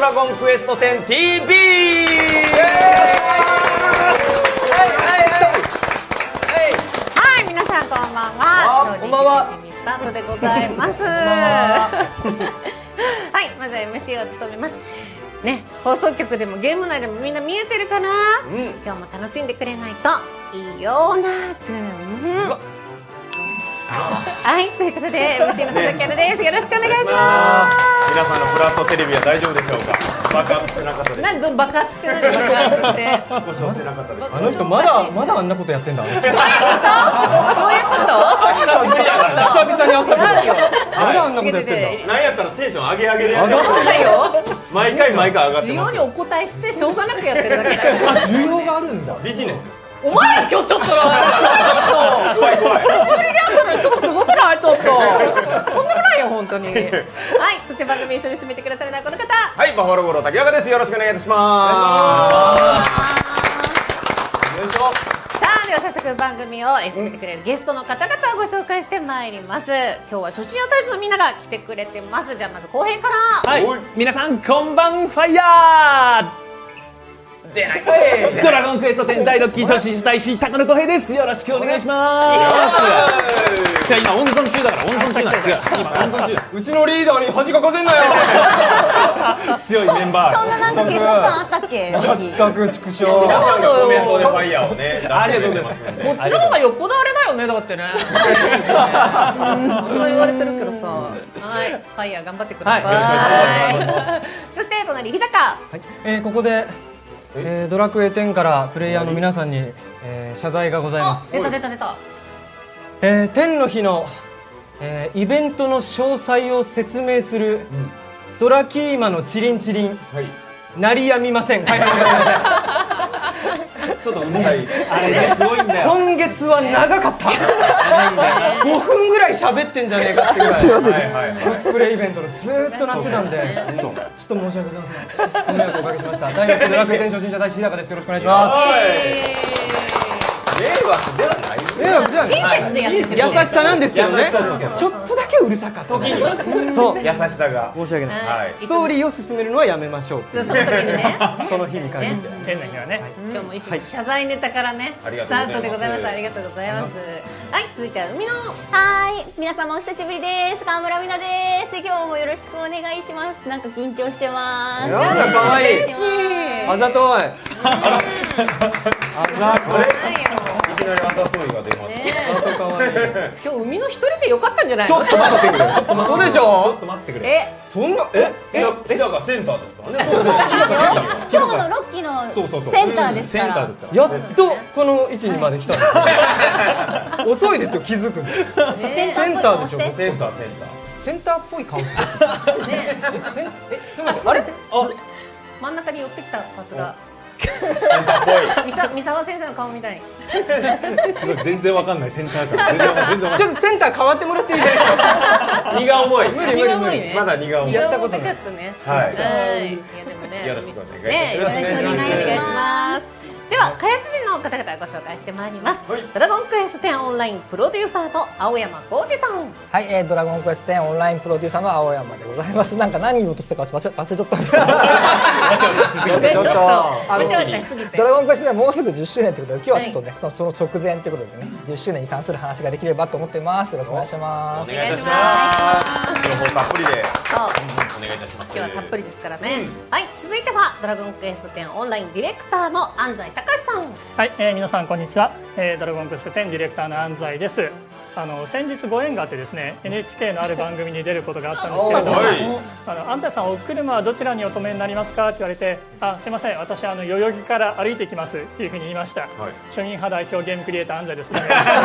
ラゴンクエスト 10TV。 はい、皆さんこんばんは。 こんばんは。 スタートでございます。はい、まずは MC を務めます。ね、放送局でもゲーム内でもみんな見えてるかな。今日も楽しんでくれないといいようなズン。はい、ということで MC の田中キャルです。よろしくお願いします。 皆さんのフラットテレビは大丈夫でしょうか。爆発してなかったです。 なんで爆発って何爆発って。 少し押してなかったです。 あの人まだあんなことやってんだ。 どういうこと？ 久々に会ったけど。まだあんなことやってんだ。 なんやったらテンション上げ上げで。 そうだよ。 毎回上がって需ます。 要にお答えしてしょうがなくやってるだけだよ。 あ、需要があるんだ。 ビジネスです。 お前今日ちょっと怖い怖い。 久しぶりに会ったのにちょっとすごくないちょっと。とんでもないよ本当に。はい、そして番組一緒に進めてくださるのはこの方。 はい、バファローゴロ竹岡です。よろしくお願いいたします。よいしょ。 さあでは早速番組を進めてくれるゲストの方々をご紹介してまいります。今日は初心者大使のみんなが来てくれてます。じゃあまず後編から。 はい、皆さんこんばんファイヤー。 出ない。 ドラゴンクエスト10第6期初心者大使高野浩平です。よろしくお願いします。じゃあ今温存中だから温存中なん違う。今温存中だ。 うちのリーダーに恥かかせんなよ。 強いメンバー。 そんななんかゲスト感あったっけ？ 全く畜生。 コメントでファイヤーをね。 ありがとうございます。 こっちの方がよっぽどあれだよねだってね。そう言われてるけどさ。はい、ファイヤー頑張ってください。そして隣日高。 はい、ここでドラクエ10からプレイヤーの皆さんに謝罪がございます。 出た出た出た。 天の日のイベントの詳細を説明するドラキーマのチリンチリン、鳴りやみません。はい、 ちょっともうあれねすごいんだよ。 今月は長かった。5分ぐらい喋ってんじゃねえかってぐらいコスプレイベントのずーっとなってたんで、ちょっと申し訳ございません。ご迷惑をおかけしました。第6期ドラクエ10初心者大使日高です。よろしくお願いします。 迷惑ではない。 迷惑じゃない。 親切でやってくれる。 優しさなんですけどね。 そうちょっとだけうるさかった。 時にはそう、 優しさが。 申し訳ない。 はい。 ストーリーを進めるのはやめましょうっていう。 その時にね。 その日に限って。 変な日はね。 今日もいつも謝罪ネタからね、スタートでございます。ありがとうございます。はい、続いては海野。 はい、皆様お久しぶりです。川村美奈です。今日もよろしくお願いします。なんか緊張してます。 やだ可愛い。あざとい。あざとい。 いきなりあざといが出ました。 今日海野一人でよかったんじゃない？ ちょっと待ってくれ。ちょっと待って。 そうでしょ。 ちょっと待ってくれ。 そんな日高センターですからね。そう今日のロッキーのセンターですから。 やっとこの位置にまで来た。遅いですよ気づくの。センターでしょ。 センター。 センターっぽい顔してる。 ね。 ちょっと待って、あれ？ 真ん中に寄ってきたパーツが。 センターっぽい。 三沢先生の顔みたい。 すごい全然わかんないセンターから全然わかんない。 ちょっとセンター変わってもらっていいですか？ 荷が重い。 無理無理無理。 まだ荷が重い。 やったことない。 やったね。 はい。 いやでもね。 よろしくお願いします。 よろしくお願いします。では開発陣の方々ご紹介してまいります。ドラゴンクエスト10オンラインプロデューサーの青山浩二さん。 はい、ドラゴンクエスト10オンラインプロデューサーの青山でございます。なんか何言おうとしたか忘れちゃったんですけど。 ちょっとわちゃわちゃしすぎて。 ドラゴンクエスト10もうすぐ10周年ということで、今日はちょっとね、その直前ということでね、10周年に関する話ができればと思ってます。よろしくお願いします。 お願いいたします。情報たっぷりで。 そう。 お願いいたします。 今日はたっぷりですからね。はい、続いてはドラゴンクエスト10オンラインディレクターの安西隆さん。 はい、皆さんこんにちは。ドラゴンクエスト10ディレクターの安西です。先日ご縁があってですね、NHK のある番組に出ることがあったんですけれども、安西さんお車はどちらにお止めになりますかって言われて、すいません、私代々木から歩いてきますっていうふうに言いました。庶民派代表ゲームクリエイター安西です。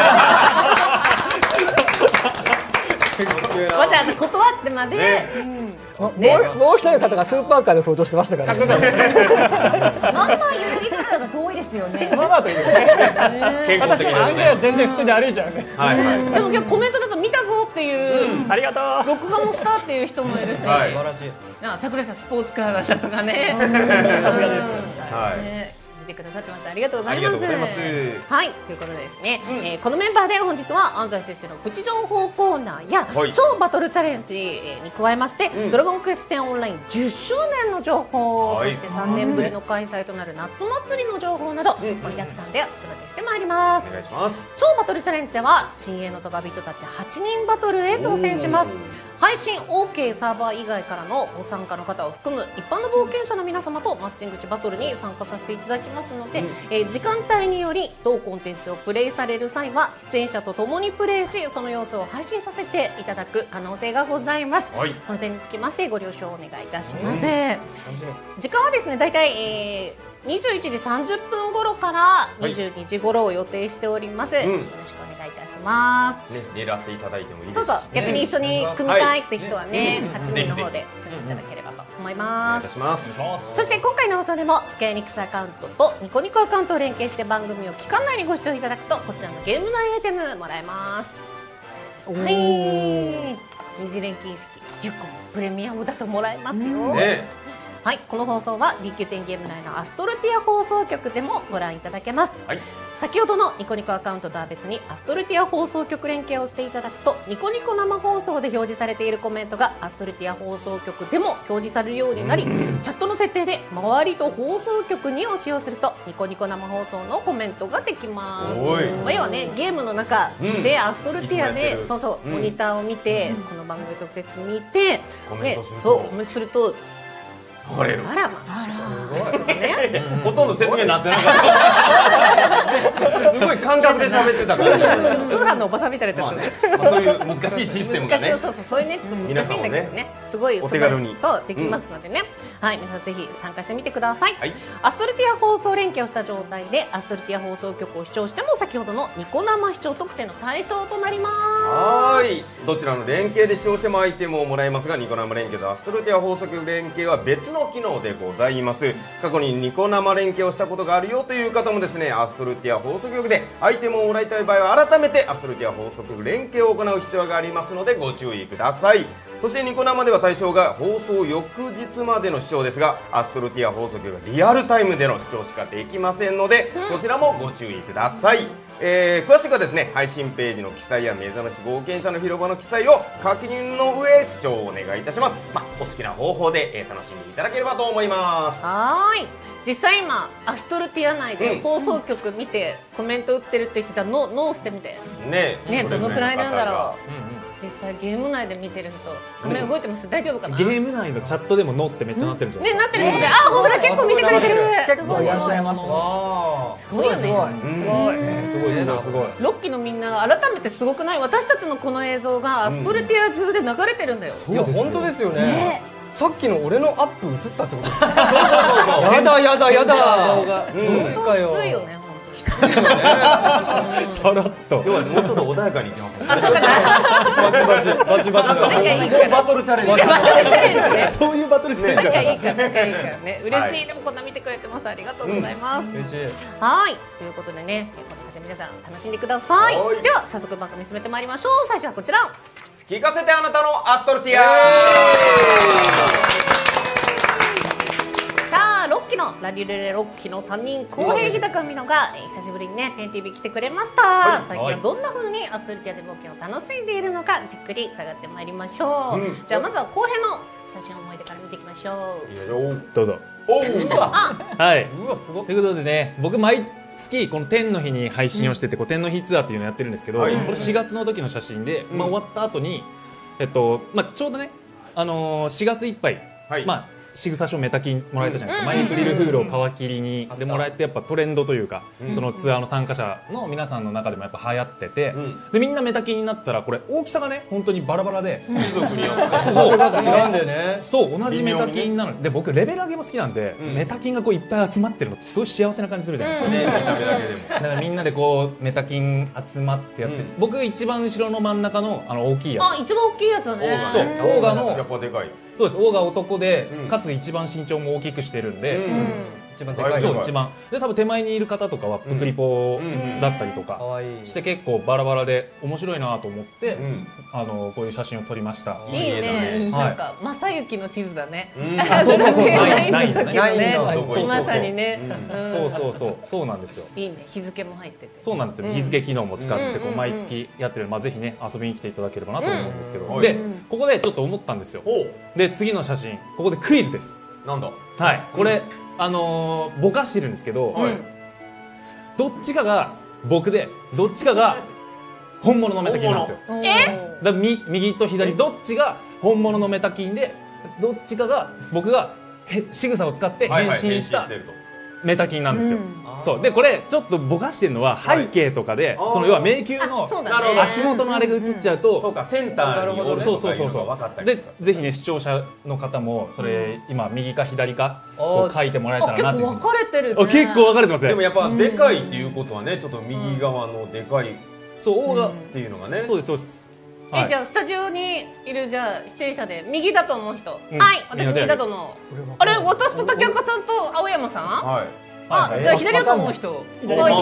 わざわざ断ってまで。 もう一人の方がスーパーカーで登場してましたからね。 まあまあ代々木からが遠いですよね。 まあまあというですね。私も案外は全然普通で歩いちゃうね。 でも今日コメントだと見たぞっていう。 ありがとう。 録画もしたっていう人もいるし。 素晴らしい。 桜井さんスポーツカーだったとかね。 さすがです。 はい。 見てくださってます。ありがとうございます。 ありがとうございます。 はい、ということでですね、このメンバーで本日は安西先生のプチ情報コーナーや、 はい超バトルチャレンジに加えまして、ドラゴンクエスト10オンライン10周年の情報、 はいそして3年ぶりの開催となる夏祭りの情報など、盛りだくさんでお届けしてまいります。 お願いします。 超バトルチャレンジでは新鋭のトガビットたち8人バトルへ挑戦します。配信 OK サーバー以外からのご参加の方を含む一般の冒険者の皆様とマッチングしバトルに参加させていただきますので、時間帯により同コンテンツをプレイされる際は出演者と共にプレイし、その様子を配信させていただく可能性がございます。 はいその点につきましてご了承お願いいたします。時間はですね、だいたい21時30分頃から22時頃を予定しております。よろしくお願いいたします。 ね、狙っていただいてもいいですそうそう、逆に一緒に組みたいって人はね、8人の方で組んでいただければと思いお願ますいいた。します。 そして今回の放送でもスクエアエニックスアカウントとニコニコアカウントを連携して番組を期間内にご視聴いただくとこちらのゲーム内アイテムもらえます。はい、二次連携席10個もプレミアムだともらえますよ。 ね、 はい、この放送は DQ10 ゲーム内のアストルティア放送局でもご覧いただけます。 はい。 先ほどのニコニコアカウントとは別にアストルティア放送局連携をしていただくとニコニコ生放送で表示されているコメントがアストルティア放送局でも表示されるようになり、チャットの設定で周りと放送局2を使用するとニコニコ生放送のコメントができます。 おいまあ要はね、ゲームの中でアストルティアで、 いつもやってるそうそう、 うんモニターを見て、この番組を直接見て、 コメントするとそうコメントすると流れる。 あらまあ、すごいね。 ほとんど説明になってなかった。すごい感覚で喋ってたから。 通販のおばさんみたいなやつですよね。 まあそういう難しいシステムがねそう。そうそう、そういうね、ちょっと難しいんだけどね、すごいお手軽にそうできますのでね、はい、皆さんぜひ参加してみてください。 はい。 アストルティア放送連携をした状態でアストルティア放送局を視聴しても先ほどのニコ生視聴特典の対象となります。 はーい。どちらの連携で視聴してもアイテムをもらえますが、ニコ生連携とアストルティア放送局連携は別の機能でございます。過去にニコ生連携をしたことがあるよという方もですね、アストルティア放送局でアイテムをもらいたい場合は改めてアストルティア放送局連携を行う必要がありますのでご注意ください。そしてニコ生では対象が放送翌日までの視聴ですが、アストルティア放送局はリアルタイムでの視聴しかできませんので、そちらもご注意ください。詳しくはですね、配信ページの記載や目覚まし冒険者の広場の記載を確認の上視聴をお願いいたします。お好きな方法で、楽しんでいただければと思います。 はーい。実際今アストルティア内で放送局見てコメント打ってるって人じゃノーしてみてねどのくらいいるんだろう。実際ゲーム内で見てる人、画面動いてます？大丈夫かな？ ゲーム内のチャットでもノってめっちゃなってるんじゃないね、 ですか。 なってるので、あ、本当だ、結構見てくれてる。 結構いらっしゃいます。 すごいよね。 すごい。 すごい。 ロッキーのみんな改めてすごくない？私たちのこの映像がアストルティアズで流れてるんだよ。 いや本当ですよね。 ね、 さっきの俺のアップ映ったってことですか。やだやだやだ。 相当きついよね。 さらっと。 今日はもうちょっと穏やかにいきますね。 あ、そうかな。 バチバチ仲いいから。 バトルチャレンジ。 バトルチャレンジね。 そういうバトルチャレンジ仲いいからね。嬉しい。でもこんな見てくれてます。ありがとうございます。 嬉しい。 はい、ということでね、こんな感じで皆さん楽しんでください。 はいでは早速番組進めてまいりましょう。最初はこちら。 聞かせてあなたのアストルティア。 さあ、6期のラリルレ6期の3人、公平日高美濃が久しぶりにね、10TV 来てくれました。最近はどんな風にアストルティアで冒険を楽しんでいるのか、じっくり伺ってまいりましょう。じゃあまずは公平の写真思い出から見ていきましょう。 どうぞ。 おう。 はい。 うわすごい。 ということでね、僕毎月この天の日に配信をしてて、天の日ツアーっていうのをやってるんですけど、これ4月の時の写真で、終わった後にちょうどね、4月いっぱい、仕草書メタキンもらえたじゃないですか。マイプリルフールを皮切りにでもらえて、やっぱトレンドというか、そのツアーの参加者の皆さんの中でもやっぱ流行ってて、でみんなメタキンになったらこれ大きさがね本当にバラバラで、 そうなんか違うんだよね。 そう同じメタキンなので、僕レベル上げも好きなんで、メタキンがこういっぱい集まってるのってすごい幸せな感じするじゃないですか。だからみんなでこうメタキン集まってやって、僕一番後ろの真ん中の大きいやつ。 あ、一番大きいやつだね。 そう、オーガのやっぱでかい。 そうです。オーガ男で、かつ一番身長も大きくしてるんで、 一番でかい。 そう一番で多分手前にいる方とかはプクリポだったりとかして結構バラバラで面白いなと思ってこういう写真を撮りました。 いいね。なんか正幸の地図だね。 そうそうそうないんだけどね。 そうまさにね。 そうなんですよ。 いいね。日付も入ってて。 そうなんですよ。日付機能も使ってこう毎月やってるのでぜひね遊びに来ていただければなと思うんですけど、でここでちょっと思ったんですよ。で次の写真ここでクイズです。 なんだ。 はい、これぼかしてるんですけど、どっちかが僕でどっちかが本物のメタキンなんですよ。だ右と左どっちが本物のメタキンでどっちかが僕が仕草を使って変身したメタキンなんですよ。そうでこれちょっとぼかしてるのは背景とかでその要は迷宮の足元のあれが映っちゃうと、 そうかセンターにおるとかいうのが分かったりでぜひね視聴者の方もそれ今右か左かこう書いてもらえたらなという。 結構分かれてるね。 結構分かれてますね。 でもやっぱでかいっていうことはねちょっと右側のでかいそうっていうのがね。 そうですそうです。じゃあスタジオにいるじゃあ出演者で右だと思う人、はい、私右だと思う。あれ、私と竹岡さんと青山さん。はい。あ、じゃあ左だと思う人。半々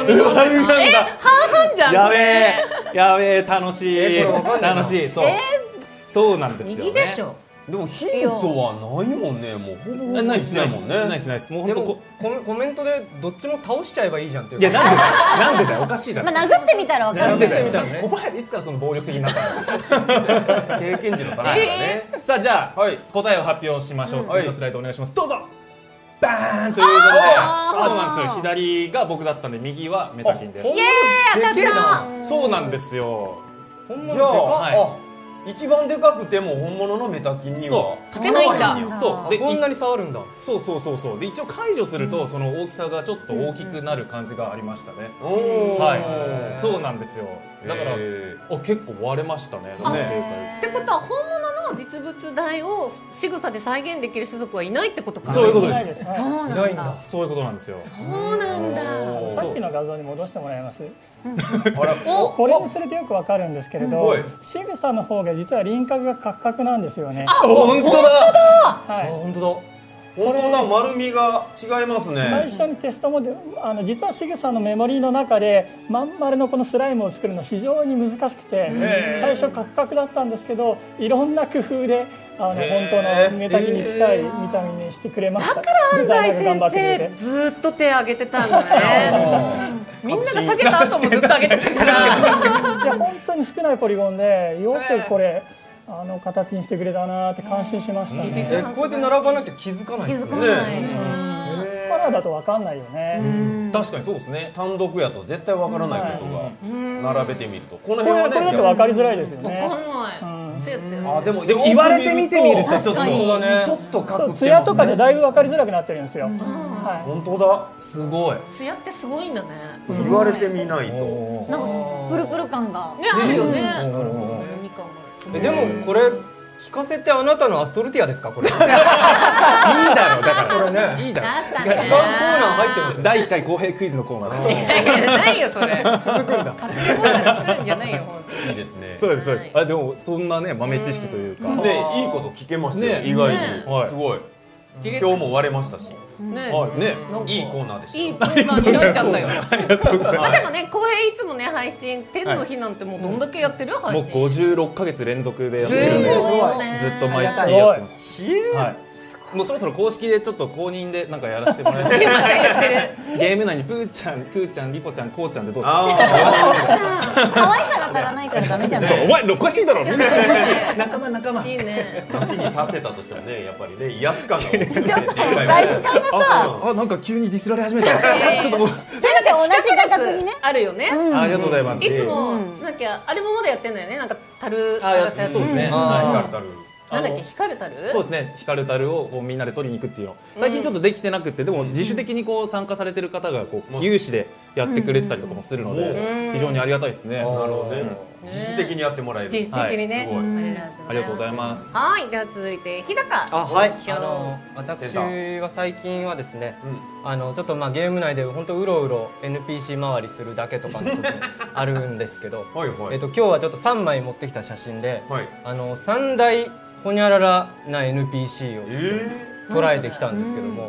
じゃん。 やべえ、やべえ、楽しい、楽しい。そうなんですよ。 右でしょ。 でもヒントはないもんね。もうほぼないですないですないですないです。もう本当コメントでどっちも倒しちゃえばいいじゃんっていう。 いやなんでだよおかしいだろ。 まあ殴ってみたらわかる。 殴ってみたらね。お前いつからその暴力的になったの？ 経験値のためだね。 さあじゃあ答えを発表しましょう。次のスライドお願いします。どうぞ。バーンということで、そうなんですよ。左が僕だったんで右はメタキンです。 イエーイ当たった。 そうなんですよ。 じゃあ一番でかくても本物のメタキンには勝てないんだ。 そうでこんなに触るんだ。 そうで一応解除するとその大きさがちょっと大きくなる感じがありましたね。はい、そうなんですよ。だから結構割れましたね。正解。 ってことは本物の実物大を仕草で再現できる種族はいないってことか。 そういうことです。 そうなんだ。 そういうことなんですよ。 そうなんだ。 さっきの画像に戻してもらえます。これにするとよくわかるんですけれど、仕草の方が実は輪郭がカクカクなんですよね。 本当だ。 はい。 本当だ。 これは丸みが違いますね。 最初にテストモデル実は仕草のメモリーの中でまん丸のこのスライムを作るの非常に難しくて最初カクカクだったんですけどいろんな工夫で本当のメタキに近い見た目にしてくれました。 だから安西先生ずっと手挙げてたんだね。みんなが下げた後もずっと上げてたから。 いや本当に少ないポリゴンでよくこれ形にしてくれたなって感心しましたね。 こうやって並ばなきゃ気づかないですね。 カラーだとわかんないよね。 確かにそうですね。 単独やと絶対わからないことが並べてみると。これだとわかりづらいですよね。 わかんない。 でも言われてみてみるとちょっとそうツヤとかでだいぶわかりづらくなってるんですよ。 本当だ。すごい。 ツヤってすごいんだね。 言われてみないと。 なんかプルプル感がねあるよね。 でもこれ聞かせてあなたのアストルティアですかこれ。いいだろだからこれね。 いいだろ。確かに。 違うコーナー入ってます。 第1回公平クイズのコーナー。 ないよそれ。 続くんだ。 勝手にコーナー作るんじゃないよ本当に。 いいですね。 そうですそうです。でもそんなね豆知識というか。 ねいいこと聞けましたよ。意外にすごい。今日も割れましたし。 ねいいコーナーでした。 いいコーナーになっちゃったよ。でもね、浩平いつもね配信天の日なんてもうどんだけやってる配信。 もう56ヶ月連続でやってるんで、ずっと毎月やってます。はい。もうそろそろ公式でちょっと公認でなんかやらせてもらえる。ゲーム内にプーちゃん、クーちゃん、リポちゃん、コウちゃんでどうですか。 可愛さが足らないからダメじゃない。 お前おかしいだろ。仲間仲間。 いいね。 街に立ってたとしてもね、やっぱりね威圧感が。ちょっとサイズ感がさ。 なんか急にディスられ始めた。ちょっともう。 せめて同じ画角にね。 あるよね。 ありがとうございます。 いつもなんかあれもまだやってんだよね。なんか樽探すやつ。そうですね。 光る樽。 なんだっけ光る樽？ そうですね。光る樽をこうみんなで取りに行くっていうの。最近ちょっとできてなくて、でも自主的にこう参加されてる方がこう有志でやってくれてたりとかもするので、非常にありがたいですね。 なるほどね。自主的にやってもらえる。 自主的にね。 ありがとうございます。 はい。では続いて日高。 はい。私は最近はですね、ちょっとゲーム内で本当うろうろ NPC 回りするだけとかの時あるんですけど、今日はちょっと3枚持ってきた写真で、3大ほにゃららな NPC を捉えてきたんですけども、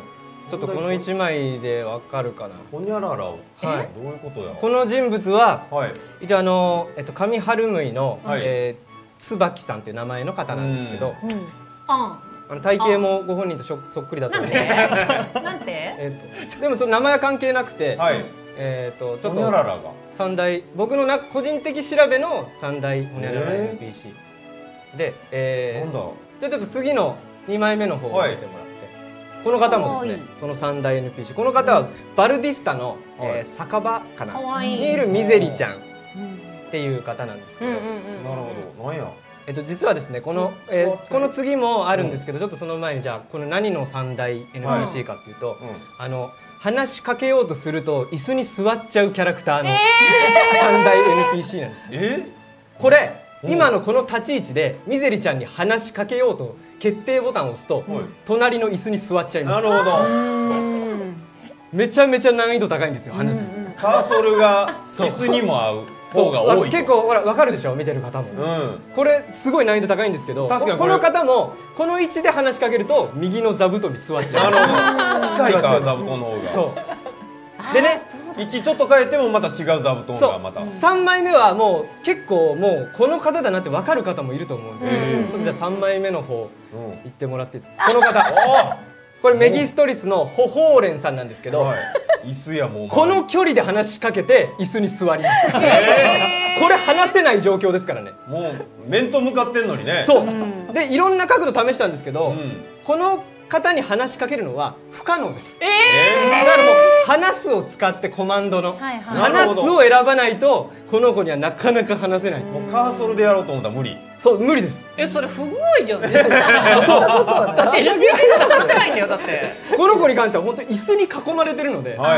ちょっとこの1枚でわかるかな。 ほにゃららを。 はい。 どういうことや。 この人物は、 はい。 一応上春むいのはい椿さんっていう名前の方なんですけど、 あ体型もご本人とそっくりだったので、 なんてでもその名前は関係なくて、 はい。 ちょっとほにゃららが。 三大、僕の個人的調べの三大ほにゃらら NPC で、 なんだ。 じゃあちょっと次の2枚目の方を見てもらって、この方もですね、その三大 NPC、この方はバルディスタの酒場かなにいるミゼリちゃんっていう方なんですけど、 なるほど。なんや。 実はですね、この次もあるんですけど、ちょっとその前にじゃあこの何の三大 NPC かっていうと、話しかけようとすると椅子に座っちゃうキャラクターの三大 NPC なんですよ。これ今のこの立ち位置でミゼリちゃんに話しかけようと決定ボタンを押すと隣の椅子に座っちゃいます。 なるほど。 めちゃめちゃ難易度高いんですよ、話す。 カーソルが椅子にも合う方が多い。 結構ほら分かるでしょ、見てる方も。これすごい難易度高いんですけど、この方もこの位置で話しかけると右の座布団に座っちゃう。 なるほど。近いか座布団の方が。そうでね、 位置ちょっと変えてもまた違う座布団がまた。 3枚目はもう結構もうこの方だなって分かる方もいると思うんですけど、ちょっとじゃあ3枚目の方行ってもらっていいですか。この方、これメギストリスのホホーレンさんなんですけど、 椅子やもうこの距離で話しかけて椅子に座ります。これ話せない状況ですからね。 もう面と向かってんのにね。 そうで、いろんな角度試したんですけど、この方に話しかけるのは不可能です。だからもう話すを使ってコマンドの話すを選ばないとこの子にはなかなか話せない。 もうカーソルでやろうと思ったら無理。 そう無理です。 それ不具合じゃんね。だって NPC が話せないんだよ。だってこの子に関しては本当に椅子に囲まれてるので、もう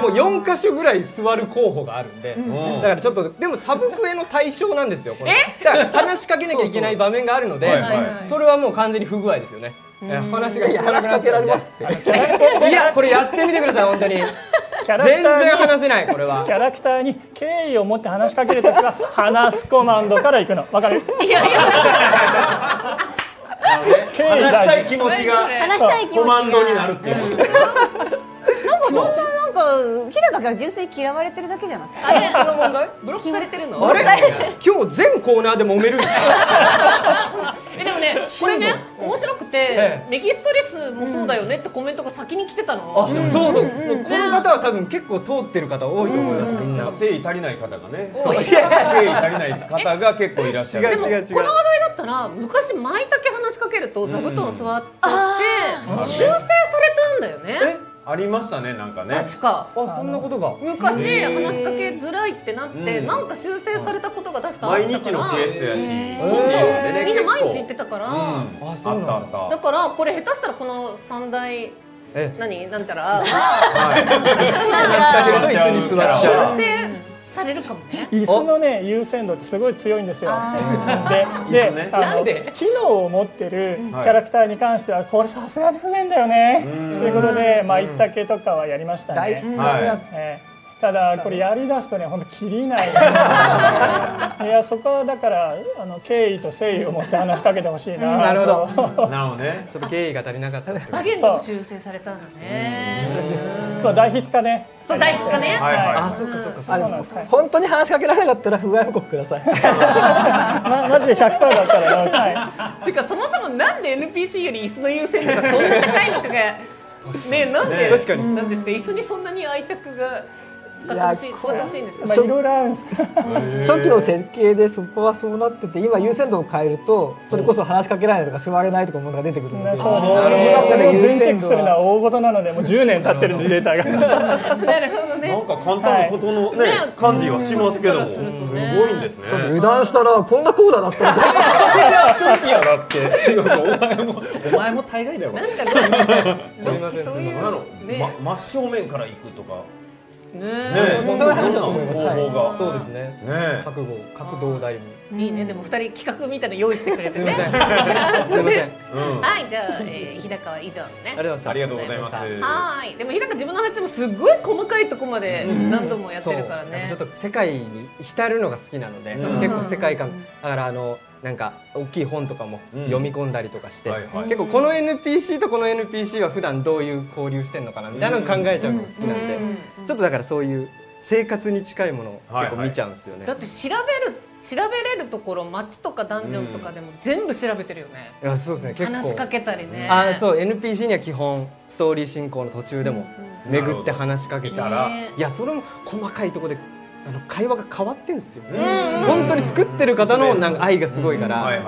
4箇所ぐらい座る候補があるんで、だからちょっとでもサブクエの対象なんですよ。これだから話しかけなきゃいけない場面があるので、それはもう完全に不具合ですよね。話しかけられますって。いやこれやってみてください本当に。全然話せないこれは。 キャラクターに敬意を持って話しかけるときは話すコマンドから行くの。わかる？ いやいや。 話したい気持ちがコマンドになるっていうことです。 なんかそんななんか日高が純粋に嫌われてるだけじゃなくて、 あれその問題？ ブロックされてるの？ あれ？今日全コーナーで揉めるんですか？ でもね、これね面白くて、メギストリスもそうだよねってコメントが先に来てたの。 そうそう。この方は多分結構通ってる方多いと思います。みんな誠意足りない方がね。誠意足りない方が結構いらっしゃる。 でもこの話題だったら昔舞茸話しかけると座布団座っちゃって修正されたんだよね。 ありましたね、なんかね。 確か。 そんなことが。 昔話しかけづらいってなって、なんか修正されたことが確かあったから。 毎日のテイストやし。 みんな毎日言ってたから。 あった。 だからこれ下手したらこの三大なんちゃら。修正されるかもね。 椅子のね優先度ってすごい強いんですよ。で、機能を持ってるキャラクターに関してはこれさすがに不便だよねということで、まあ一丈とかはやりましたね。ただこれやりだすとね本当切りない。いやそこはだから敬意と誠意を持って話しかけてほしいな。 なるほど。 なるほどね。 ちょっと敬意が足りなかった。 アゲンドも修正されたんだね。 そう大筆かね。 そう大筆かね。 そうかそうか。 本当に話しかけられなかったら不具合報告ください。 マジで100%だったら。 てかそもそもなんで NPC より椅子の優先度がそんな高いのかがね、なんでなんですか。椅子にそんなに愛着が使ってほしいんですか。 いろいろあるんですけど、 初期の設計でそこはそうなってて、今優先度を変えるとそれこそ話しかけられないとか座れないとかものが出てくるので、 それを全チェックするのは大事なので、もう10年経ってるんでデータが。 なるほどね。 なんか簡単なことのね感じはしますけども、すごいんですね。 ちょっと油断したらこんなコーダだったんだ。 いやだってお前も大概だよ。 なんかそういう真正面から行くとか。 本当の話だと思います。 そうですね。覚悟大いいね。でも2人企画みたいな用意してくれてね。 すいません。 はい、じゃあ日高は以上ね。 ありがとうございます。 はい。でも日高自分の話でもすごい細かいとこまで何度もやってるからね。 ちょっと世界に浸るのが好きなので、結構世界観だからなんか大きい本とかも読み込んだりとかして、 はいはい、 結構この NPC とこの NPC は普段どういう交流してんのかなみたいなのを考えちゃうのが好きなんで、ちょっとだからそういう生活に近いものを結構見ちゃうんですよね。 だって調べれるところ、街とかダンジョンとかでも全部調べてるよね。 いやそうですね、結構話しかけたりね。 そう NPC には基本ストーリー進行の途中でも巡って話しかけたら、いやそれも細かいところで会話が変わってんですよ。本当に作ってる方のなんか愛がすごいから、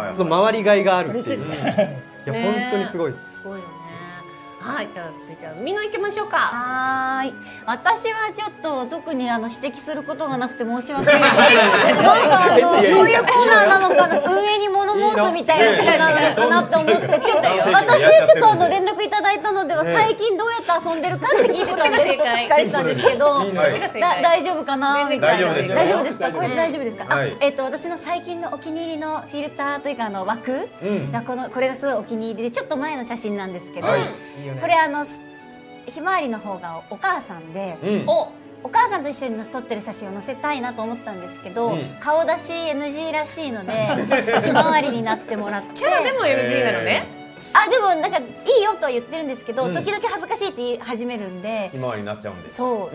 その回りがいがあるっていう。いや本当にすごいです。 すごいよね。はい、じゃあ続いてはみんな行きましょうか。 はい、私はちょっと特に指摘することがなくて申し訳ないなんかそういうコーナーなのかな、運営に物申すみたいなコーナーなのかなって思ってちょっと私ちょっと連絡いただいたのでは最近どうやって遊んでるかって聞いてたんで聞かれてたんですけど、大丈夫かなみたいな。大丈夫ですか？これで大丈夫ですか？私の最近のお気に入りのフィルターというか枠がこれがすごいお気に入りで、ちょっと前の写真なんですけど。これひまわりの方がお母さんで、お母さんと一緒に撮ってる写真を載せたいなと思ったんですけど、顔出し NG らしいのでひまわりになってもらって。 キャラでも NG なのね。 でもなんかいいよとは言ってるんですけど、時々恥ずかしいって言い始めるんでひまわりになっちゃうんです。 そう、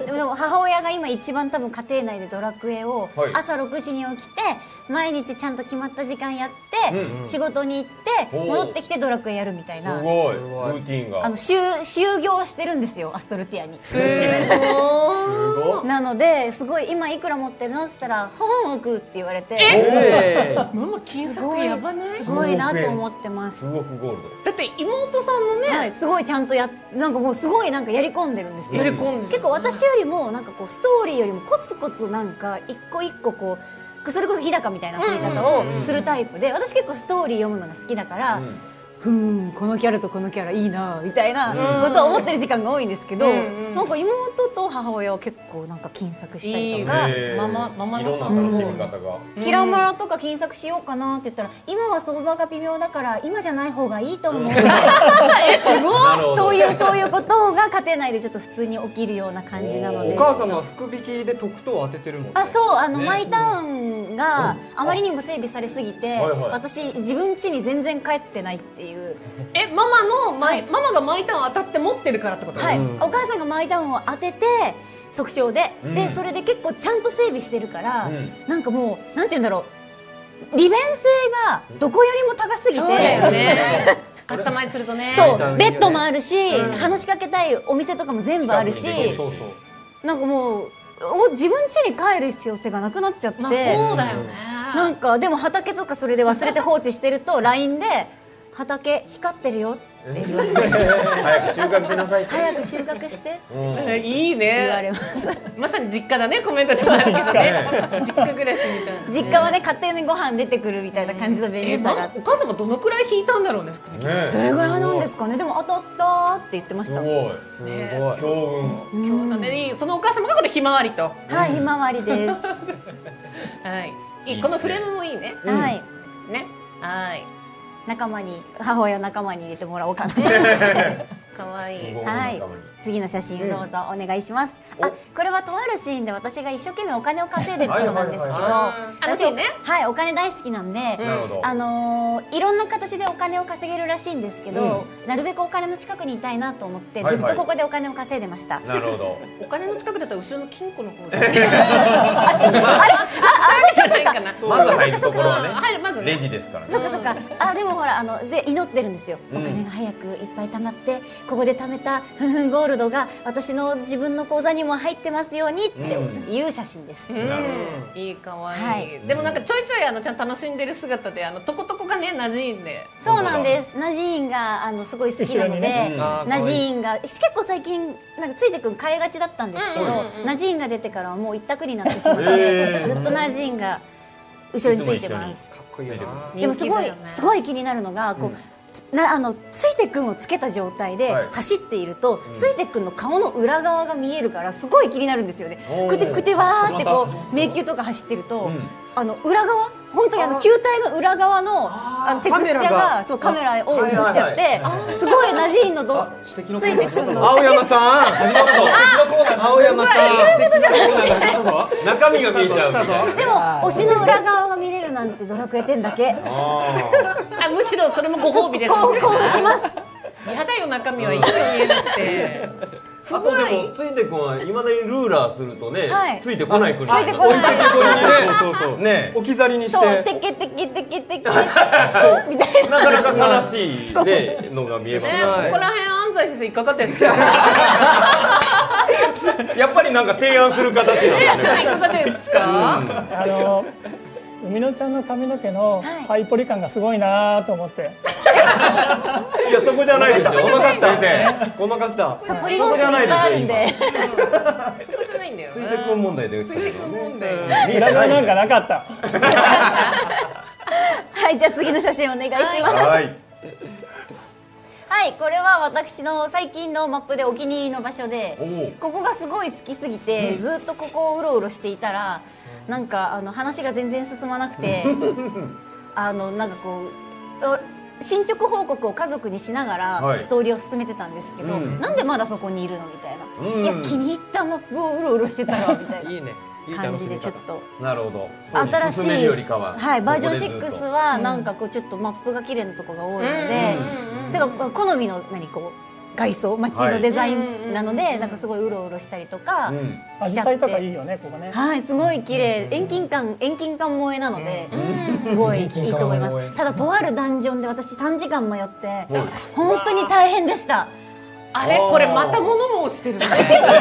でも母親が今一番多分家庭内でドラクエを朝6時に起きて毎日ちゃんと決まった時間やって仕事に行って戻ってきてドラクエやるみたいな、 すごいルーティンが就業してるんですよ、アストルティアに。 すごい。 なのですごい今いくら持ってるのって言ったら本億って言われて、 ママ金額やばない？ すごいなと思ってます。 だって妹さんもね、 すごいちゃんとなんかもうすごいなんかやり込んでるんですよ。結構私よりもなんかこうストーリーよりもコツコツなんか一個一個こうそれこそ日高みたいな遊び方をするタイプで、私結構ストーリー読むのが好きだから、このキャラとこのキャラいいなみたいなことを思ってる時間が多いんですけど、なんか妹と母親は結構なんか金策したりとか、 ママのキラマラとか金策しようかなって言ったら、今は相場が微妙だから今じゃない方がいいと思う。すごい。そういうことが家庭内でちょっと普通に起きるような感じなので。 お母様は福引きで特等を当ててるもんね。 そうマイタウンがあまりにも整備されすぎて、私自分家に全然帰ってないっていう。 ママがマイタウン当たって持ってるからってこと？ はい、お母さんがマイタウンを当てて特徴で、それで結構ちゃんと整備してるから、なんかもうなんて言うんだろう、利便性がどこよりも高すぎて。 そうだよね。カスタマイズするとね。 そう、ベッドもあるし、話しかけたいお店とかも全部あるし、なんかもう自分家に帰る必要性がなくなっちゃって。そうだよね。 なんかでも畑とかそれで忘れて放置してると LINE で畑光ってるよって言われます。 早く収穫しなさい。 早く収穫して。 いいね。 言われます。 まさに実家だね、コメントでもあるけどね。実家暮らしみたいな。 実家はね、家庭にご飯出てくるみたいな感じの便利さが。 お母様どのくらい引いたんだろうね、福引き。 どれぐらいなんですかね。でも当たったって言ってました。 すごい。強運だね。そのお母様がこれひまわりと。 はい、ひまわりです。 はい。このフレームもいいね。 はい。 ね。はい。 母親を仲間に入れてもらおうかな。 可愛い。 はい。次の写真どうぞお願いします。これはとあるシーンで私が一生懸命お金を稼いでることなんですけど、私ね、はい、お金大好きなんで、いろんな形でお金を稼げるらしいんですけど、なるべくお金の近くにいたいなと思ってずっとここでお金を稼いでました。 なるほど。 お金の近くだったら後ろの金庫の方じゃない。あれ、そうじゃないかな。 まず入るところはね。 まずレジですからね。 そっかそっか。でもほらで祈ってるんですよ。お金が早くいっぱい貯まって。ここで貯めたゴールドが私の自分の口座にも入ってますようにっていう写真です。 いい、かわいい。でもなんかちょいちょいちゃんと楽しんでる姿でとことこがね馴染んで。 そうなんです。ナジーンがすごい好きなので、ナジーンが結構最近なんかついてくん変えがちだったんですけど、ナジーンが出てからはもう一択になってしまってずっとナジーンが後ろについてます。 かっこいいな。 でもすごい気になるのがこう。ついてくんをつけた状態で走っていると、ついてくんの顔の裏側が見えるからすごい気になるんですよね。くてわーってこう迷宮とか走ってると、裏側本当に球体の裏側のテクスチャーがそうカメラを映しちゃってすごい馴染んのとついてくるの。 青山さん青山さん中身が見えちゃうみたいな。 でも推しの裏側が見れるなんてドラクエ10だけ。 むしろそれもご褒美です。 興奮します。 やだよ中身はいいよ見えなくて。 あとでもついてくんはいまだにルーラーするとね、ついてこない国ついてこない。 そうね、置き去りにしてそうテケテケテケテケみたいな。 なかなか悲しいねのが見えますね。 ここら辺安西先生引っかかってんですか。 やっぱりなんか提案する形なんですね。 引っかかってんですか。 海野ちゃんの髪の毛のパイポリ感がすごいなと思って。 いやそこじゃないですよ。ごまかした先生。ごまかした。 ポリゴンがあるんで。 そこじゃないんだよ。 ついてくん問題で。 ついてくん問題。 裏側なんかなかった。 はい、じゃあ次の写真お願いします。はい、これは私の最近のマップでお気に入りの場所で、ここがすごい好きすぎてずっとここをうろうろしていたら。なんか話が全然進まなくてなんかこう進捗報告を家族にしながらストーリーを進めてたんですけど、なんでまだそこにいるのみたいな、いや気に入ったマップをうろうろしてたらみたいな感じでちょっとなるほど新しいバージョン6はなんかこうちょっとマップが綺麗なとこが多いので、てか好みのこう外装街のデザインなのでなんかすごいうろうろしたりとかしちゃって、とかいいよねここね。 はい、すごい綺麗、遠近感萌えなのですごいいいと思います。ただとあるダンジョンで私3時間迷って本当に大変でした。 あれこれまた物申してる。違う 3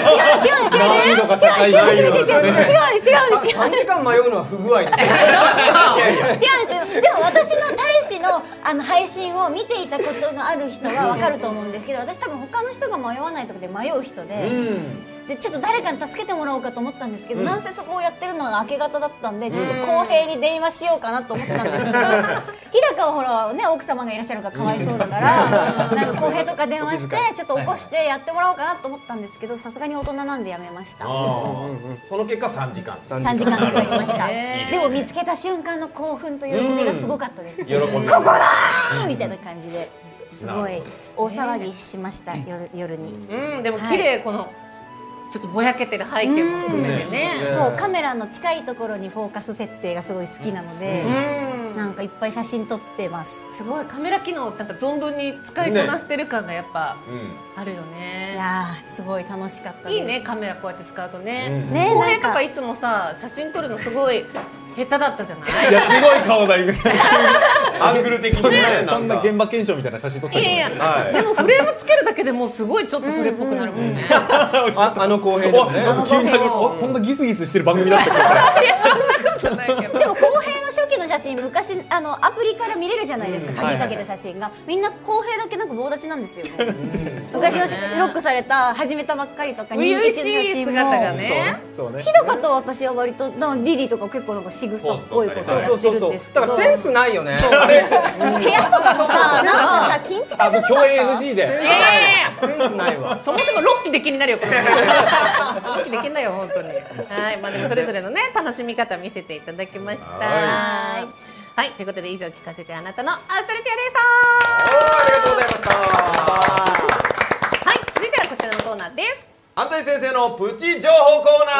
時間迷うのは不具合です。 違うんですよ。でも私の大使の配信を見ていたことがある人はわかると思うんですけど、私多分他の人が迷わないとこで迷う人で。でちょっと誰かに助けてもらおうかと思ったんですけど、なんせそこをやってるのが明け方だったんでちょっと公平に電話しようかなと思ったんですけど、日高はほらね奥様がいらっしゃるからかわいそうだからなんか公平とか電話してちょっと起こしてやってもらおうかなと思ったんですけど、さすがに大人なんでやめました。 その結果3時間 3時間かかりました。でも見つけた瞬間の興奮と喜びがすごかったです。 喜びここだーみたいな感じですごい大騒ぎしました夜に。 でも綺麗このちょっとぼやけてる背景も含めてね。 そうカメラの近いところにフォーカス設定がすごい好きなので、なんかいっぱい写真撮ってます。 すごいカメラ機能なんか存分に使いこなしてる感がやっぱあるよね。 いやすごい楽しかったです。 いいねカメラこうやって使うとね。公平とかいつもさ写真撮るのすごい下手だったじゃない。 いやすごい顔だアングル的にね。 そんな現場検証みたいな写真撮ってた。 いやでもフレームつけるだけでもうすごいちょっとそれっぽくなるもんね。 公平でね。 急にこんなギスギスしてる番組だったっけ。 いやそんなことないけど。 でも公平の初期の写真昔アプリから見れるじゃないですか。鍵かけた写真がみんな公平だけなんか棒立ちなんですよね。昔のロックされた始めたばっかりとか人気中の写真も姿がね。 日高と私は割とリリーとか結構なんか仕草っぽいことをやってるんですけど。 だからセンスないよね。 部屋とかもさなんかさ金ピカじゃなかった。 共演 NG で。 センスないわ。 そもそもロッキーで気になるよこれ。ロッキーできんだよ本当に。はい、まあでもそれぞれのね楽しみ方見せていただきました。はい、ということで以上聞かせてあなたのアストルティアでした。 ありがとうございました。 はい、続いてはこちらのコーナーです。 安西先生のプチ情報コーナ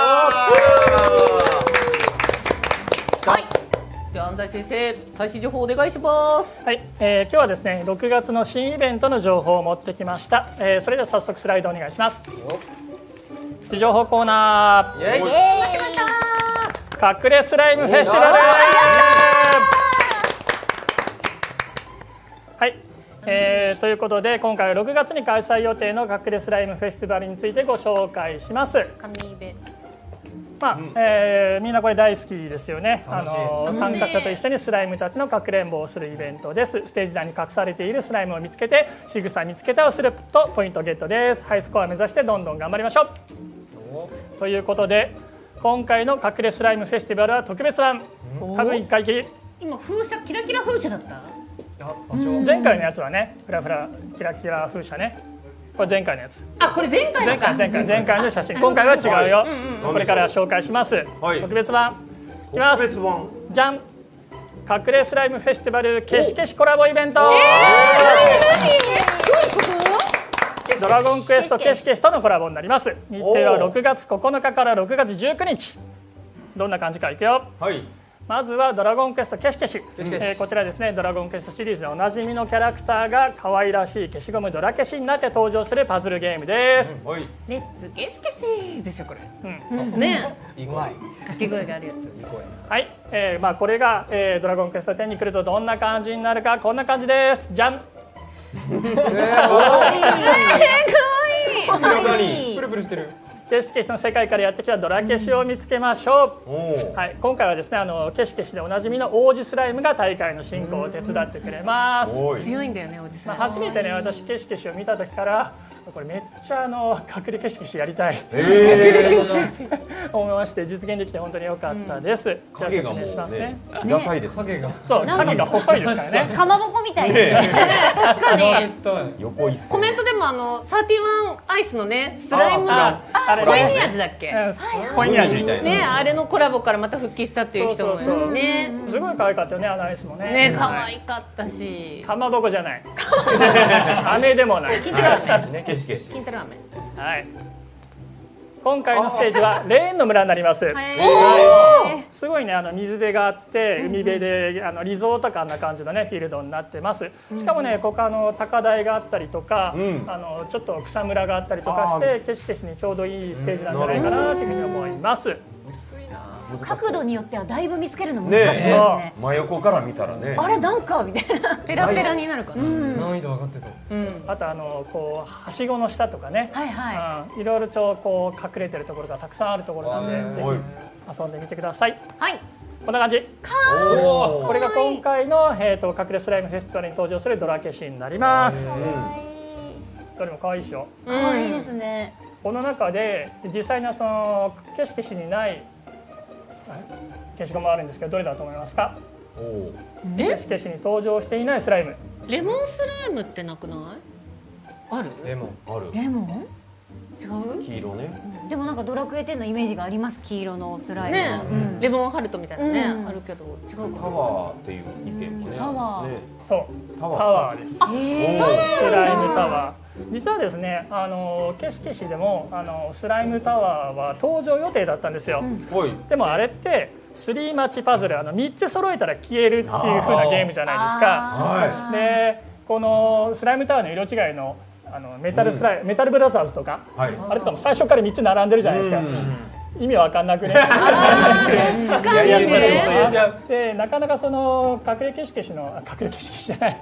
ー。はい。 では安西先生最新情報お願いします。 はい、今日はですね6月の新イベントの情報を持ってきました。それでは早速スライドお願いします。プチ情報コーナー。 イエーイ。 隠れスライムフェスティバル。はい、ということで今回は6月に開催予定の隠れスライムフェスティバルについてご紹介します。 紙べ。 みんなこれ大好きですよね。参加者と一緒にスライムたちのかくれんぼをするイベントです。ステージ内に隠されているスライムを見つけて仕草見つけたをするとポイントゲットです。ハイスコア目指してどんどん頑張りましょう。ということで今回の隠れスライムフェスティバルは特別版。多分1回きり。 今風車キラキラ風車だった。 前回のやつはねフラフラキラキラ風車ね。これ前回のやつ。 あ、これ前回のか。 前回の写真。今回は違うよ。これから紹介します。特別版。いきます。じゃん。 隠れスライムフェスティバルけしけしコラボイベント。ドラゴンクエストけしけしとのコラボになります。日程は6月9日から6月19日。どんな感じかいくよ。 はい。 まずはドラゴンクエストけしけし、こちらですね、ドラゴンクエストシリーズでおなじみのキャラクターが可愛らしい消しゴムドラ消しになって登場するパズルゲームです。 レッツけしけしでしょこれ。ねえ。 うまい。 掛け声があるやつ。 はい、まあこれが、ドラゴンクエスト10に来るとどんな感じになるか、こんな感じです。じゃん。 プルプルしてる。 ケシケシの世界からやってきたドラ消しを見つけましょう。はい、今回はですね、ケシケシでおなじみの王子スライムが大会の進行を手伝ってくれます。 強いんだよね、王子スライム。 初めてね、私ケシケシを見た時からこれめっちゃ隠れケシケシやりたい思いまして、実現できて本当に良かったです。じゃあ説明しますね。 長いです。影が。 そう、影が細いですからね。 かまぼこみたいですね。 確かに。 横一線。 コメントでも31アイスのね、スライムコイン味だっけ？ コイン味みたいな。 ね、あれのコラボからまた復帰したっていう人もいますね。 すごい可愛かったよね、あのアイスもね。 ね、可愛かったし。 かまぼこじゃない。飴でもない。 金太郎飴。 ケシケシ。 金太郎飴。 はい。今回のステージはレーンの村になります。すごいね、水辺があって海辺でリゾート感な感じのねフィールドになってます。しかもね、ここ高台があったりとか、ちょっと草むらがあったりとかしてケシケシにちょうどいいステージなんじゃないかなというふうに思います。 角度によってはだいぶ見つけるの難しいですね。 真横から見たらね。 あれなんかみたいな。 ペラペラになるかな。 難易度上がってそう。 あとこうはしごの下とかね、いろいろこう隠れてるところがたくさんあるところなんで、ぜひ遊んでみてください。 はい。 こんな感じ。これが今回の隠れスライムフェスティバルに登場するドラ消しになります。どれも可愛いでしょ。 可愛いですね。 この中で実際にそのケシケシにない消しゴムあるんですけど、どれだと思いますか？ケシケシに登場していないスライム。 レモンスライムってなくない？ある？ レモンある。 レモン？ 違う？ 黄色ね。 でもなんかドラクエ10のイメージがあります。黄色のスライム。 ね、レモンハルトみたいなね、あるけど違うか。 タワーっていう意見もね。 タワー。 そう。タワーです。スライムタワー。実はですね、ケシケシでもスライムタワーは登場予定だったんですよ。でもあれって3マッチパズル、3つ揃えたら消えるっていう風なゲームじゃないですか。で、このスライムタワーの色違いのメタルブラザーズとか、あれとかも最初から3つ並んでるじゃないですか。意味わかんなくね。で、なかなかその隠れケシケシの隠れケシケシじゃない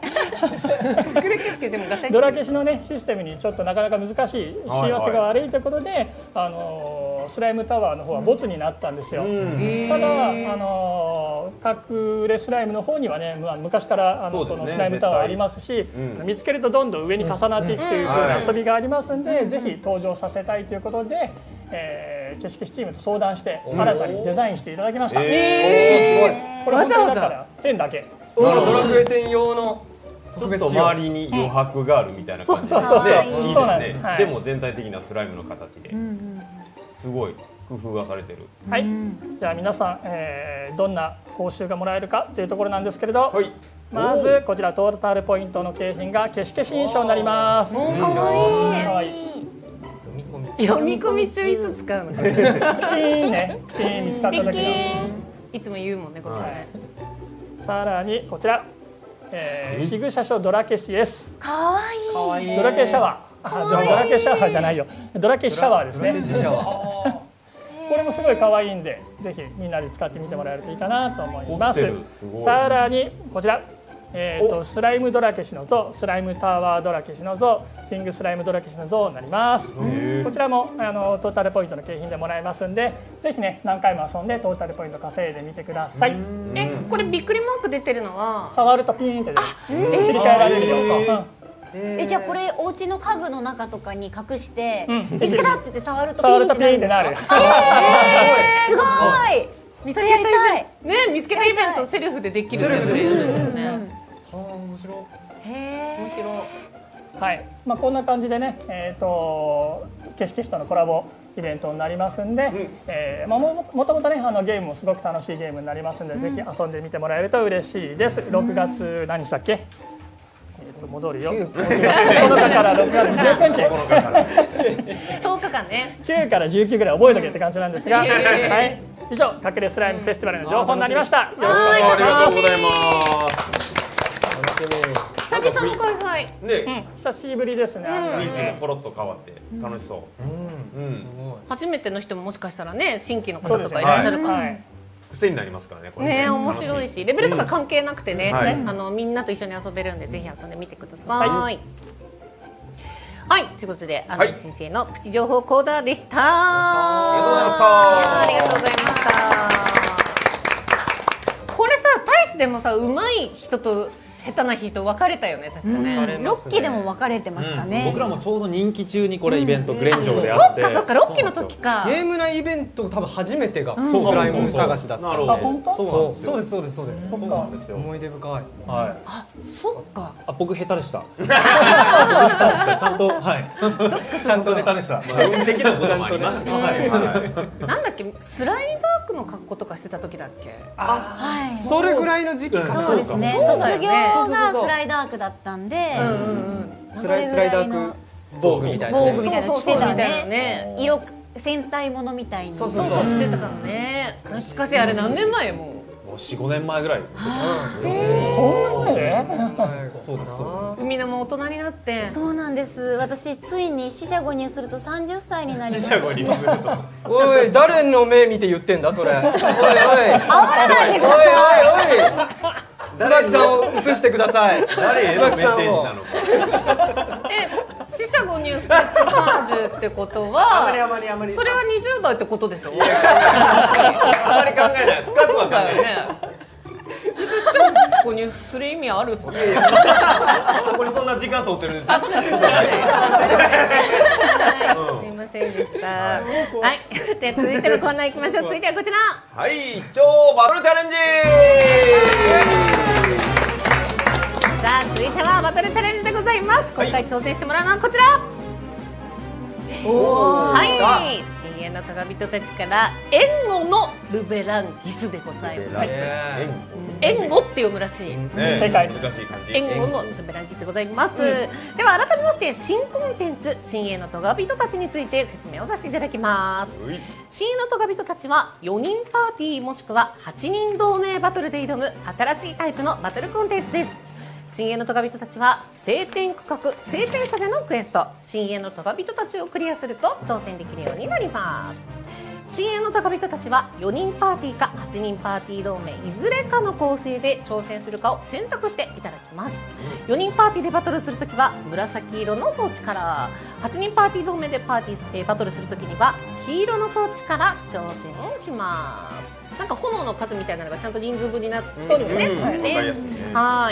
ドラ消しのねシステムにちょっとなかなか難しい、親和性が悪いということで、スライムタワーの方はボツになったんですよ。ただ隠れスライムの方にはね、昔からこのスライムタワーありますし、見つけるとどんどん上に重なっていくという風な遊びがありますんで、ぜひ登場させたいということで、ケシケシチームと相談して新たにデザインしていただきました。これ本当にだから10だけ。 ドラクエ10用のちょっと周りに余白があるみたいな感じで、いいですね。でも全体的なスライムの形で、すごい工夫がされてる。 はい。じゃあ皆さん、どんな報酬がもらえるかっていうところなんですけれど、まずこちらトータルポイントの景品がケシケシ印象になります。 かわいい。読み込み中いつ使うの？ピーね、ピー見つかった時の。 いつも言うもんね、これね。 さらにこちら、シグシャショドラ消し S。 かわいい。 ドラ消しシャワー。ドラ消しシャワーじゃないよ。ドラ消しシャワーですね。これもすごい可愛いんで、ぜひみんなで使ってみてもらえるといいかなと思います。さらにこちら。スライムドラ消しの像、スライムタワードラ消しの像、キングスライムドラ消しの像になります。こちらもトータルポイントの景品でもらえますんで、ぜひね何回も遊んでトータルポイント稼いでみてください。 これびっくりマーク出てるのは触るとピーンって切り替えられるよ。 じゃあこれお家の家具の中とかに隠して見つけたって言って触るとピーンってなる。 すごい。 見つけたイベントね、見つけたイベントセルフでできるレベルやるんだよね。 面白い。 面白い。 はい、こんな感じでね、ケシケシとのコラボイベントになりますんで、もともとねゲームもすごく楽しいゲームになりますんで、ぜひ遊んでみてもらえると嬉しいです。6月何したっけ？戻るよ。9日から6月19日。 10日間ね。 9から19ぐらい覚えとけって感じなんですが、はい。以上、隠れスライムフェスティバルの情報になりました。よろしくお願いします。 ありがとうございます。 久々の開催。 ね、 久しぶりですね。 雰囲気もコロッと変わって楽しそう。 初めての人ももしかしたらね、新規の方とかいらっしゃるかも。 癖になりますからね。これね、面白いし、レベルとか関係なくてね、みんなと一緒に遊べるんで、ぜひ遊んでみてください。はい、ということで、安西先生のプチ情報コーナーでした。ありがとうございました。これさ、タイスでもさ、上手い人と下手な人分かれたよね、確かね。 6期でも分かれてましたね。 僕らもちょうど任期中にこれイベントグレンジョーであって、 そっかそっか、6期の時か。 ゲーム内イベント多分初めてがスライム探しだった。 あ、本当？ そうです。そうなんですよ。思い出深い。はい。 あ、そっか。 あ、僕下手でした。ちゃんとちゃんと下手でした。 運的なこともありますね。 なんだっけ、スライダークの格好とかしてた時だっけ？ はい。 それぐらいの時期か。 そうですね。卒業がスライダークだったんで、 スライダーク防具みたいな着てたね。色戦隊ものみたいに。 そうしてたかもね。懐かしい。あれ何年前？もう 4、5年前ぐらい。 そんな前？ そうです。 みんなも大人になって。 そうなんです。私ついに四捨五入すると30歳になります。 四捨五入すると。 おい、誰の目見て言ってんだそれ。おいおい。 煽らないでください。 おい。椿さんを映してください。 誰へのメッセージなのか。 四捨五入すると30ってことは、それは20代ってことでしょ。 あまり考えない。深くは考えない。 別に四捨五入する意味ある？それ。 ここにそんな時間取ってるんです。 あ、そうです。すみませんでした。はい。で、続いてのコーナー行きましょう。続いてはこちら。 はい、超バトルチャレンジ。 さあ、続いてはバトルチャレンジでございます。今回挑戦してもらうのはこちら。はい。深淵のトガ人たちから援護のルベランギスでございます。援護って読むらしい。 正解。 援護のルベランギスでございます。では改めまして新コンテンツ深淵のトガ人たちについて説明をさせていただきます。深淵のトガ人たちは4人パーティーもしくは8人同盟バトルで挑む新しいタイプのバトルコンテンツです。深淵のトガ人たちは晴天区画晴天者でのクエスト深淵のトガ人たちをクリアすると挑戦できるようになります。深淵のトガ人たちは4人パーティーか8人パーティー同盟いずれかの構成で挑戦するかを選択していただきます。4人パーティーでバトルするときは紫色の装置から、8人パーティー同盟でバトルするときには黄色の装置から挑戦します。なんか炎の数みたいなのがちゃんと人数分になってるんですね。はい。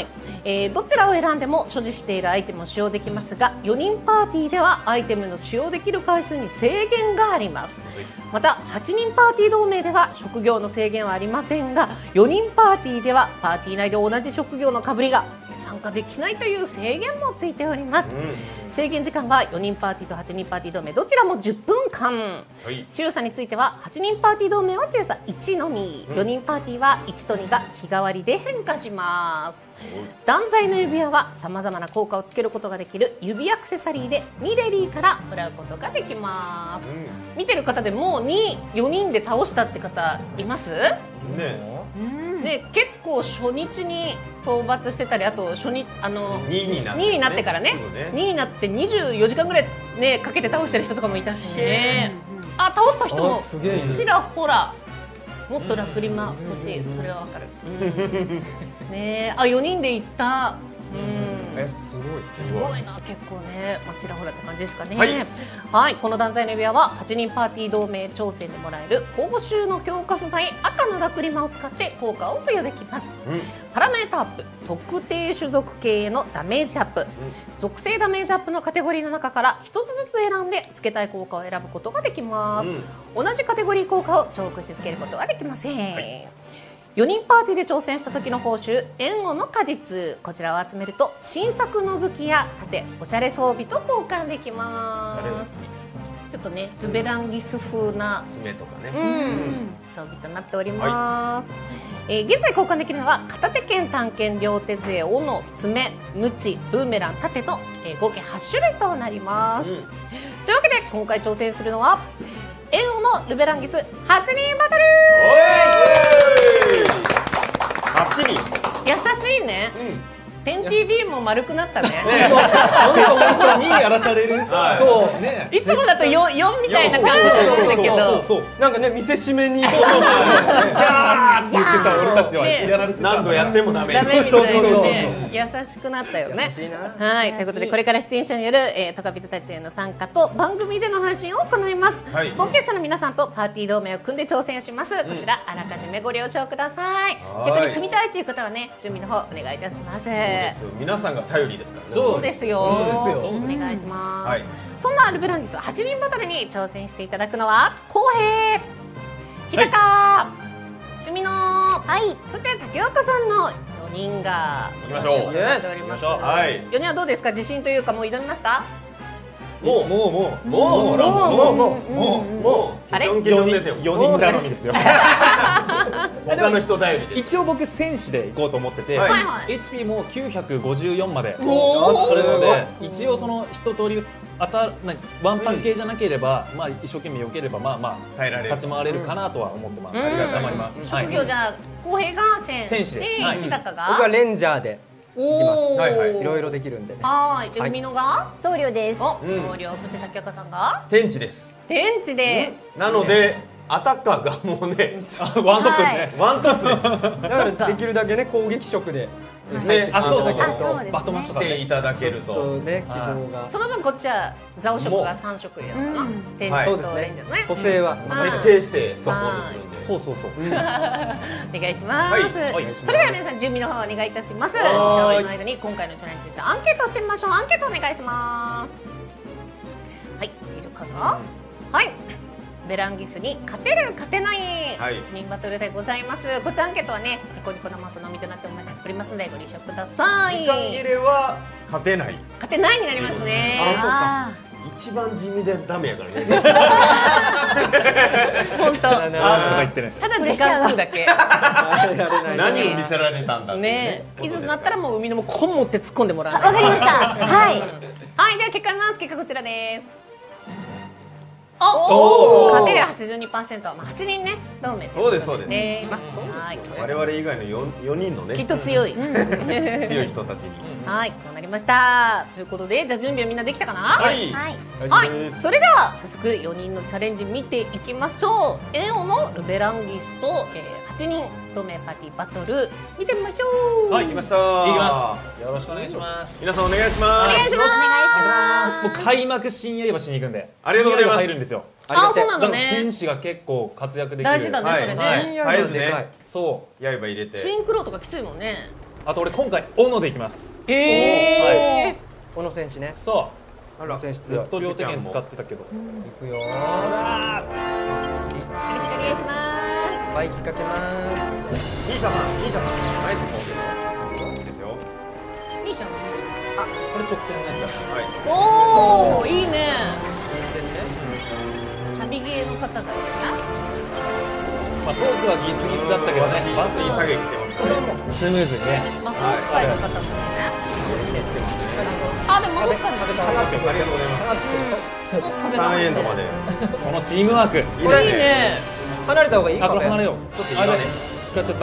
どちらを選んでも所持しているアイテムを使用できますが、4人パーティーではアイテムの使用できる回数に制限があります。また8人パーティー同盟では職業の制限はありませんが、4人パーティーではパーティー内で同じ職業の被りが参加できないという制限もついております。制限時間は4人パーティーと8人パーティー同盟どちらも10分間、強さについては8人パーティー同盟は強さ1のみ、4人パーティーは1と2が日替わりで変化します。断罪の指輪はさまざまな効果をつけることができる指アクセサリーでミレリーからもらうことができます。見てる方でもう4人で倒したって方います？で結構初日に討伐してたり、あと初日2位になってからね、2位になって24時間ぐらいねかけて倒してる人とかもいたしね。あ、倒した人もちらほら。もっとラクリマ欲しい。それはわかる。ねえ、あ、4人で行った。すごいな、結構ね、ちらほらって感じですかね。はい、この断罪の指輪は8人パーティー同盟挑戦でもらえる報酬の強化素材赤のラクリマを使って効果を付与できます。パラメータアップ、特定種族系へのダメージアップ、属性ダメージアップのカテゴリーの中から1つずつ選んで付けたい効果を選ぶことができます。同じカテゴリー効果を重複して付けることはできません。4人パーティーで挑戦した時の報酬、援護の果実、こちらを集めると新作の武器や盾、おしゃれ装備と交換できます。 ちょっとねルベランギス風な爪とかね。 装備となっております。現在交換できるのは片手剣、単剣、両手杖、斧、爪、鞭、ブーメラン、盾と、合計8種類となります。というわけで今回挑戦するのはエオのルベランギス8人バトル。 8人。 優しいね。ペン TV も丸くなったね。 2やらされる。 そうね。 いつもだと4みたいな感じなんだけど、 なんかね見せしめに。 ギャーって言ってた俺たちはやられてた。 何度やってもダメ。 ダメみたいでね、優しくなったよね。はい、ということでこれから出演者によるトカビトたちへの参加と番組での配信を行います。後継者の皆さんとパーティー同盟を組んで挑戦します。こちらあらかじめご了承ください。逆に組みたいという方はね準備の方お願いいたします。 皆さんが頼りですからね。 そうですよ。お願いします。そんなルベランギス8人バトルに挑戦していただくのは浩平、日高、海野、そして竹岡さんの4人が行きましょう。 4人はどうですか、自信というかもう挑みますか？ もうあれ 4人頼みですよ。 他の人頼りで。 一応僕戦士で行こうと思ってて HP も954までするので、一応その一通りワンパン系じゃなければまあ一生懸命避ければまあまあ立ち回れるかなとは思ってます。頑張ります。 職業じゃあ浩平が戦士、日高が僕はレンジャーでいきます。 いろいろできるんでね。 はい、海野が僧侶です。 僧侶、そして竹岡さんが天地です。 天地で、 なのでアタッカーがもうねワントップですね。 ワントップです。 だからできるだけね攻撃色でね、 そうバトマスとかねいただけるとね希望が。 その分こっちはザオ色が3色やるかな。天地とレンジャーね。 蘇生は徹底してサポートするんで。 そうお願いします。それでは皆さん準備の方お願いいたします。ではその間に今回のチャレンジについてアンケートをしてみましょう。アンケートお願いします。はい、いるかな。はい、ベランギスに勝てる勝てない1人バトルでございます。こちらアンケートはねニコニコ生そのみとなっておりますのでご了承ください。 時間切れは勝てない。 勝てないになりますね。 一番地味でダメやからね。 本当。 とか言ってね。 ただ時間食うだけ。 何を見せられたんだってね。 いつになったらもう海野もコン持って突っ込んでもらう。 わかりました。はい。 はい、では結果見ます。結果こちらです。勝てる 82% は8人ね同盟。 そうですそうです。我々以外の4人のねきっと強い強い人たちに。 はい、こうなりました。ということでじゃあ準備はみんなできたかな。 はい、 それでは早速4人のチャレンジ見ていきましょう。エオのルベランギスと8人同盟パーティーバトル見てみましょう。 はい、行きました。 行きます。よろしくお願いします。 皆さんお願いします。 お願いします。 もう開幕新刃しに行くんで。 ありがとうございます。 入るんですよ。 あ、そうなんだね。 戦士が結構活躍できる。 大事だね、それね。 はい、ね。 そう。 刃入れて。 シンクロとかきついもんね。 あと俺今回斧でいきます。 斧戦士ね。 そう。 戦士ずっと両手剣使ってたけど。 いくよ。 お願いします。 バイキかけます。 ニーシャさん、ナイスポーズ。いいですよ。 ニーシャ。 あ、これ直線のやつだ。 はい。 おお、いいね。旅ゲーの方がいるな。 まあトークはギスギスだったけどね。 バットいい影来てますからね。 スムーズにね。 魔法使いの方もね。あ、でも魔法使いの方も。 ありがとうございます。ターンエンドまで。 このチームワーク。いいね。 離れた方がいい。 あ、これ離れよう。 ちょっと今ね。 使っちゃった。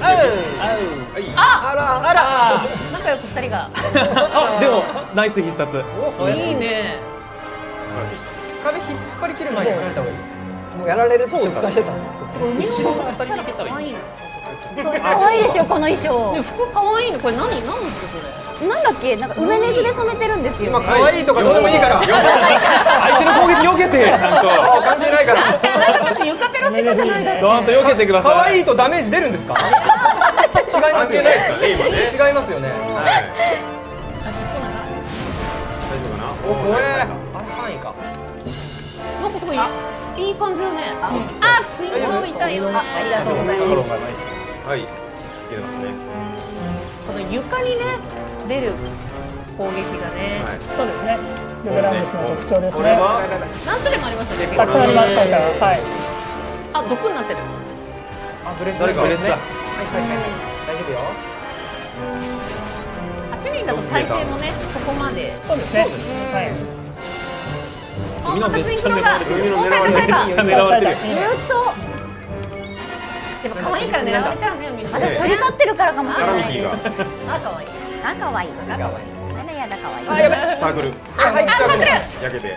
あら。仲良く2人が。 あ、でもナイス必殺。 いいね。 壁引っ張り切る前に離れた方がいい。もうやられるって直感してた。 海の当たりにいけたらいい。 そう可愛いでしょこの衣装。 服可愛いのこれ何ですかこれ。なんだっけなんか梅ネズで染めてるんですよ。 今可愛いとかどうでもいいから。 相手の攻撃避けてちゃんと。 関係ないから。 あなたたち床ペロしてたじゃないだって。 ちゃんと避けてください。 可愛いとダメージ出るんですか？違いますよね。違いますよね。 はい。 端っこなら。 大丈夫かな？ お、これあれ範囲か。 なんかすごいいい感じだね。あ、ついも痛いよね。ありがとうございます。 はい、いけますね。 この床にね出る攻撃がね。 そうですね。ルベランギスの特徴ですね。 何種類もありますよね。 たくさんありますから。はい。 あ、毒になってる。 あ、ブレスだ。 ブレスだ。 はいはいはいはい。大丈夫よ。 8人だと体勢もね、そこまで。 そうですね。はい。 あ、またツインクローが。 めっちゃ狙われてる。 ずっと。やっぱ可愛いから狙われちゃうね、みんな。 私鳥飼ってるからかもしれないです。 あ、可愛い。 あ、可愛い。 あ、可愛い。 やだやだ可愛い。 あ、やべ。 サークル。 あ、サークル。 焼けて。 危ねえ。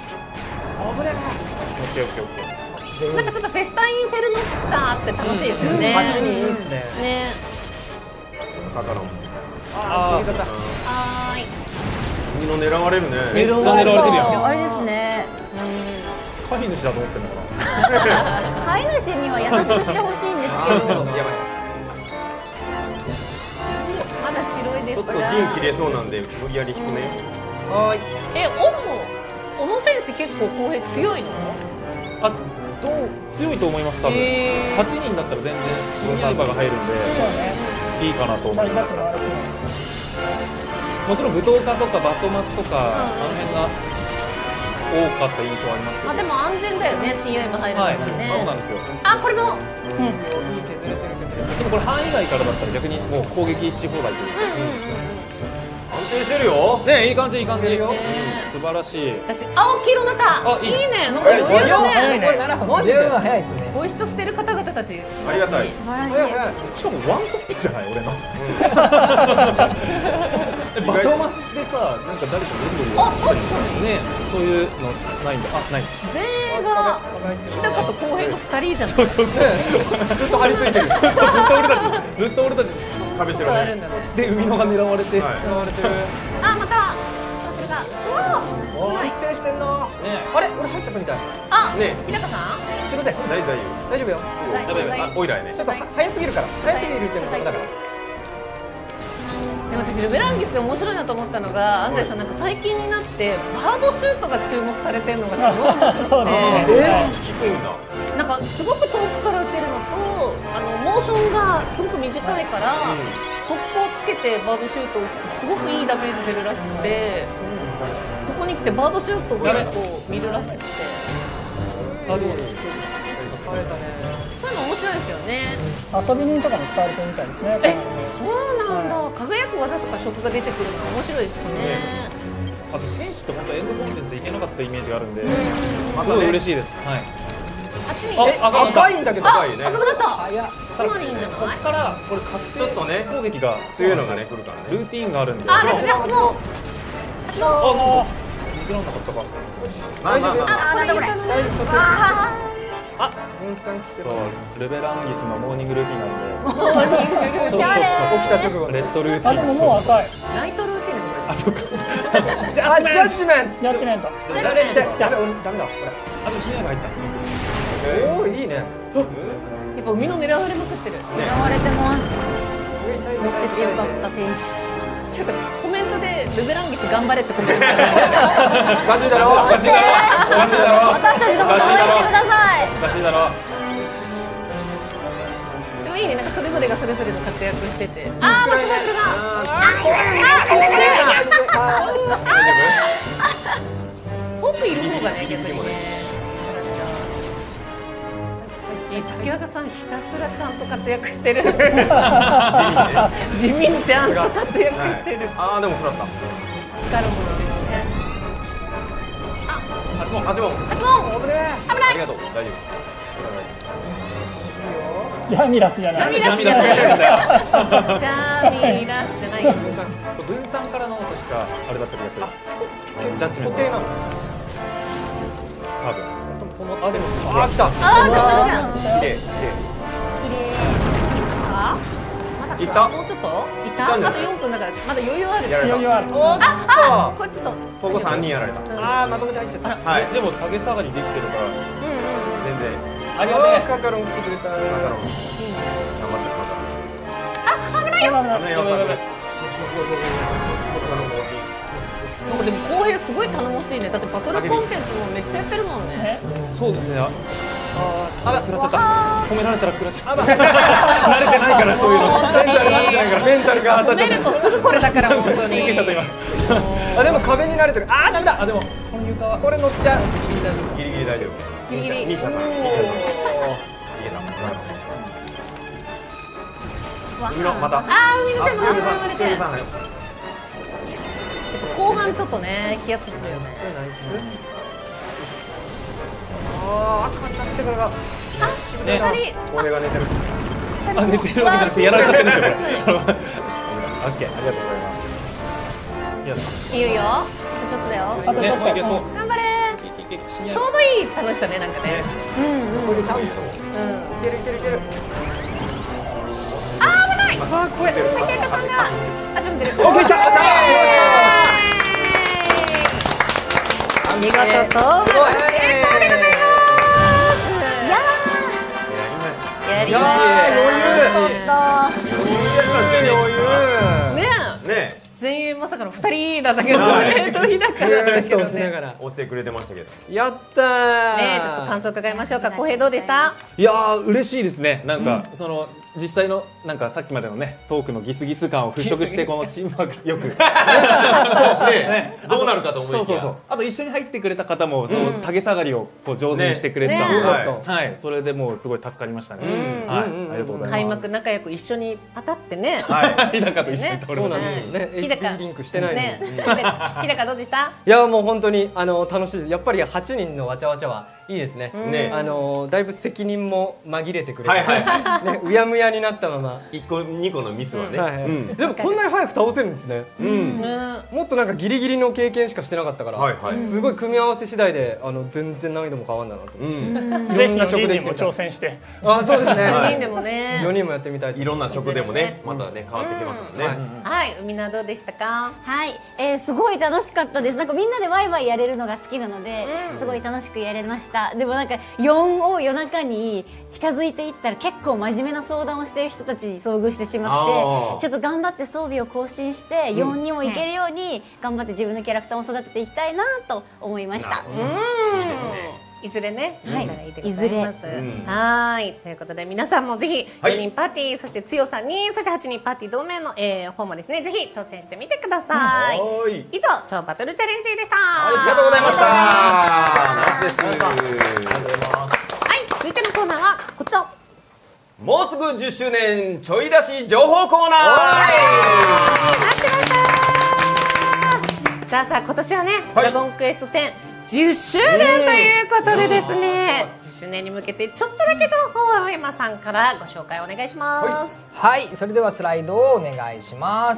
オッケーオッケーオッケー。 なんかちょっとフェスタインフェルノッタって楽しいですよね。 8人いいですね。 ね。 カカロン。 ああ、切り方。 はーい。 君の狙われるね。 めっちゃ狙われてるやん。 あれですね。 飼い主だと思ってんのかな。 飼い主には優しくしてほしいんですけど。 やばい。 まだ白いですちょっとが。 陣切れそうなんで無理やり低め。 はい。 小野選手結構公平強いの？ あ、どう強いと思います多分。8人だったら全然新刃が入るんでいいかなと思います。もちろん武闘家とかバトマスとかあの辺が多かった印象はありますけど。 あ、でも安全だよね、新刃入るんだからね。 そうなんですよ。 あ、これも。 でもこれ範囲外からだったら逆にもう攻撃し放題というか。 安定してるよ。 ね、いい感じいい感じ。素晴らしい。 私青黄色の中。いいね、なんか余裕早だね。 いね。これ7分。十分早いですね。 ご一緒してる方々たち。 ありがたい。 素晴らしい。 しかもワントップじゃない俺の。バトマスでさ、なんか誰かレンドリー。 あ、確かに。 ね、そういうのないんだ。あ、ないっす。 全員が日高と公平の2人じゃない。 そうそうそう。 ずっと張り付いてる。 ずっと俺たち壁してるね。 で海野が狙われて。 狙われてる。 あ、またサークルが。 安定してんな。あれ、俺入ったみたい。 あ、 ね、 日高さん。 すいません。大丈夫よ。 あ、オイラーね。 ちょっと早すぎるから。早すぎるっていうのがだから。 でも私ルベランギスで面白いなと思ったのが、安西さんなんか最近になってバードシュートが注目されてるのがすごい面白くて、なんかすごく遠くから打てるのと、モーションがすごく短いからトップをつけてバードシュートを打つとすごくいいダメージ出るらしくて、ここに来てバードシュートを結構見るらしくて、そういうの面白いですよね。 遊び人とかも使われてるみたいですね。 そうなんだ。輝く技とか色が出てくるのは面白いですよね。 あと選手って本当エンドコンテンツいけなかったイメージがあるんで、すごい嬉しいです。はい。 赤いんだけど。 赤くなった。かなりいいんじゃない？ ここからこれ確定攻撃が強いのがね来るからね。 ルーティーンがあるんで。 あ、8問。 あ、なんか逃げらんなかったか。 まあまあまあ。 あ、これこれ。 あ、そうルベランギスのモーニングルーティンなんで。 モーニングルーティン。 そうそうそう。起きた直後レッドルーティン。 あ、でももう赤い。 ナイトルーティンですこれ。 あ、そうか。 ジャッジメント。 ジャッジメント。 ダメダメだこれ。 あと新刃入った。 おお、いいね。 やっぱ海の狙われまくってる。 狙われてます。乗っててよかった天使。 ちょっとコメントでルベランギス頑張れってコメント。 ガチだろ。 押して。私たちのこと応援してください。 おかしいだろ。 でもいいね、なんかそれぞれがそれぞれの活躍してて。あー、またサークルが。トップいる方がね、逆にね。竹若さんひたすらちゃんと活躍してる。地味にちゃんと活躍してる。 ああ、でも食らった。 光るものですね。あ、 8問。 危ない。 ありがとう。大丈夫。 ジャミラスじゃない。 ジャミラスじゃない。ジャミラスじゃない。 分散からの確かあれだった気がする。ジャッジメント。多分。あ、でもあ、来た。 あ、じゃあ綺麗。 綺麗。 いった。 もうちょっと。いった。あと4分だからまだ余裕ある。 余裕ある。 あ、これちょっと。 ここ3人やられた。 ああ、まとめて入っちゃった。 はい。 でも影下がりできてるから。 全然。 ありがとう。カカロン来てくれた。 頑張ってあ、危ないよ。 危ないよ。 なんかでも公平すごい頼もしいね。だってバトルコンテンツもめっちゃやってるもんね。 そうですね。あ、食らっちゃった。褒められたら食らっちゃった。慣れてないからそういうの。 本当に。 メンタルが褒めるとすぐこれだから本当に。 びっくりしちゃった今。 あ、でも壁に慣れてる。あー、ダメだ。 あ、でもこの床はこれ乗っちゃう。 ギリギリ大丈夫。 ギリギリ大丈夫。 ギリギリ西田さん、西田さん。いけた。海野、また。 あー、海野ちゃんも生まれて。後半ちょっとね、ヒヤッとするよね。 あー、赤になってからが。 ね、 二人。 これが寝てる。 あ、寝てるわけじゃなくてやられちゃってるんですよこれ。オッケー、ありがとうございます。よし。 いいよ。あとちょっとだよ。 ね、もういけそう。 頑張れ。 いけちょうどいい楽しさね、なんかね。 これ3分。 うん。 いけるいけるいける。 あー、危ない。 あー、これ。 竹中さんが足踏んでる。 オッケー、いった。 お見事と。成功でございます。やりました。ねえ。 ね全員まさかの2人だったけどね、ドキだからだけどね。 押してくれてましたけど。 やったー。 ねえ、ちょっと感想伺いましょうか。浩平どうでした？ いやー、嬉しいですね。なんか、その実際のなんかさっきまでのねトークのギスギス感を払拭してこのチームワークよくねどうなるかと思いきや。 そうそうそう。あと一緒に入ってくれた方もその下げ下がりをこう上手にしてくれてたので、はい、それでもうすごい助かりましたね。はい、ありがとうございます。 開幕仲良く一緒にパタってね。 はい。 日高と一緒に倒れましたね。 ね、 日高 HP リンクしてないのに。 ね、日高どうでした？ いや、もう本当に楽しいです。やっぱり8人のわちゃわちゃはいいですね。 ね、 だいぶ責任も紛れてくれて、 はいはいね、うやむやになったまま。 1個2個のミスはね。 はいはい。でもこんなに早く倒せるんですね。 うん。 もっとなんかギリギリの経験しかしてなかったから、 はいはい。 すごい組み合わせ次第で全然難易度も変わんだなと。 うん。 ぜひ4人でも挑戦して。 あ、そうですね。 4人でもね。 4人もやってみたい。 いろんな職でもね、またね変わってきますもんね。 はい、海菜どうでしたか？ はい、すごい楽しかったです。なんかみんなでワイワイやれるのが好きなので、すごい楽しくやれました。でもなんか4を夜中に近づいていったら結構真面目な相談をしている人たちに遭遇してしまって、ちょっと頑張って装備を更新して4にもいけるように頑張って自分のキャラクターを育てていきたいなと思いました。 いずれね、 はい、いずれ。 はい、ということで皆さんもぜひ4人パーティー、そして強さんに、そして8人パーティー同盟の方もですね、ぜひ挑戦してみてください。以上、超バトルチャレンジでした。 ありがとうございました。ナイスです。ありがとうございます。 はい、続いてのコーナーはこちら。 もうすぐ10周年ちょい出し情報コーナー。 さあさあ、今年はね、ドラゴンクエスト10 10周年ということでですね、10周年に向けてちょっとだけ情報を青山さんからご紹介お願いします。 はい、それではスライドをお願いします。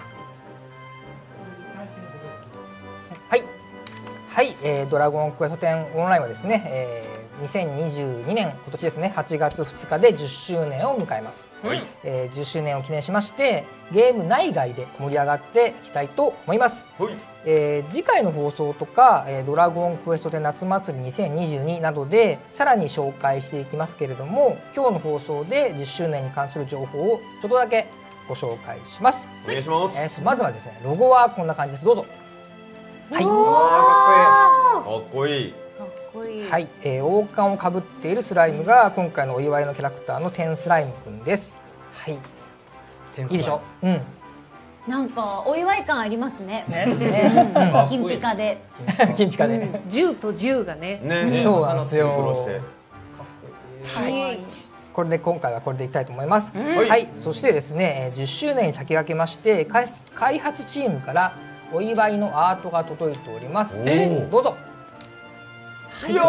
はいはい、ドラゴンクエスト10オンラインはですね、2022年今年ですね8月2日で10周年を迎えます。10周年を記念しましてゲーム内外で盛り上がっていきたいと思います。次回の放送とかドラゴンクエスト10夏祭り2022などでさらに紹介していきますけれども、今日の放送で10周年に関する情報をちょっとだけご紹介します。 お願いします。 まずはですね、ロゴはこんな感じです。どうぞ。はい、 かっこいい。 はい、王冠をかぶっているスライムが今回のお祝いのキャラクターのテンスライムくんです。はい、いいでしょ。うん。 なんかお祝い感ありますね。金ピカで。 金ピカで。 10と10がね。 そうなんですよ。 はい。 これで今回はこれでいきたいと思います。はい、そしてですね、10周年に先駆けまして開発チームからお祝いのアートが届いております。どうぞ。 よーい。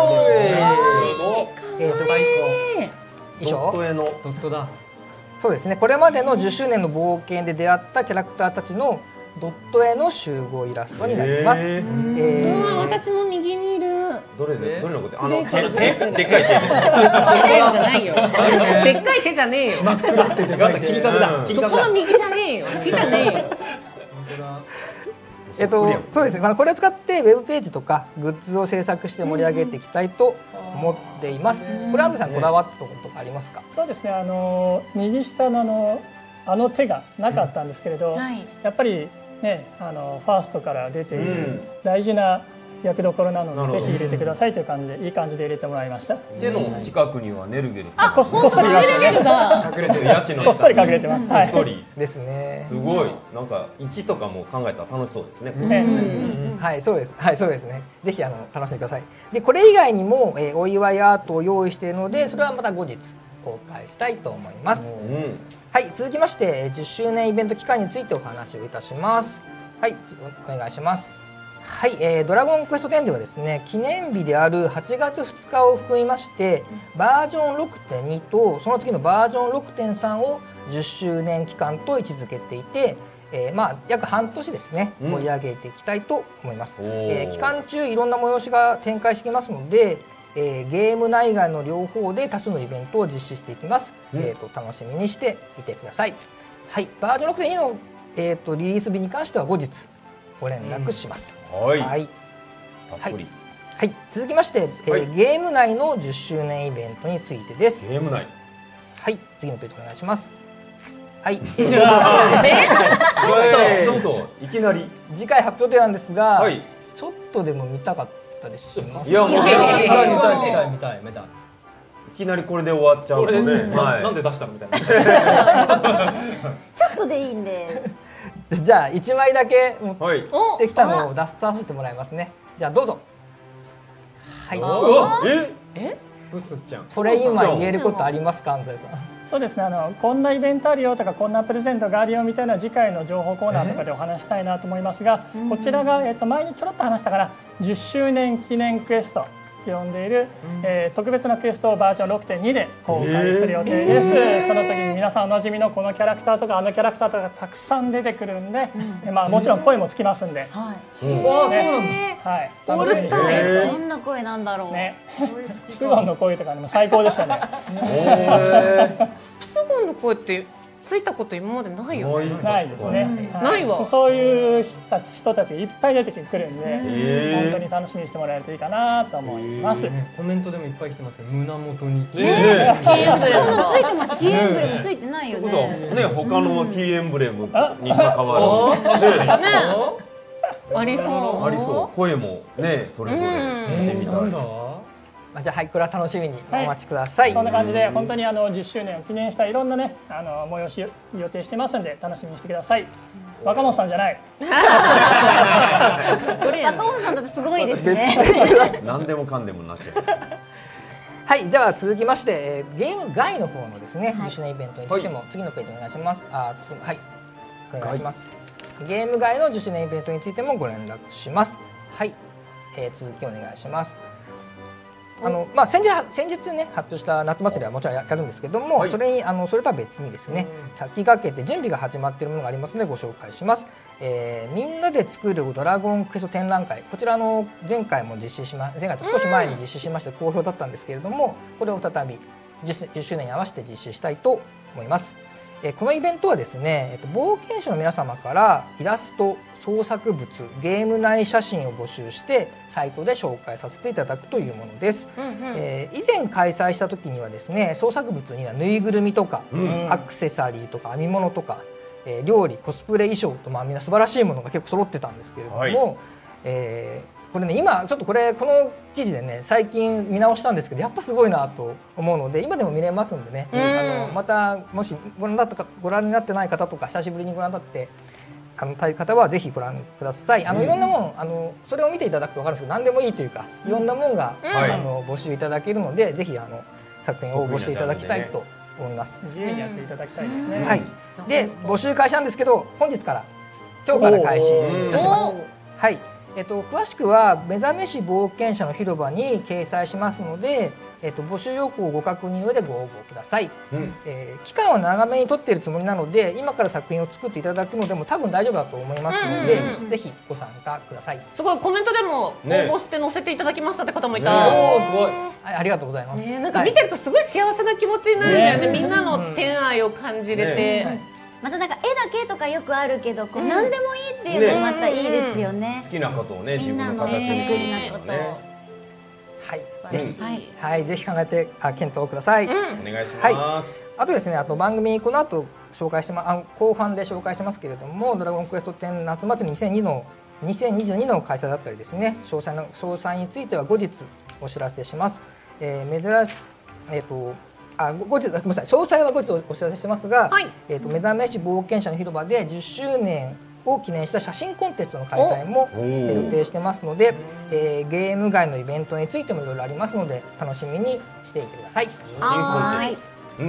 最高。 以上。 ドットだ。 そうですね。これまでの10周年の冒険で出会ったキャラクターたちのドット絵の集合イラストになります。 私も右にいる。 どれのこと？ でっかい手。 でっかい手。でっかいじゃないよ。でっかい手じゃねえよ。 切り株だ。 そこの右じゃねえよ。木じゃねえよ。 そうですね。これを使ってウェブページとかグッズを制作して盛り上げていきたいと思っています。これアンドさんこだわったところとかありますか？ そうですね。右下の手がなかったんですけれど、やっぱりねファーストから出ている大事な役どころなのでぜひ入れてくださいという感じでいい感じで入れてもらいました。 手の近くにはネルゲルこっそりネルゲルが隠れてる、ヤシのこっそり隠れてます。 こっそりですね。 すごいなんか位置とかも考えたら楽しそうですね。 はい、そうです。はい、そうですね。ぜひ楽しんでください。で、これ以外にも、お祝いアートを用意しているので、それはまた後日公開したいと思います。はい、続きまして10周年イベント期間についてお話をいたします。はい、お願いします。はい、ドラゴンクエスト10ではですね、記念日である8月2日を含みまして、バージョン 6.2 とその次のバージョン 6.3 を10周年期間と位置づけていて、約半年ですね、盛り上げていきたいと思います。期間中いろんな催しが展開してきますので、ゲーム内外の両方で多数のイベントを実施していきます。楽しみにしていてください。はい、バージョン 6.2 の、リリース日に関しては後日ご連絡します。 はい、 はい、 たっぷり。 はい、続きまして、ゲーム内の10周年イベントについてです。 ゲーム内。 はい、次のページお願いします。はい、 ちょっといきなり次回発表予定なんですが、ちょっとでも見たかったです。 いや、もう見たい。 いきなりこれで終わっちゃうとね、 なんで出したのみたいな。 ちょっとでいいんで。 じゃあ1枚だけ持ってきたのを出させてもらいますね。じゃあどうぞ。はい。 ブスちゃん。 これ今言えることありますか、安西さん。 そうですね、こんなイベントあるよとかこんなプレゼントがあるよみたいな次回の情報コーナーとかでお話したいなと思いますが、こちらが、前にちょろっと話したかな、10周年記念クエストと呼んでいる、特別なクエストをバージョン 6.2 で公開する予定です。その時に皆さんおなじみのこのキャラクターとかあのキャラクターとかたくさん出てくるんで、もちろん声もつきますんで、 はい。 そうなんだ。はい。 オールスター。 どんな声なんだろう。 ね。プスゴンの声とかも最高でしたね。 プスゴンの声ってついたこと今までないよね。 ないですね。 ないわ。 そういう人たちがいっぱい出てくるんで、本当に楽しみにしてもらえるといいかなと思います。 コメントでもいっぱい来てますけど、胸元にキーエンブレムついてます。キーエンブレムついてないよね。 ね、他のキーエンブレムに関わる。 ありそう。 ありそう。声もね、それぞれ見てみたい。 じゃあ、はい、これは楽しみにお待ちください。 そんな感じで本当に10周年を記念したいろんなね催し予定してますんで楽しみにしてください。若本さんじゃない。 若本さんだってすごいですね。 何でもかんでもなっちゃう。 はい、では続きましてゲーム外の方のですね10周年イベントについても次のページお願いします。はい、お願いします。ゲーム外の10周年イベントについてもご連絡します。はい、続きお願いします。先日ね発表した夏祭りはもちろんやるんですけども、それとは別にですね、先駆けて準備が始まっているものがありますのでご紹介します。みんなで作るドラゴンクエスト展覧会、こちら前回も実施し前回と少し前に実施しまして好評だったんですけれども、これを再び 10周年に合わせて実施したいと思います。このイベントはですね、冒険者の皆様からイラスト、創作物、ゲーム内写真を募集してサイトで紹介させていただくというものです。以前開催した時にはですね、創作物にはぬいぐるみとか、アクセサリーとか編み物とか、料理、コスプレ衣装とみんな素晴らしいものが結構揃ってたんですけれども、これね今ちょっとこの記事でね最近見直したんですけど、やっぱすごいなと思うので今でも見れますんでね、またもしご覧になってない方とか久しぶりにご覧になってたい方はぜひご覧ください。いろんなもんそれを見ていただくと分かるんですけど、何でもいいというかいろんなもんが募集いただけるので、ぜひ作品を応募していただきたいと思います。 自由にやっていただきたいですね。 はい。で募集開始なんですけど、今日から開始いたします。はい。詳しくは目覚めし冒険者の広場に掲載しますので、募集要項をご確認の上でご応募ください。期間は長めに取っているつもりなので、今から作品を作っていただくのでも多分大丈夫だと思いますので、ぜひご参加ください。 すごいコメントでも応募して載せていただきましたって方もいた。 すごい。ありがとうございます。 なんか見てるとすごい幸せな気持ちになるんだよね。みんなの天愛を感じれて。 またなんか絵だけとかよくあるけど、何でもいいっていうのもまたいいですよね。 好きなことをね、自分の形にすることね。はい、ぜひ考えて検討ください。お願いします。 あとですね、番組この後紹介して後半で紹介しますけれども、ドラゴンクエスト10夏祭り2002の 2022の開催だったりですね、詳細については後日お知らせします。後日、ごめんなさい、詳細は後日お知らせしますが、目覚めし冒険者の広場で10周年を記念した写真コンテストの開催も予定してますので、ゲーム外のイベントについてもいろいろありますので楽しみにしていてください。 はい。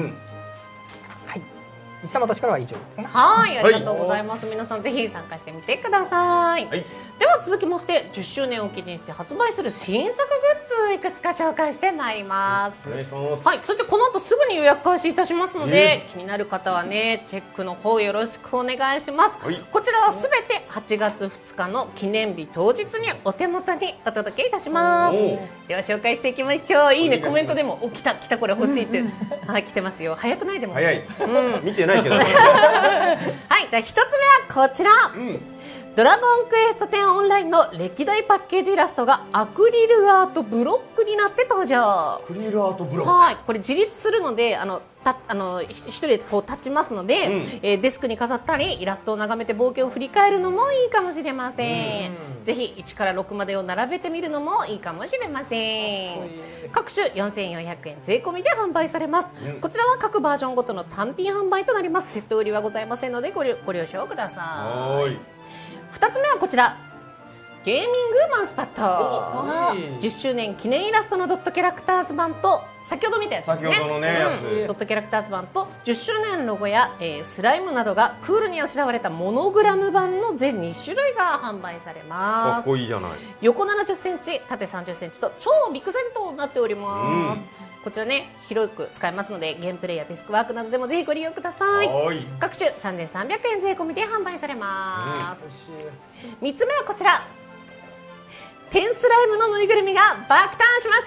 一旦私からは以上。 はい、ありがとうございます。皆さんぜひ参加してみてください。では続きまして10周年を記念して発売する新作グッズいくつか紹介してまいります。はい、そしてこの後すぐに予約開始いたしますので、気になる方はねチェックの方よろしくお願いします。こちらはすべて8月2日の記念日当日にお手元にお届けいたします。では紹介していきましょう。いいね、コメントでも来たこれ欲しいってはい来てますよ。早くないでも欲しい。 見てないけど。 はい、じゃあ1つ目はこちら。ドラゴンクエスト10オンラインの歴代パッケージイラストがアクリルアートブロックになって登場。 アクリルアートブロック。 はい、これ自立するので一人でこう立ちますので、デスクに飾ったりイラストを眺めて冒険を振り返るのもいいかもしれません。ぜひ1から6までを並べてみるのもいいかもしれません。各種4400円税込みで販売されます。こちらは各バージョンごとの単品販売となります。セット売りはございませんのでご了承ください。2つ目はこちら、ゲーミングマウスパッド10周年記念イラストのドットキャラクターズ版と先ほど見たやつですね、ドットキャラクターズ版と10周年ロゴや、スライムなどがクールにあしらわれたモノグラム版の全2種類が販売されます。 かっこいいじゃない。 横70センチ縦30センチと超ビッグサイズとなっております。こちらね広く使えますのでゲームプレイやデスクワークなどでもぜひご利用ください。各種3300円税込みで販売されます。3つ目はこちら、テンスライムのぬいぐるみが爆誕しました。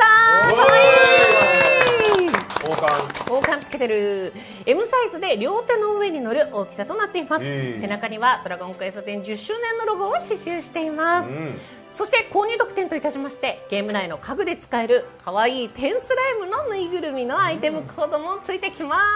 王冠つけてる M サイズで両手の上に乗る大きさとなっています。背中にはドラゴンクエスト10 10周年のロゴを刺繍しています。そして購入特典といたしましてゲーム内の家具で使える可愛いテンスライムのぬいぐるみのアイテムコードもついてきます。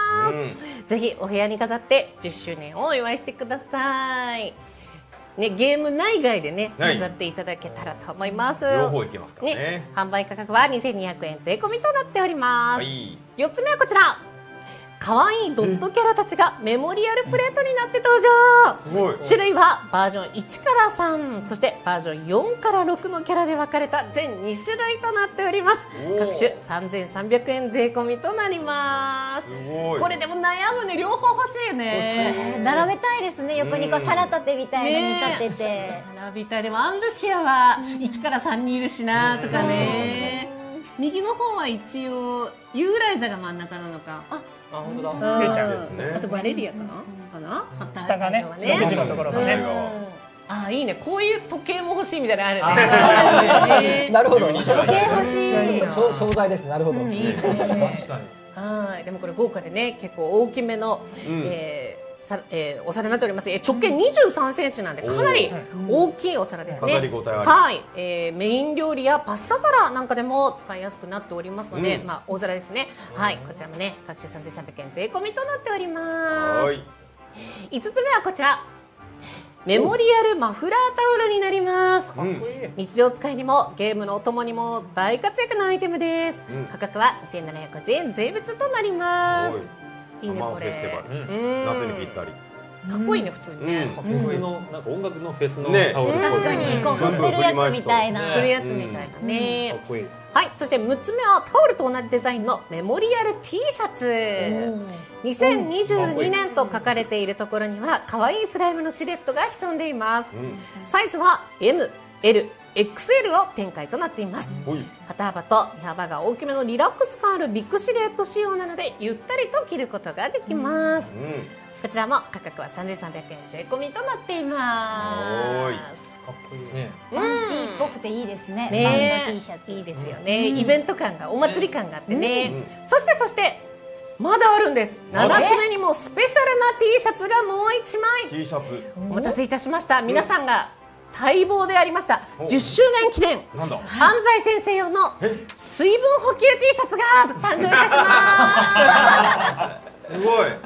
ぜひお部屋に飾って10周年をお祝いしてください。ね、ゲーム内外でね飾っていただけたらと思います。 両方いけますからね。 販売価格は2200円税込みとなっております。4つ目はこちら、可愛いドットキャラたちがメモリアルプレートになって登場。種類はバージョン1から3、そしてバージョン4から6のキャラで分かれた全2種類となっております。各種3300円税込みとなります。これでも悩むね、両方欲しいよね。 並べたいですね、横にこう皿立てみたいなのに立てて並びたい。でもアンルシアは1から3にいるしなとかね。右の方は一応ユーライザが真ん中なのか。 本当だ。 出ちゃうですね。 あとバレリアかな。 下がね、食事のところがね。 あ、いいね。こういう時計も欲しいみたいなのあるね。 なるほど。 時計欲しい。 商材ですね。なるほど。 確かに。はい。でもこれ豪華でね、結構大きめのお皿になっております。直径23センチなんでかなり大きいお皿ですね。はい。メイン料理やパスタ皿なんかでも使いやすくなっておりますので、まあ大皿ですね。はい。こちらもね、各種3300円税込みとなっております。5つ目はこちら。メモリアルマフラータオルになります。日常使いにもゲームのお供にも大活躍なアイテムです。価格は2750円税別となります。いいねこれ。 夏にぴったり。 かっこいいね普通にね。 フェスのなんか音楽のフェスのタオル。 確かにこう振ってるやつみたいな。 振るやつみたいなね。かっこいい。はい、そして6つ目はタオルと同じデザインのメモリアル T シャツ。2022年と書かれているところには可愛いスライムのシルエットが潜んでいます。サイズは M、L、XL を展開となっています。肩幅と身幅が大きめのリラックス感あるビッグシルエット仕様なのでゆったりと着ることができます。こちらも価格は3300円税込みとなっています。 かっこいいね。 バンティーっぽくていいですね。 ね、 バンド T シャツいいですよね。イベント感が、お祭り感があってね。そしてまだあるんです。7つ目にもスペシャルな T シャツがもう1枚。 T シャツ。 お待たせいたしました。皆さんが待望でありました10周年記念安西先生用の水分補給 T シャツが誕生いたします。 すごい。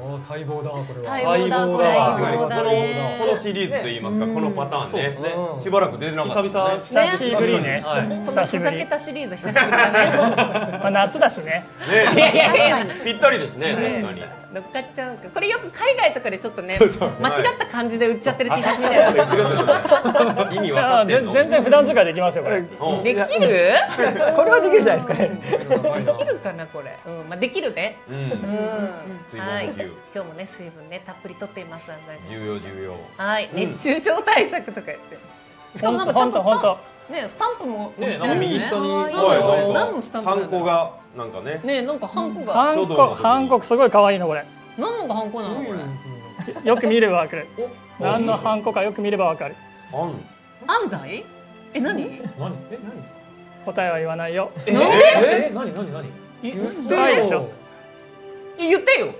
待望だこれは。 待望だこれこのシリーズといいますか、このパターンね、しばらく出てなかった。 久々 久しぶりね。久しぶり。 ふざけたシリーズ久しぶりだね。 まあ夏だしね。 いやいやいや。 ぴったりですね、確かに。 乗っかっちゃうか。これよく海外とかでちょっとね、間違った感じで売っちゃってる T シャツだよ。 意味分かってんの？ 全然普段使いできますよこれ。 できる？ これはできるじゃないですかね。 できるかなこれ。まあできるね。はい。 水分補給。 今日もね水分ねたっぷりとっています安西さん。 重要重要。 はい。熱中症対策とか言って。しかもなんかちゃんとスタンプもね、なんか右下に何のスタンプ？ ハンコがなんかね。 ねなんかハンコが。 ハンコすごい可愛いのこれ。 何のハンコなのこれ？ よく見ればわかる。何のハンコかよく見ればわかる。 安西？何？ 答えは言わないよ。 なんで？ 何？ 言ってでしょ。 言ってよ。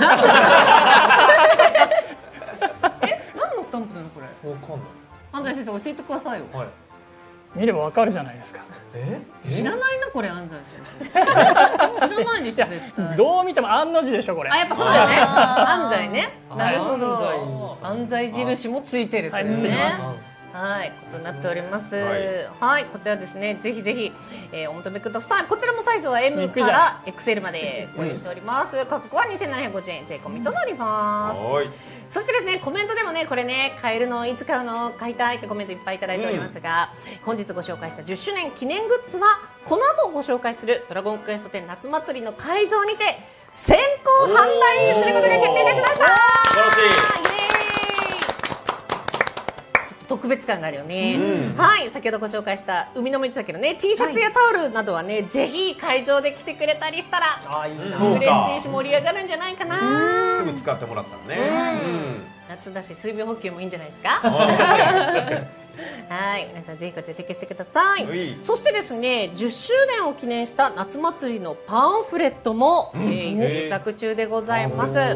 何のスタンプなのこれ？ わかんない。 安西先生教えてくださいよ。 見ればわかるじゃないですか。 知らないなこれ安西先生。知らないでしょ絶対。 どう見ても安の字でしょこれ。 あやっぱそうだよね。安西ね。なるほど。安西印もついてるっていうね。はい、ことになっております。はい、こちらですね、ぜひぜひ、お求めください。こちらもサイズは M から XL までご用意しております。価格は2750円税込みとなります。そしてですね、コメントでもね、これね、買えるの、いつ買うの、買いたいってコメントいっぱいいただいておりますが、本日ご紹介した10周年記念グッズは、この後ご紹介するドラゴンクエスト10夏祭りの会場にて先行販売することが決定いたしました。特別感があるよね、はい、先ほどご紹介した海のも言ってたけどね T シャツやタオルなどはね、ぜひ会場で着てくれたりしたら嬉しいし盛り上がるんじゃないかな。 すぐ使ってもらったらね、 夏だし水分補給もいいんじゃないですか。 確かにはい、皆さんぜひこちらチェックしてください。そしてですね、10周年を記念した夏祭りのパンフレットも制作中でございます。はい、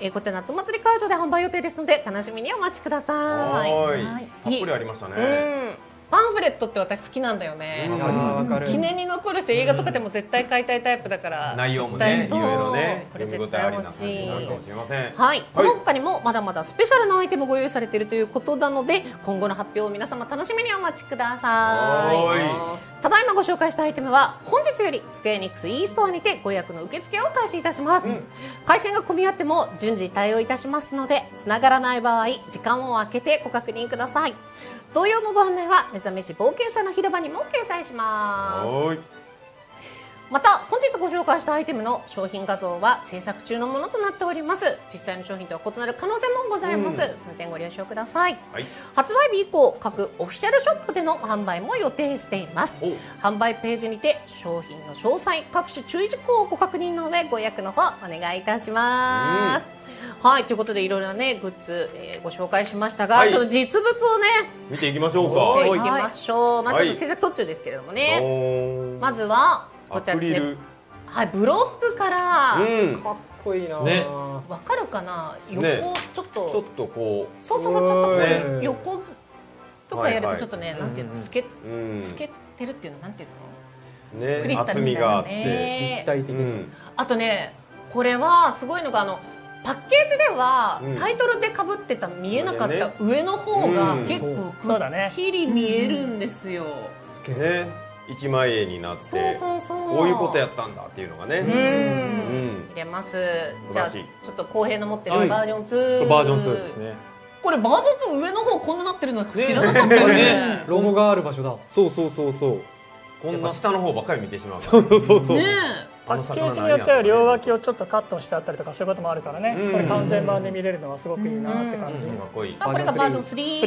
こちら夏祭り会場で販売予定ですので楽しみにお待ちください。 たっぷりありましたね。 パンフレットって私好きなんだよね。記念に残るし、映画とかでも絶対買いたいタイプだから。 内容もね、いろいろね、 これ絶対欲しい。 はい、 この他にもまだまだスペシャルなアイテムご用意されているということなので、今後の発表を皆様楽しみにお待ちください。ただいまご紹介したアイテムは本日よりスクエアエニックス E ストアにてご予約の受付を開始いたします。回線が混み合っても順次対応いたしますので、つながらない場合時間を空けてご確認ください。同様のご案内は目覚めし冒険者の広場にも掲載します。また本日ご紹介したアイテムの商品画像は制作中のものとなっております。実際の商品とは異なる可能性もございます。その点ご了承ください。発売日以降各オフィシャルショップでの販売も予定しています。販売ページにて商品の詳細各種注意事項をご確認の上ご予約の方お願いいたします。はい、ということでいろいろなねグッズ、ご紹介しましたが、ちょっと実物をね見ていきましょうか。 見ていきましょう。まあちょっと制作途中ですけれどもね、まずはこちらですね。はい、ブロックから、 かっこいいな。 ね、 わかるかな、横ちょっとこう、 そうちょっとこう横とかやるとちょっとね、なんていうの、透けてるっていうのなんていうの、クリスタルみたいなね、 立体的に。 あとね、これはすごいのがパッケージではタイトルで被ってた見えなかった上の方が結構くっきり見えるんですよ。 ね、1万円になってこういうことやったんだっていうのがね入れます。じゃあちょっと公平の持ってるバージョン2、 バージョン2ですね。 これバージョン2上の方こんななってるの知らなかったよね。 ロゴがある場所だ。 そうこんな下の方ばっかり見てしまう。 そうパッケージによっては両脇をちょっとカットしてあったりとかそういうこともあるからね、これ完全版で見れるのはすごくいいなって感じ。 これがバージョン3。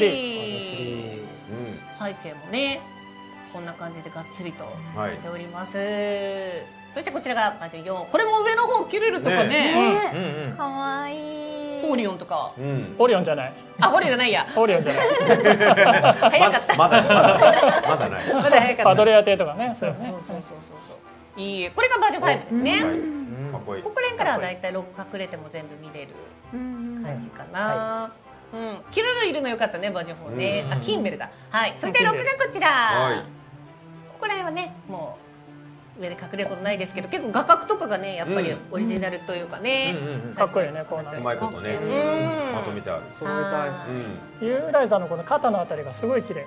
背景もねこんな感じでがっつりと出ております。そしてこちらがバージョン4。これも上の方切れるとかね。 かわいい。 オリオンとか。 オリオンじゃない。 あ、オリオンじゃないや。 オリオンじゃない。 早かった。 まだない。 まだ早かった。 パドレア邸とかね。そうね。 そう。いい。これがバージョン5ですね。ここら辺からはだいたいロゴ隠れても全部見れる感じかな。キルルいるのよかったね、バージョン4ね。あ、キンベルだ。はい。そして6がこちら。ここら辺はね、もう上で隠れることないですけど、結構画角とかがねやっぱりオリジナルというかね、 かっこいいねこうなうまいことねまとめてある。 揃えたい。 ユーライザーのこの肩のあたりがすごい綺麗。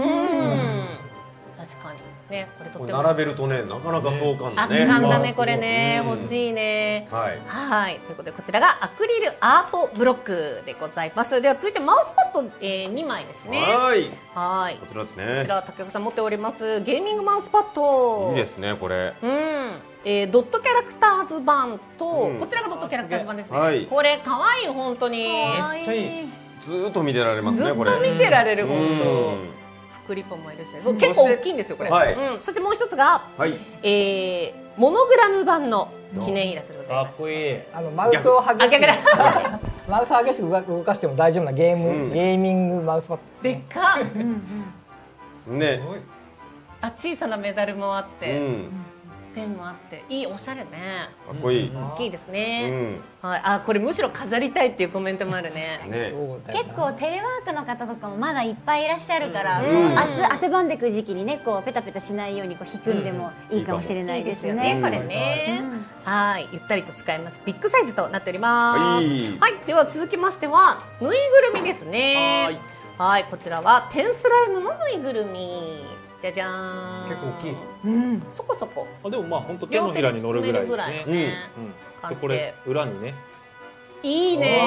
確かにね、これとっても並べるとね、なかなか壮観だね。 圧巻だねこれね、欲しいね。はい、ということでこちらがアクリルアートブロックでございます。では続いてマウスパッド2枚ですね。はい、こちらですね。 こちらは竹岡さん持っておりますゲーミングマウスパッド。 いいですねこれ。 ドットキャラクターズ版と、こちらがドットキャラクターズ版ですね。これ可愛い本当に。めっちゃいい。 ずっと見てられますねこれ。 ずっと見てられる本当。クリップもいいですね。結構大きいんですよこれ。そしてもう一つがモノグラム版の記念イラストでございます。 かっこいい。 マウスを激しくマウスを激しく動かしても大丈夫なゲーミングマウスパッドでっかね。 小さなメダルもあってペンもあっていいおしゃれね。 かっこいい。 大きいですね。はい、これむしろ飾りたいっていうコメントもあるね。 結構テレワークの方とかもまだいっぱいいらっしゃるから、汗ばんでく時期にねこうペタペタしないようにこう引くんでもいいかもしれないですよね。 これね。はい、ゆったりと使えます。ビッグサイズとなっております。はい、では続きましてはぬいぐるみですね。はい、こちらはテンスライムのぬいぐるみ。じゃじゃーん。 結構大きい。 そこそこ。 でもまあ本当手のひらに乗るぐらいですね。これ裏にね。 いいね。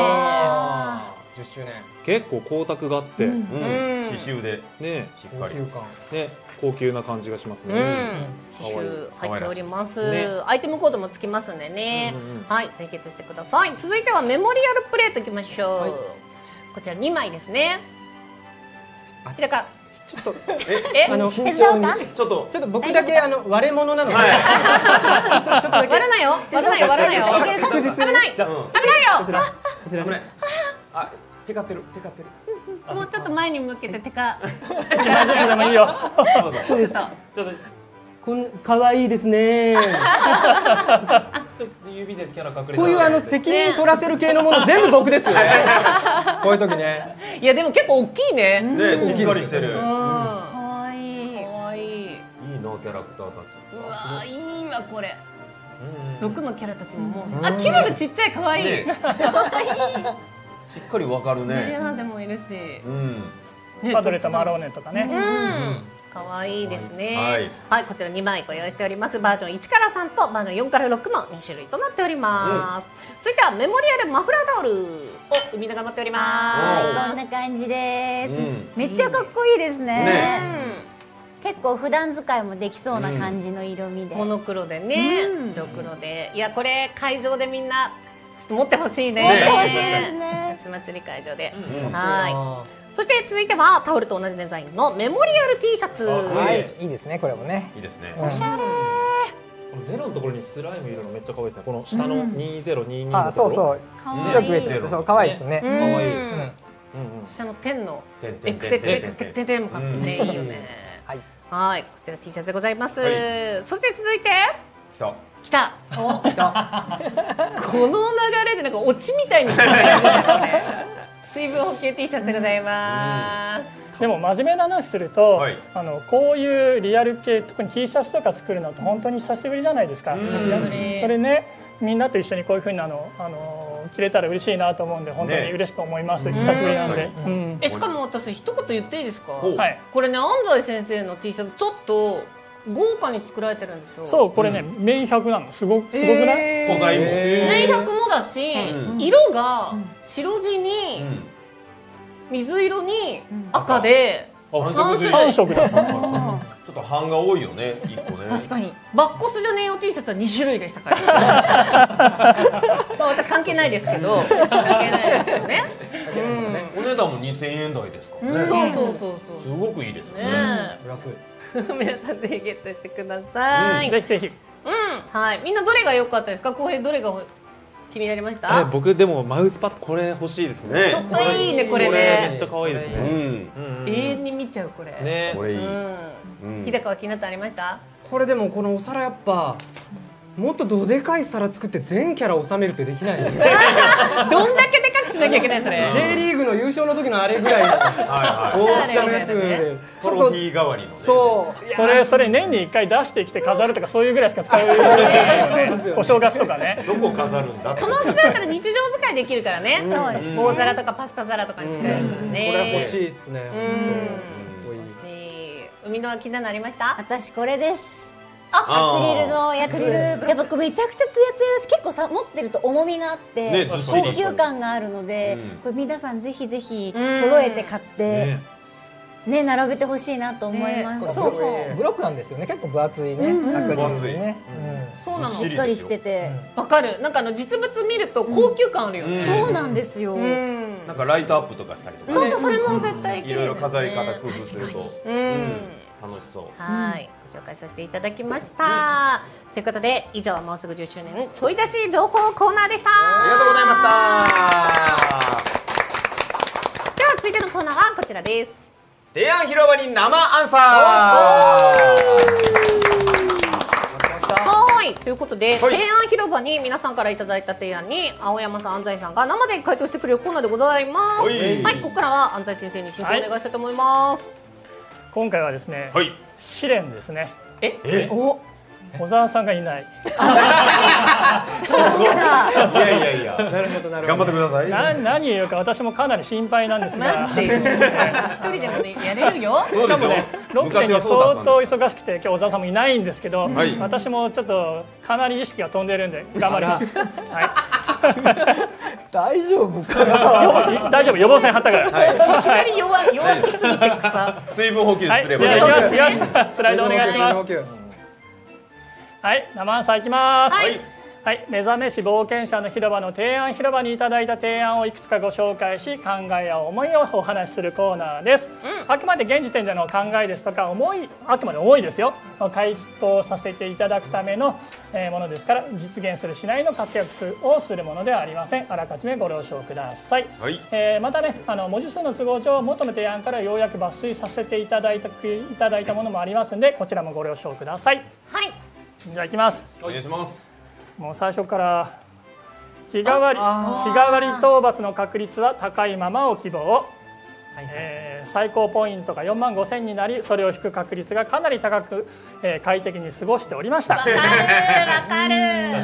10周年。 結構光沢があって刺繍でねしっかりね高級な感じがしますね。 刺繍入っております。アイテムコードもつきますんでね。はい、ぜひゲットしてください。続いてはメモリアルプレートいきましょう。こちら2枚ですね。ひらか。 ちょっと手伝おうか。 ちょっと僕だけ割れ物なので。 割るなよ。割るなよ。割るなよ。 確実に。 危ないよ。 こちら危ない。テカってる。 もうちょっと前に向けて手か。 一枚ずつでもいいよ。 ちょっと可愛いですね。 ちょっと指でキャラ隠れて。 こういう責任取らせる系のもの全部僕ですよね。こういう時ね。 いやでも結構大きいね。 ね、しっかりしてる。 可愛い。可愛い。いいなキャラクターたち。 うわいいわこれ。6のキャラたちももうキラルちっちゃい可愛い。 しっかりわかるね。 レアでもいるし。 パドレとマローネとかね。 可愛いですね。はい、こちら2枚ご用意しております。バージョン1から3とバージョン4から6の2種類となっております。続いてはメモリアルマフラータオルを海野が持っております。 こんな感じです。めっちゃかっこいいですね。結構普段使いもできそうな感じの色味で。 モノクロでね、白黒で。いやこれ会場でみんな持ってほしいね。 持ってほしいですね。 夏祭り会場で。はい。そして続いてはタオルと同じデザインのメモリアル T シャツ。 いいですねこれもね。 いいですね。 おしゃれ。 このゼロのところにスライムいるのめっちゃ可愛いですね。この下の2022のところ。そうそう。そう可愛いですね。 可愛い。 下の点のエクセクセクテクテもかっこいいよね。はい、こちら T シャツでございます。そして続いて来た。この流れでなんかオチみたいにしてるね。水分補給 T シャツでございます。 でも真面目な話すると、こういうリアル系特に T シャツとか作るのって本当に久しぶりじゃないですか。それねみんなと一緒にこういうふうに着れたら嬉しいなと思うんで本当に嬉しく思います。久しぶりなんで。 しかも私一言言っていいですか。 はい。 これね安西先生の T シャツちょっと豪華に作られてるんですよ。 そうこれね綿100なのすごくない？ 素材も綿100もだし色が白地に水色に赤で 3色だ。 ちょっと版が多いよね1個ね。 確かにバッコスじゃねえよ T シャツは2種類でしたから。私関係ないですけど関係ないですけどね。 お値段も2000円台ですからね。 そうすごくいいですね。 安い。 皆さんぜひゲットしてください。 ぜひぜひ。 はい。みんなどれが良かったですか。浩平どれが気になりました？ 僕でもマウスパッドこれ欲しいですね。 ちょっといいねこれね。 めっちゃ可愛いですね。 永遠に見ちゃうこれ。 ね。 これいい。 日高は気になってありました？ これでもこのお皿やっぱもっとどでかい皿作って全キャラ収めるってできないですね。 どんだけでかくしなきゃいけないそれ。 J リーグの優勝の時のあれぐらいの大きさのやつでトロフィー代わりのね。 そうそれ年に1回出してきて飾るとかそういうぐらいしか使うよね。お正月とかね。 どこ飾るんだ。 この大きさだったら日常使いできるからね。 そうです。 大皿とかパスタ皿とかに使えるからね。 これ欲しいっすね。 欲しい。海の気になりました？ 私これです。アクリルのやつ。やっぱめちゃくちゃツヤツヤだし、結構さ持ってると重みがあって高級感があるので、これ皆さんぜひぜひ揃えて買ってね並べてほしいなと思います。 そうそうブロックなんですよね。結構分厚いねアクリルでね。 そうなの。 しっかりしててわかる。なんか実物見ると高級感あるよね。 そうなんですよ。 なんかライトアップとかしたりとか。 そうそう、それも絶対綺麗だよね。 いろいろ飾り方工夫すると楽しそう。 はい、ご紹介させていただきました。ということで以上もうすぐ10周年ちょい出し情報コーナーでした。 ありがとうございました。 では続いてのコーナーはこちらです。 提案広場に生アンサー。 はい、ということで、提案広場に皆さんからいただいた提案に青山さん、安西さんが生で回答してくれるコーナーでございます。はい、ここからは安西先生に進行お願いしたいと思います。 今回はですね、試練ですね。小沢さんがいない。 そうだ。 いや。なるほどなるほど。頑張ってください。 何言うか私もかなり心配なんですが。 一人でもねやれるよ。 しかもね、ロケに相当忙しくて今日小沢さんもいないんですけど、私もちょっとかなり意識が飛んでるんで頑張ります。 大丈夫かな。 大丈夫、予防線張ったから。 いきなり弱気すぎて草。 水分補給すれば。 スライドお願いします。はい、生アンサーいきます。はい、目覚めし冒険者の広場の提案広場にいただいた提案をいくつかご紹介し、考えや思いをお話しするコーナーです。あくまで現時点での考えですとかあくまで思いですよ。回答させていただくためのものですから、実現するしないの掛け約をするものではありません。あらかじめご了承ください。またね、文字数の都合上元の提案からようやく抜粋させていただいたものもありますので、こちらもご了承ください。 はい。 じゃあ行きます。 お願いします。 もう最初から日替わり討伐の確率は高いままを希望。最高ポイントが45,000になり、それを引く確率がかなり高く、快適に過ごしておりました。 わかる。 確かに。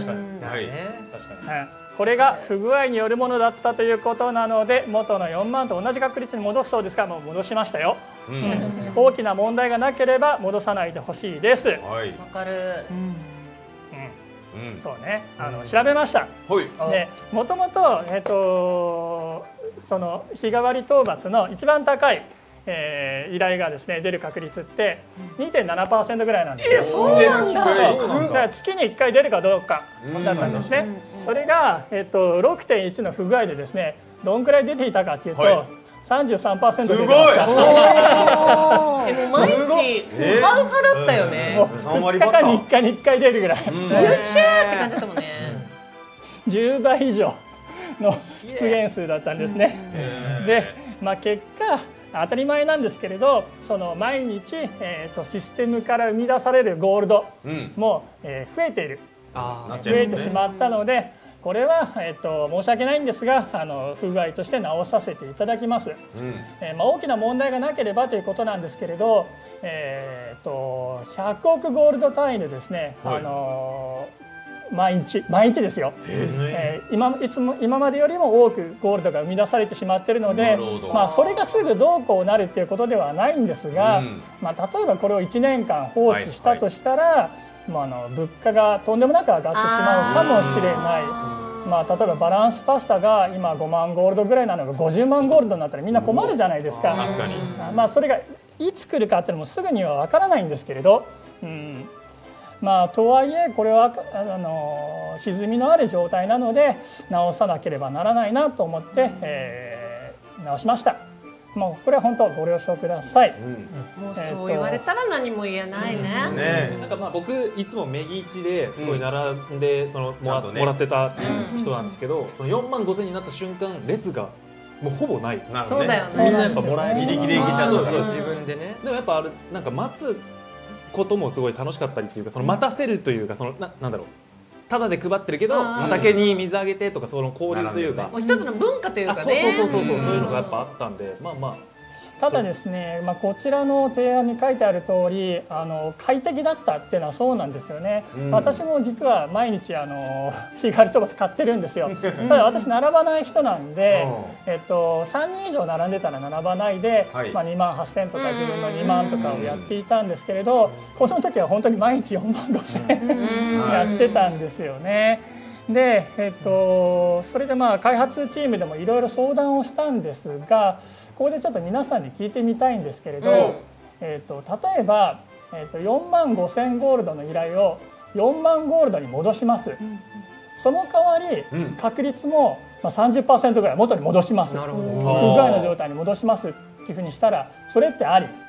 これが不具合によるものだったということなので、元の4万と同じ確率に戻すそうですが、もう戻しましたよ。大きな問題がなければ戻さないでほしいです。 わかる。 そうね、調べました。で、もともとその日替わり討伐の一番高い依頼がですね出る確率って 2.7% ぐらいなんですよ。 そうなんだ。 だから月に1回出るかどうかだったんですね。それが6.1 の不具合でですね、どんくらい出ていたかっていうと、33% 出てました。 毎日ウハウハだったよね。 2日間に1回出るぐらい。 よっしゃーって感じだったもんね。 10倍以上の出現数だったんですね。で、結果当たり前なんですけれど、その毎日、システムから生み出されるゴールドも、増えてしまったので、これは、申し訳ないんですが不具合として直させていただきます。大きな問題がなければということなんですけれど、100億ゴールド単位でですね、毎日ですよ、今までよりも多くゴールドが生み出されてしまっているので、それがすぐどうこうなるっていうことではないんですが、例えばこれを1年間放置したとしたら、物価がとんでもなく上がってしまうかもしれない。例えばバランスパスタが今5万ゴールドぐらいなのが50万ゴールドになったらみんな困るじゃないですか。それがいつ来るかっていうのもすぐにはわからないんですけれど、とはいえこれは歪みのある状態なので直さなければならないなと思って、直しました。これは本当ご了承ください。 もうそう言われたら何も言えないね。 なんか僕いつも右位置ですごい並んでもらってた人なんですけど、その45,000になった瞬間列がもうほぼない。 そうだよね。 みんなやっぱもらえるギリギリいけちゃう。 自分でね。 でもやっぱなんか待つこともすごい楽しかったりっていうか、その待たせるというか、なんだろう。 ただで配ってるけど畑に水あげてとかその交流というか、 もう一つの文化というかね。 そういうのがやっぱあったんで、まあただですね、こちらの提案に書いてある通り快適だったっていうのはそうなんですよね。私も実は毎日日帰りトバス買ってるんですよ。ただ私並ばない人なんで、3人以上並んでたら並ばないで、2万8000とか自分の2万とかをやっていたんですけれど、この時は本当に毎日4万5000やってたんですよね。で、それで開発チームでもいろいろ相談をしたんですが、ここでちょっと皆さんに聞いてみたいんですけれど、例えば、4万5000ゴールドの依頼を4万ゴールドに戻します。その代わり確率も30% ぐらい元に戻します。不具合の状態に戻しますっていうふうにしたら、それってあり。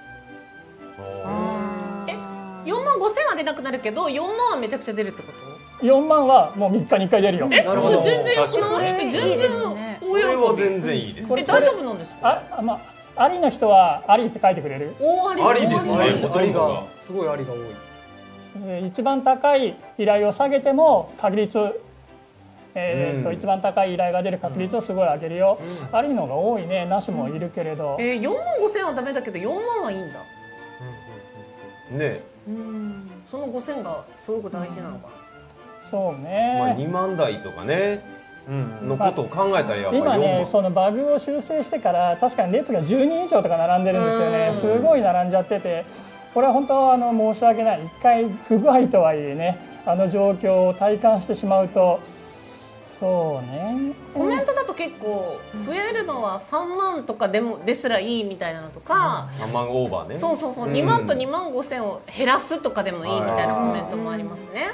4万5000は出なくなるけど4万はめちゃくちゃ出るってこと？ 4万はもう3日に1回出るよ。 なるほど。全然よくない？全然これは全然いいです。 大丈夫なんですか？ ありの人はありって書いてくれる？ ありですね。ほとんどがすごいありが多い。一番高い依頼を下げても確率、一番高い依頼が出る確率をすごい上げるよ。ありのが多いね。なしもいるけれど。 4万5000はダメだけど4万はいいんだ。 ね。 その5000がすごく大事なのかな。 そうね。 2万台とかね。のことを考えたらやっぱり今ね、そのバグを修正してから確かに列が10人以上とか並んでるんですよね。すごい並んじゃってて、これは本当は申し訳ない。一回不具合とはいえね、状況を体感してしまうと、そうね。 コメントだと結構増えるのは3万とかですらいいみたいなのとか、 3万オーバーね。 そう2万と2万5000を減らすとかでもいいみたいなコメントもありますね。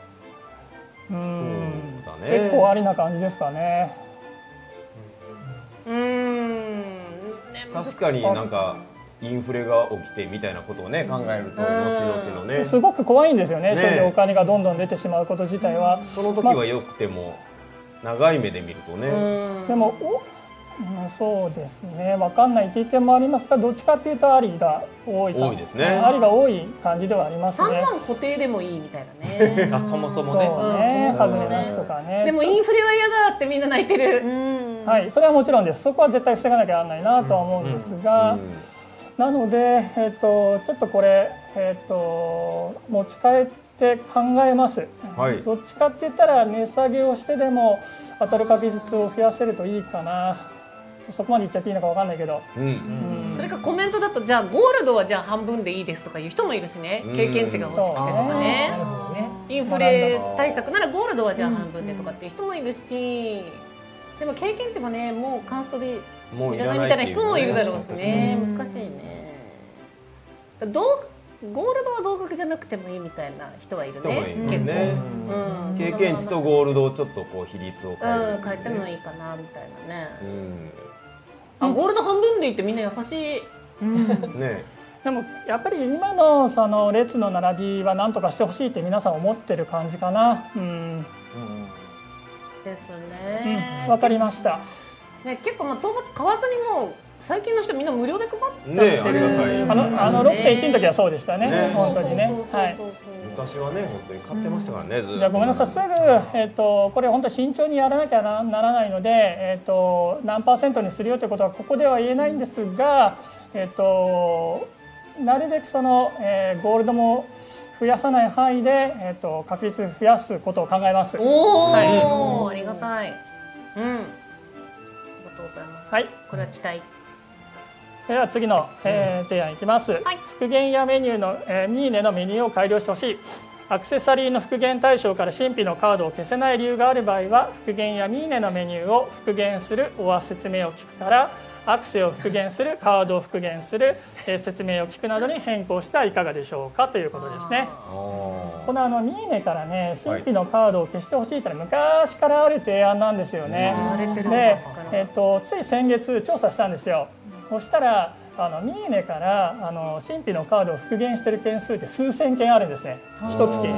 結構ありな感じですかね。 確かになんかインフレが起きてみたいなことをね考えると後々のねすごく怖いんですよね。それでお金がどんどん出てしまうこと自体は。 その時は良くても長い目で見るとね。 でもそうですね。分かんないって意見もありますが、どっちかっていうとありが多い。 多いですね。 ありが多い感じではありますね。 3万固定でもいいみたいなね。 そもそもね。 外れなしとかね。 でもインフレは嫌だってみんな泣いてる。 はい、それはもちろんです。そこは絶対防がなきゃならないなとは思うんですが、なのでちょっとこれ持ち帰って考えます。どっちかって言ったら値下げをしてでも当たる確率を増やせるといいかな。そこまで言っちゃっていいのかわかんないけど、 それかコメントだとじゃあゴールドはじゃあ半分でいいですとかいう人もいるしね、経験値が欲しくてとかね、インフレ対策ならゴールドはじゃあ半分でとかっていう人もいるし、でも経験値もねもうカンストでいらないみたいな人もいるだろうしね、難しいね。ゴールドは同額じゃなくてもいいみたいな人はいるね。結構経験値とゴールドをちょっとこう比率を変えてもいいかなみたいなね。ゴールド半分でいってみんな優しい。 ね。 でもやっぱり今のその列の並びは何とかしてほしいって皆さん思ってる感じかな。 ですね。 わかりました。 ね、結構討伐買わずにもう最近の人みんな無料で配っちゃってる。 6.1 の時はそうでしたね。本当にね。はい。 昔はね本当に買ってましたからね。 じゃあごめんなさい。すぐこれ本当慎重にやらなきゃならないので何%にするよということはここでは言えないんですが、なるべくそのゴールドも増やさない範囲で確率増やすことを考えます。 おお、ありがたい。ありがとうございます。はい、これは期待。 では次の提案いきます。復元やメニューのミーネのメニューを改良してほしい。アクセサリーの復元対象から新規のカードを消せない理由がある場合は、復元やミーネのメニューを復元するお説明を聞くから、アクセを復元する、カードを復元する、説明を聞くなどに変更してはいかがでしょうかということですね。このミーネからね、新規のカードを消してほしいというのは昔からある提案なんですよね。で、つい先月調査したんですよ。そしたらミーネから新規のカードを復元している件数って数千件あるんですね、一月に。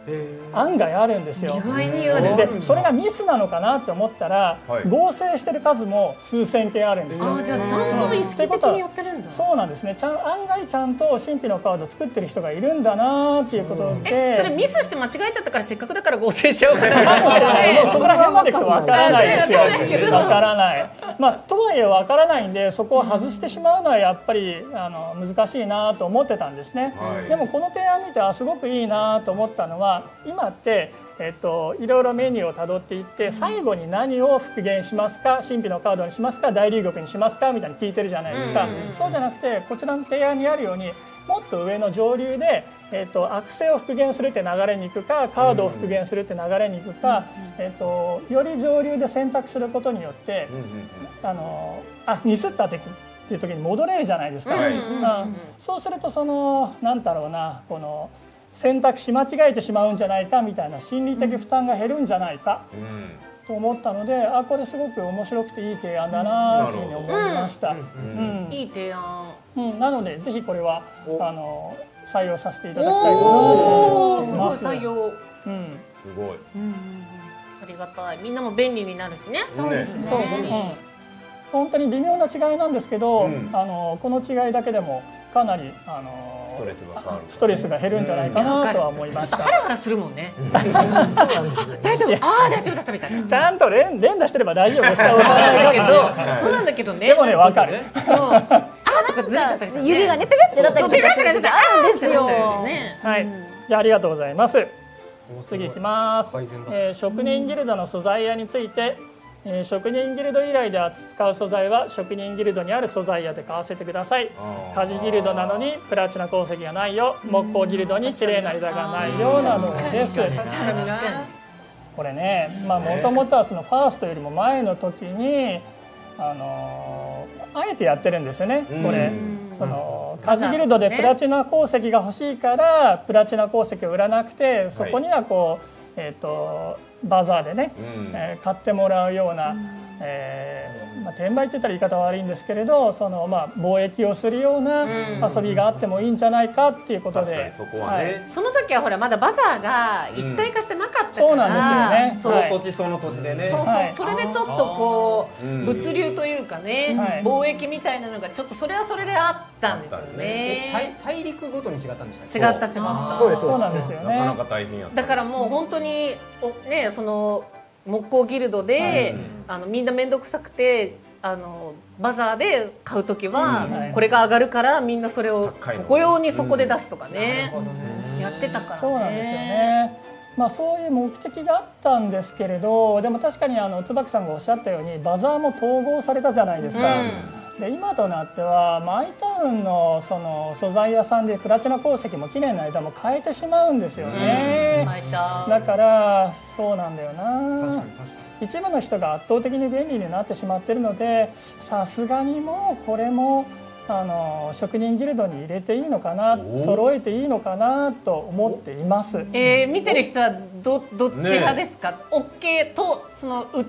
案外あるんですよ。 意外にある。 でそれがミスなのかなって思ったら、合成してる数も数千件あるんですよ。 じゃあちゃんと意識的にやってるんだ。 そうなんですね。案外ちゃんと神秘のカードを作ってる人がいるんだなっていうことで。 それミスして間違えちゃったからせっかくだから合成しちゃおうかな。 そこら辺までわからないですよ。わからない。まあとはいえわからないんで、そこを外してしまうのはやっぱり難しいなと思ってたんですね。でもこの提案見てすごくいいなと思ったのは、今っていろいろメニューをたどっていって最後に何を復元しますか、神秘のカードにしますか、大龍玉にしますかみたいに聞いてるじゃないですか。そうじゃなくてこちらの提案にあるように、もっと上の上流で、悪性を復元するって流れに行くか、カードを復元するって流れに行くか、より上流で選択することによって、ミスったっていう時に戻れるじゃないですか。そうするとなんだろうな、この選択し間違えてしまうんじゃないかみたいな心理的負担が減るんじゃないかと思ったので、これすごく面白くていい提案だなというふうに思いました。 いい提案。 なのでぜひこれは採用させていただきたいと思います。 すごい採用。 すごい。 ありがたい。みんなも便利になるしね。 そうですね。本当に微妙な違いなんですけど、この違いだけでもかなりストレスが減るんじゃないかなとは思いました。 ちょっとハラハラするもんね。大丈夫、大丈夫だったみたいな。 ちゃんと連打してれば大丈夫でした。 そうなんだけどね。 でもね、わかる。 そう。とかずれちゃったりして、 指がねペペってなったりとかする時あるんですよ。 はい。じゃあありがとうございます。次いきます。職人ギルドの素材屋について。職人ギルド以来で扱う素材は職人ギルドにある素材屋で買わせてください。鍛冶ギルドなのにプラチナ鉱石がないよ、木工ギルドに綺麗な枝がないよなどです。これね、もともとはそのファーストよりも前の時にあえてやってるんですよね。これ鍛冶ギルドでプラチナ鉱石が欲しいからプラチナ鉱石を売らなくて、そこにはこうバザーでね、買ってもらうような、転売って言ったら言い方悪いんですけれど、貿易をするような遊びがあってもいいんじゃないかっていうことで、 その時はほらまだバザーが一体化してなかったから、 そうなんですよね。 その土地その土地でね。 それでちょっとこう物流というかね、貿易みたいなのがちょっとそれはそれであったんですよね。 大陸ごとに違ったんでしたっけ？違った。 そうなんですよね。 なかなか大変やった。 だからもう本当にね、その木工ギルドでみんな面倒くさくてバザーで買う時はこれが上がるからみんなそれをそこ用にそこで出すとかね、やってたからね。 そうなんですよね。そういう目的があったんですけれど、でも確かに椿さんがおっしゃったようにバザーも統合されたじゃないですか。で今となってはマイタウンのその素材屋さんでプラチナ鉱石も記念の間も変えてしまうんですよね。だからそうなんだよな。一部の人が圧倒的に便利になってしまっているので、さすがにもうこれも職人ギルドに入れていいのかな、揃えていいのかなと思っています。 見てる人はどっち派ですか？OK と売って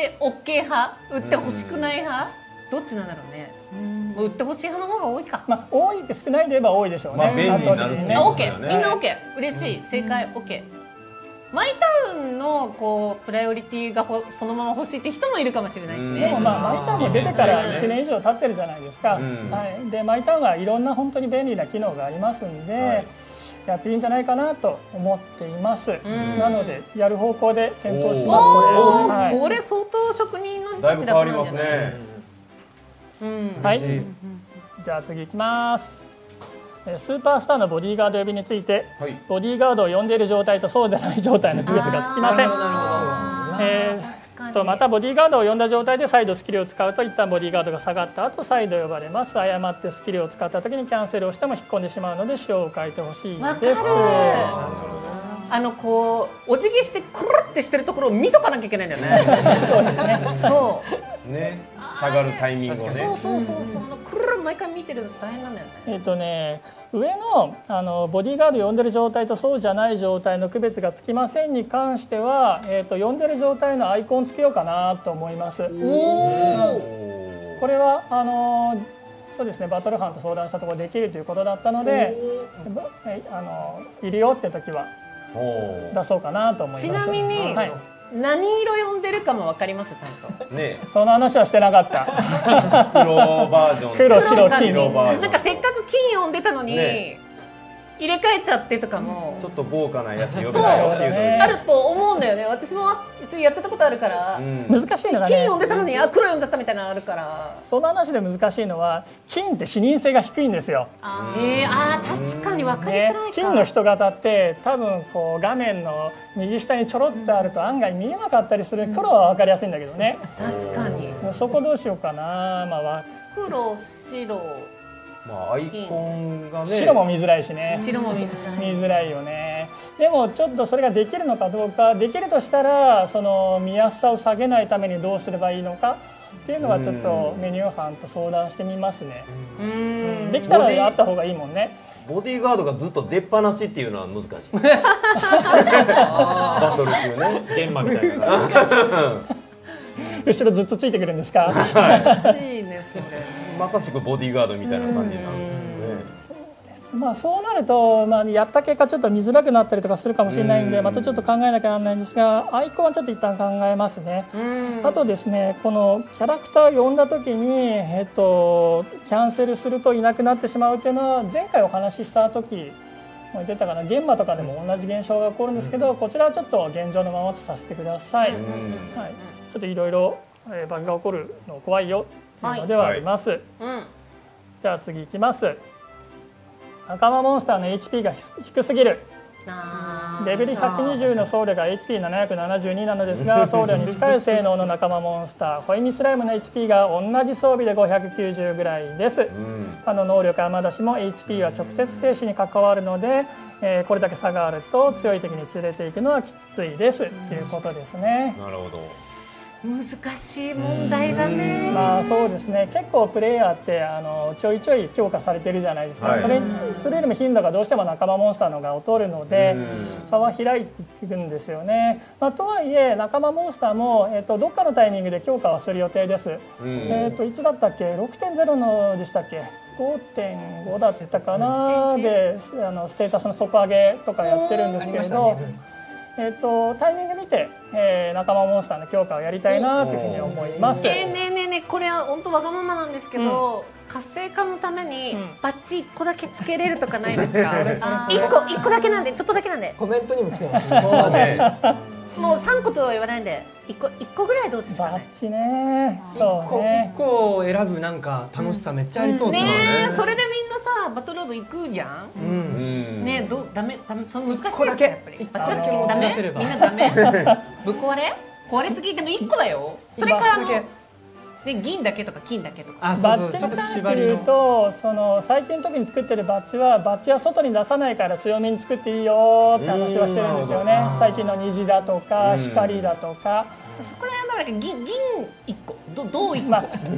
OK 派、売ってほしくない派、どっちなんだろうね。売ってほしい派の方が多いか。 多いって少ないで言えば多いでしょうね。 便利になるね。 OK、みんな OK、嬉しい、正解 OK。マイタウンのこうプライオリティがそのまま欲しいって人もいるかもしれないですね。 でもマイタウンも出てから1年以上経ってるじゃないですか。でマイタウンはいろんな本当に便利な機能がありますんで、やっていいんじゃないかなと思っています。なのでやる方向で検討します。 これ相当職人の人たち楽なんじゃない？ はい。じゃあ次いきます。スーパースターのボディーガード呼びについて、ボディーガードを呼んでいる状態とそうでない状態の区別がつきません。またボディーガードを呼んだ状態で再度スキルを使うと一旦ボディーガードが下がった後再度呼ばれます。誤ってスキルを使った時にキャンセルをしても引っ込んでしまうので仕様を変えてほしいです。 こうお辞儀してクルってしてるところを見とかなきゃいけないんだよね。 そうですね。 そうね、下がるタイミングをね。 そうクルル毎回見てるの大変なんだよね。 上のボディーガード呼んでる状態とそうじゃない状態の区別がつきませんに関しては、呼んでる状態のアイコンつけようかなと思います。これはそうですね、バトル班と相談したところできるということだったので、いるよって時は出そうかなと思います。 ちなみに、 はい、 何色読んでるかもわかりますちゃんと。 ね、 その話はしてなかった。 黒バージョン。 黒白金白バージョン。 なんかせっかく金読んでたのに、 ね入れ替えちゃってとかもちょっと豪華なやつ読めたよっていう時にあると思うんだよね。私もやっちゃったことあるから、 難しいのがね、 金読んでたのに黒読んじゃったみたいなのあるから。 その話で難しいのは金って視認性が低いんですよ。 確かに分かりづらいか。 金の人型って多分こう画面の右下にちょろっとあると案外見えなかったりする。黒は分かりやすいんだけどね。 確かに。 そこどうしようかな。 黒白。 アイコンがね、 白も見づらいしね。 白も見づらいよね。でもちょっとそれができるのかどうか、できるとしたらその見やすさを下げないためにどうすればいいのかっていうのはちょっとメニュー班と相談してみますね。できたらあった方がいいもんね。 ボディーガードがずっと出っ放しっていうのは難しい。バトル中ね、 現場みたいな。 後ろずっとついてくるんですか。 いいねそれ。 まさしくボディーガードみたいな感じなんですよね。 そうなると、やった結果ちょっと見づらくなったりとかするかもしれないんで、またちょっと考えなきゃならないんですが、アイコンはちょっと一旦考えますね。あとですね、このキャラクターを呼んだ時に、キャンセルするといなくなってしまうっていうのは前回お話しした時出たかな、現場とかでも同じ現象が起こるんですけど、こちらはちょっと現状のままとさせてください。はい、ちょっといろいろバグが起こるの怖いよっていうのではあります。では次いきます。仲間モンスターの HP が低すぎる。レベル120の僧侶が HP772 なのですが、僧侶に近い性能の仲間モンスターホイミスライムの HP が同じ装備で590ぐらいです。他の能力はまだしも HP は直接生死に関わるので、これだけ差があると強い敵に連れていくのはきついですっていうことですね。 なるほど。 難しい問題だね。 そうですね。結構プレイヤーってちょいちょい強化されてるじゃないですか。それよりも頻度がどうしても仲間モンスターの方が劣るので、差は開いていくんですよね。とはいえ仲間モンスターもどっかのタイミングで強化はする予定です。いつだったっけ？ 6.0 のでしたっけ？5.5 だったかなでステータスの底上げとかやってるんですけれど。タイミング見て、仲間モンスターの強化をやりたいなというふうに思います。 ねこれは本当わがままなんですけど、活性化のためにバッチ1個だけつけれるとかないですか？1個だけなんで、ちょっとだけなんで。 コメントにも来てますね。 もう3個とは言わないんで1個ぐらいどうですかね。 バッチね。そうね。 1個を選ぶなんか楽しさめっちゃありそうですね。 それでみんなさバトルロード行くじゃん。ねダメその難しいですやっぱり。ダメみんなダメ。ぶっ壊れすぎても1個だよ。それから銀だけとか金だけとか。 バッジに関して言うと、最近の時に作ってるバッジは外に出さないから強めに作っていいよって話はしてるんですよね。最近の虹だとか光だとか。 そこら辺は銀1個どう1個。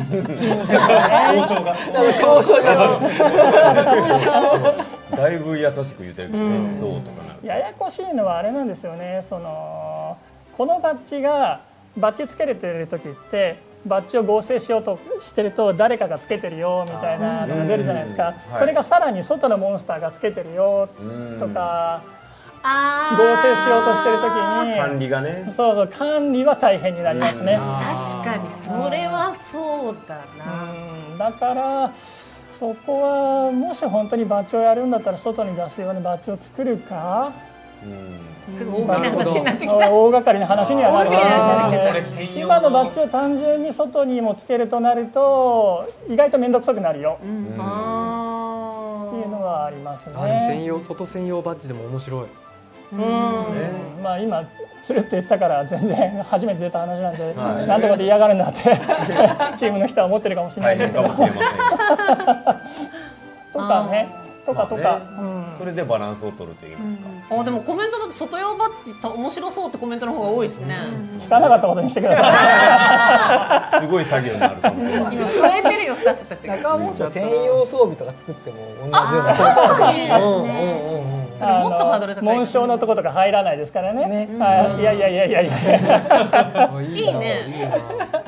だいぶ優しく言ってるけどね。どうとかな。 ややこしいのはあれなんですよね。このバッジがバッジつけれてる時ってバッジを合成しようとしてると誰かがつけてるよみたいなのが出るじゃないですか。それがさらに外のモンスターがつけてるよとか合成しようとしてる時に管理がね、 そう管理は大変になりますね。 確かにそれはそうだな。 だからそこはもし本当にバッジをやるんだったら外に出すようなバッジを作るか。 すごい大きな話になってきた。 大掛かりな話にはなります。今のバッジを単純に外にもつけるとなると意外と面倒くさくなるよっていうのはありますね。 外専用バッジでも面白い。 今つるっと言ったから全然初めて出た話なんで、なんとかで嫌がるんだってチームの人は思ってるかもしれないですけど。とかね。とか、 それでバランスを取るといいますか。 でもコメントだと外用バッジ面白そうってコメントの方が多いですね。 聞かなかったことにしてください。すごい作業になるかもしれない。 今増えてるよスタッフたちが。 仲間モンスター専用装備とか作っても同じような。 それもっとハードル高い。 紋章のとことか入らないですからね。いや。 いいね。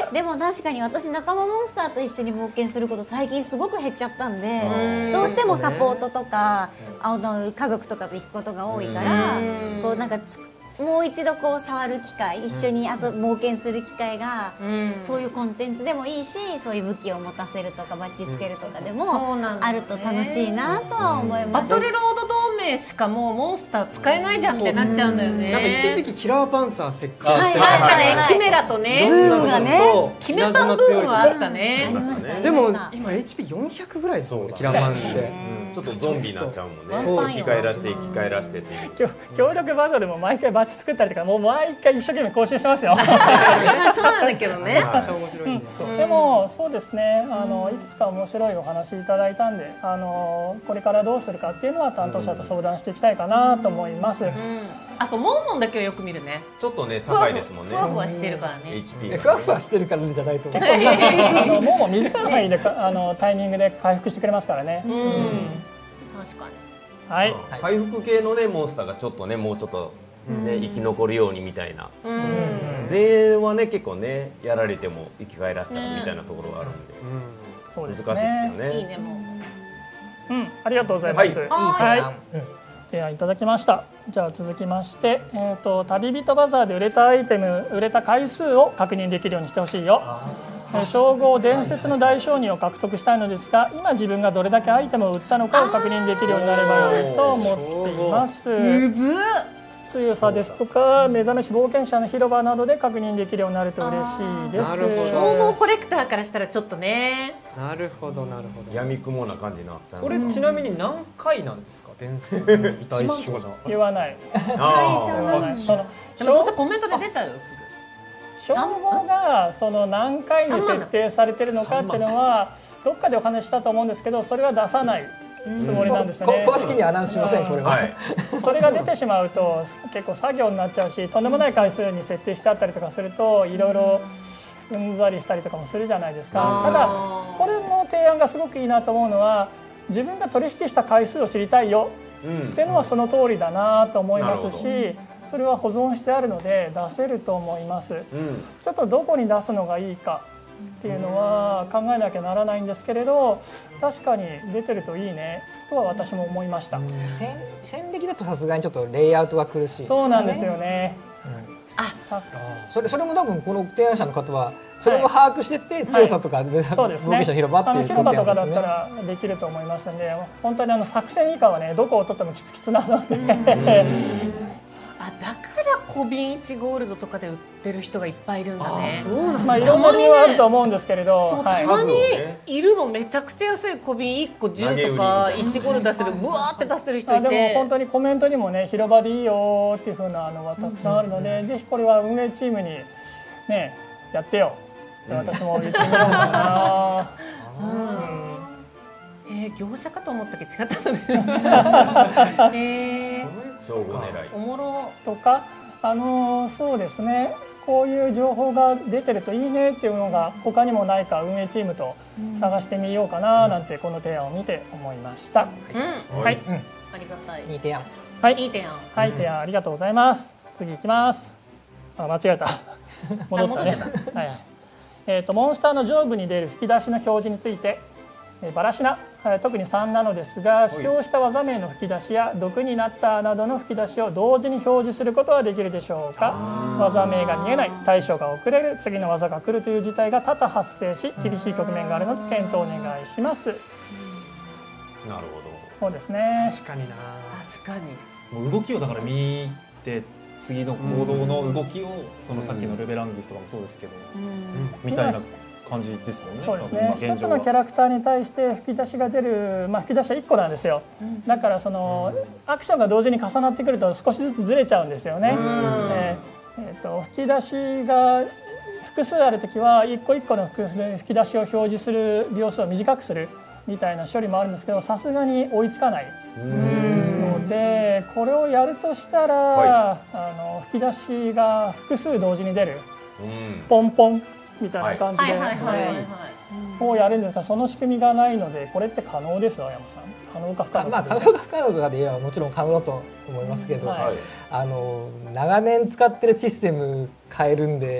でも確かに私仲間モンスターと一緒に冒険すること最近すごく減っちゃったんで、どうしてもサポートとか家族とかと行くことが多いから、こうなんかもう一度こう触る機会、一緒に冒険する機会が、そういうコンテンツでもいいし、そういう武器を持たせるとかバッジつけるとかでもあると楽しいなとは思います。 バトルロード同盟しかもうモンスター使えないじゃんってなっちゃうんだよね。 なんか一時期キラーパンサー設計あったね、キメラとね、 ブームがね、 キメパンブームはあったね。 でも今 HP400 ぐらいですよ、キラーパンってちょっとゾンビになっちゃうもんね。生き返らして生き返らしてっていう。 協力バトルも毎回バッチ作ったりとか、もう毎回一生懸命更新してますよ。 まあそうなんだけどね。 でもそうですね、いくつか面白いお話いただいたんで、これからどうするかっていうのは担当者と相談していきたいかなと思います。 あ、そう、モンモンだけはよく見るね。 ちょっとね高いですもんね。 ふわふわしてるからね。 HP ふわふわしてるからじゃないと思う。 もう短い範囲でタイミングで回復してくれますからね。 確かに。 はい。 回復系のねモンスターがちょっとねもうちょっとね生き残るようにみたいな。前衛はね結構ねやられても生き返らせたらみたいなところがあるんで、 そうです難しいですよね。 いいねもう。 ありがとうございます。 はい。 提案いただきました。じゃあ続きまして、旅人バザーで売れたアイテム、売れた回数を確認できるようにしてほしいよ。称号伝説の大商人を獲得したいのですが、今自分がどれだけアイテムを売ったのかを確認できるようになれば良いと思っています。 むずっ。 強さですとか目覚めし冒険者の広場などで確認できるようになると嬉しいです。 称号コレクターからしたらちょっとね。 なるほどなるほど。 闇雲な感じになった。 これちなみに何回なんですか、伝説の大商人。 言わない。 でもどうせコメントで出たよ。 称号がその何回に設定されてるのかっていうのはどっかでお話したと思うんですけど、それは出さないつもりなんですよね。 公式にはアナウンスしません、これは。 それが出てしまうと結構作業になっちゃうし、とんでもない回数に設定してあったりとかするといろいろうんざりしたりとかもするじゃないですか。ただこれの提案がすごくいいなと思うのは、自分が取引した回数を知りたいよっていうのはその通りだなと思いますし、それは保存してあるので出せると思います。ちょっとどこに出すのがいいかっていうのは考えなきゃならないんですけれど、確かに出てるといいねとは私も思いました。 戦歴だとさすがにちょっとレイアウトは苦しい。 そうなんですよね。 それも多分この提案者の方はそれも把握してて、強さとかそうですね、広場とかだったらできると思いますので、本当に作戦以下はねどこを取ってもキツキツなのでだから小瓶1ゴールドとかで売ってる人がいっぱいいるんだね。 まあいろんな理由はあると思うんですけれど、 たまにいるのめちゃくちゃ安い小瓶1個10とか1ゴールド出してる、ブワーって出してる人いて、 でも本当にコメントにもね広場でいいよっていう風なのはたくさんあるので、ぜひこれは運営チームにねやってよって私も言ってみようかな。 業者かと思ったけど違ったのね。 称号狙いおもろとか、そうですね、こういう情報が出てるといいねっていうのが他にもないか運営チームと探してみようかななんてこの提案を見て思いました。はい、 ありがたい。 いい提案。 はい、 いい提案。 はい、提案ありがとうございます。次行きます。間違えた。戻ったね。はい。モンスターの上部に出る吹き出しの表示について。バラシナ、特に3なのですが、使用した技名の吹き出しや毒になったなどの吹き出しを同時に表示することはできるでしょうか。技名が見えない、対処が遅れる、次の技が来るという事態が多々発生し、厳しい局面があるので検討お願いします。 なるほど。 そうですね。 確かにな。 確かに。 もう動きをだから見て次の行動の動きをそのさっきのレベランギスとかもそうですけど、みたいな感じですもんね。 そうですね。一つのキャラクターに対して吹き出しが出る、吹き出しは1個なんですよ。だからそのアクションが同時に重なってくると少しずつずれちゃうんですよね。吹き出しが複数あるときは一個一個の吹き出しを表示する秒数を短くするみたいな処理もあるんですけど、さすがに追いつかないので、これをやるとしたら、吹き出しが複数同時に出る、ポンポンみたいな感じでをやるんですが、その仕組みがないので、これって可能ですわ、山さん。可能か不可能か。 可能か不可能とかで言えばもちろん可能だと思いますけど、長年使ってるシステム変えるんで、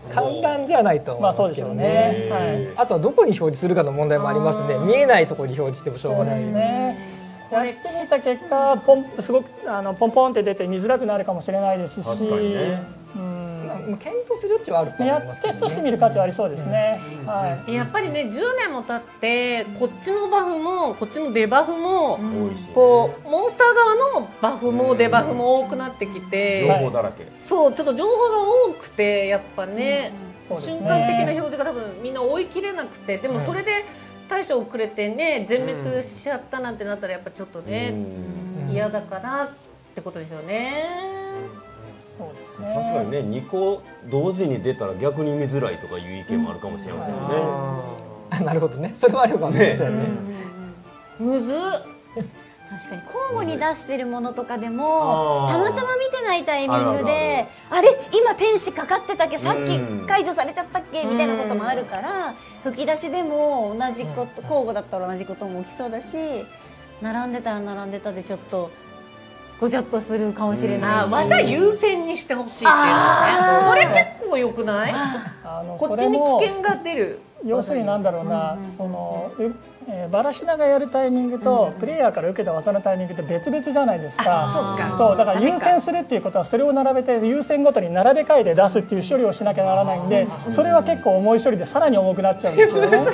簡単じゃないと思いますけどね。 はい、 あとはどこに表示するかの問題もありますね。見えないところに表示してもしょうがないですね。やってみた結果、すごくポンポンって出て見づらくなるかもしれないですし、 検討する余地はあると思いますけどね。 テストしてみる価値はありそうですね。 やっぱりね、10年も経ってこっちのバフもこっちのデバフもこうモンスター側のバフもデバフも多くなってきて、 情報だらけ。 そうちょっと情報が多くてやっぱね、瞬間的な表示が多分みんな追い切れなくて、でもそれで対処遅れてね全滅しちゃったなんてなったらやっぱちょっとね嫌だからってことですよね。 確かにね、2個同時に出たら逆に見づらいとかいう意見もあるかもしれませんよね。なるほどね、それはあるかもしれませんね。 むずっ。 確かに交互に出してるものとかでもたまたま見てないタイミングであれ今天使かかってたっけ、さっき解除されちゃったっけみたいなこともあるから、吹き出しでも同じこと交互だったら同じことも起きそうだし、並んでたら並んでたでちょっとごちゃっとするかもしれない。 技優先にしてほしいっていうのはね、それ結構良くない？こっちに危険が出る。 要するになんだろうな、そのバラシナがやるタイミングとプレイヤーから受けた技のタイミングって別々じゃないですか。そうだから優先するっていうことはそれを並べて優先ごとに並べ替えて出すっていう処理をしなきゃならないんで、それは結構重い処理でさらに重くなっちゃうんですよね。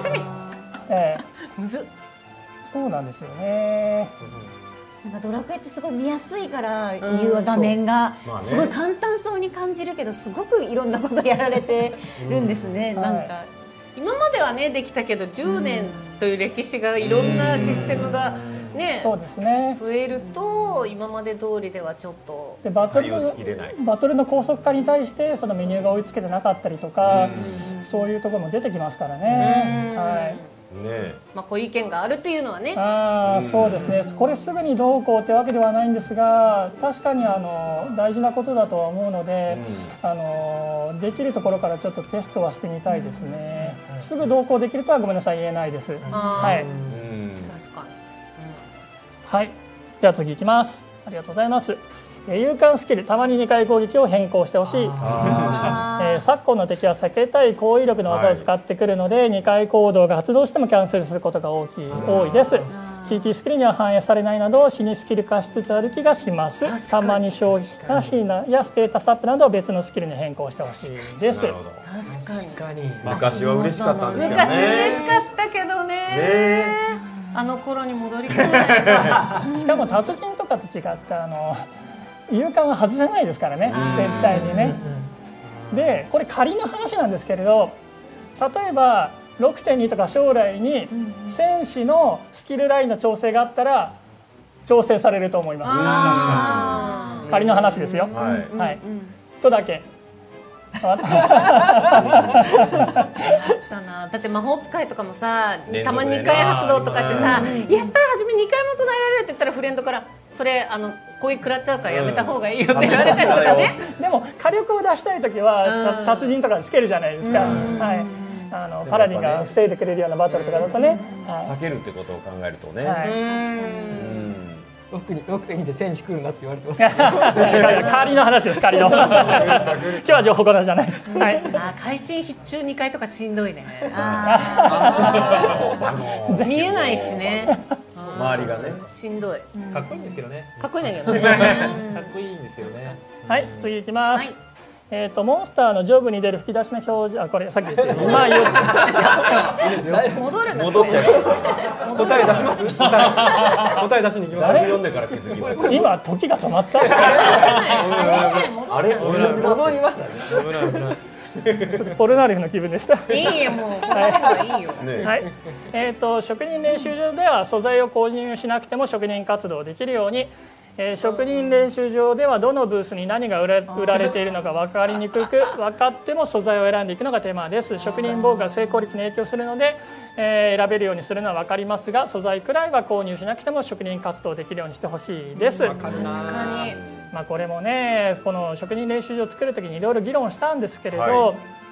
そうなんですよね。 なんかドラクエってすごい見やすいからいう画面がすごい簡単そうに感じるけど、すごくいろんなことやられてるんですね。なんか今まではねできたけど10年という歴史がいろんなシステムがね増えると今まで通りではちょっとでバトルの高速化に対してそのメニューが追いつけてなかったりとか、そういうところも出てきますからね。 まあこういう意見があるっていうのはね。 そうですね。これすぐにどうこうってわけではないんですが、確かに大事なことだとは思うので、できるところからちょっとテストはしてみたいですね。すぐどうこうできるとはごめんなさい言えないです。はい。 確かに。 はい。じゃあ次いきます。ありがとうございます。勇敢スキルたまに2回攻撃を変更してほしい。昨今の敵は避けたい攻撃力の技を使ってくるので、2回行動が発動してもキャンセルすることが多いです。CT スキルには反映されないなど死にスキル化しつつある気がします。たまに衝撃がシーナやステータスアップなどを別のスキルに変更してほしいです。 確かに昔は嬉しかったんですよね。 昔嬉しかったけどね。あの頃に戻りたい。 しかも達人とかと違って勇敢は外せないですからね、絶対にね。でこれ仮の話なんですけれど、例えば 6.2 とか将来に戦士のスキルラインの調整があったら調整されると思います。仮の話ですよ。はい。とだけ。 だって魔法使いとかもさ、たまに2回発動とかってさ、やった初め2回も唱えられるって言ったらフレンドからそれ攻撃食らっちゃうからやめた方がいいよって言われたりとかね。 でも火力を出したい時は達人とかつけるじゃないですか。はい。パラディンが防いでくれるようなバトルとかだとね。 避けるってことを考えるとね。 6.2で戦士来るなって言われてます。 仮の話です。仮の。今日は情報型じゃないです。はい。 会心必中2回とかしんどいね。見えないしね。 周りがね。 しんどい。 かっこいいんですけどね。 かっこいいんだけどね。 かっこいいんですけどね。 はい、次いきます。モンスターの上部に出る吹き出しの表示、これさっき言って今言った戻る戻っちゃう。 答え出します？答え出しに行きます。 読んでから気づきました。 今時が止まった。 あれ戻りましたね。 ちょっとポルナレフの気分でした。 いいよもう。はいい。 はい。職人練習場では素材を購入しなくても職人活動できるように。職人練習場ではどのブースに何が売られているのか分かりにくく、分かっても素材を選んでいくのが手間です。職人防具が成功率に影響するので、選べるようにするのは分かりますが、素材くらいは購入しなくても職人活動できるようにしてほしいです。 確かに。 これもね、この職人練習場を作る時にいろいろ議論したんですけれど、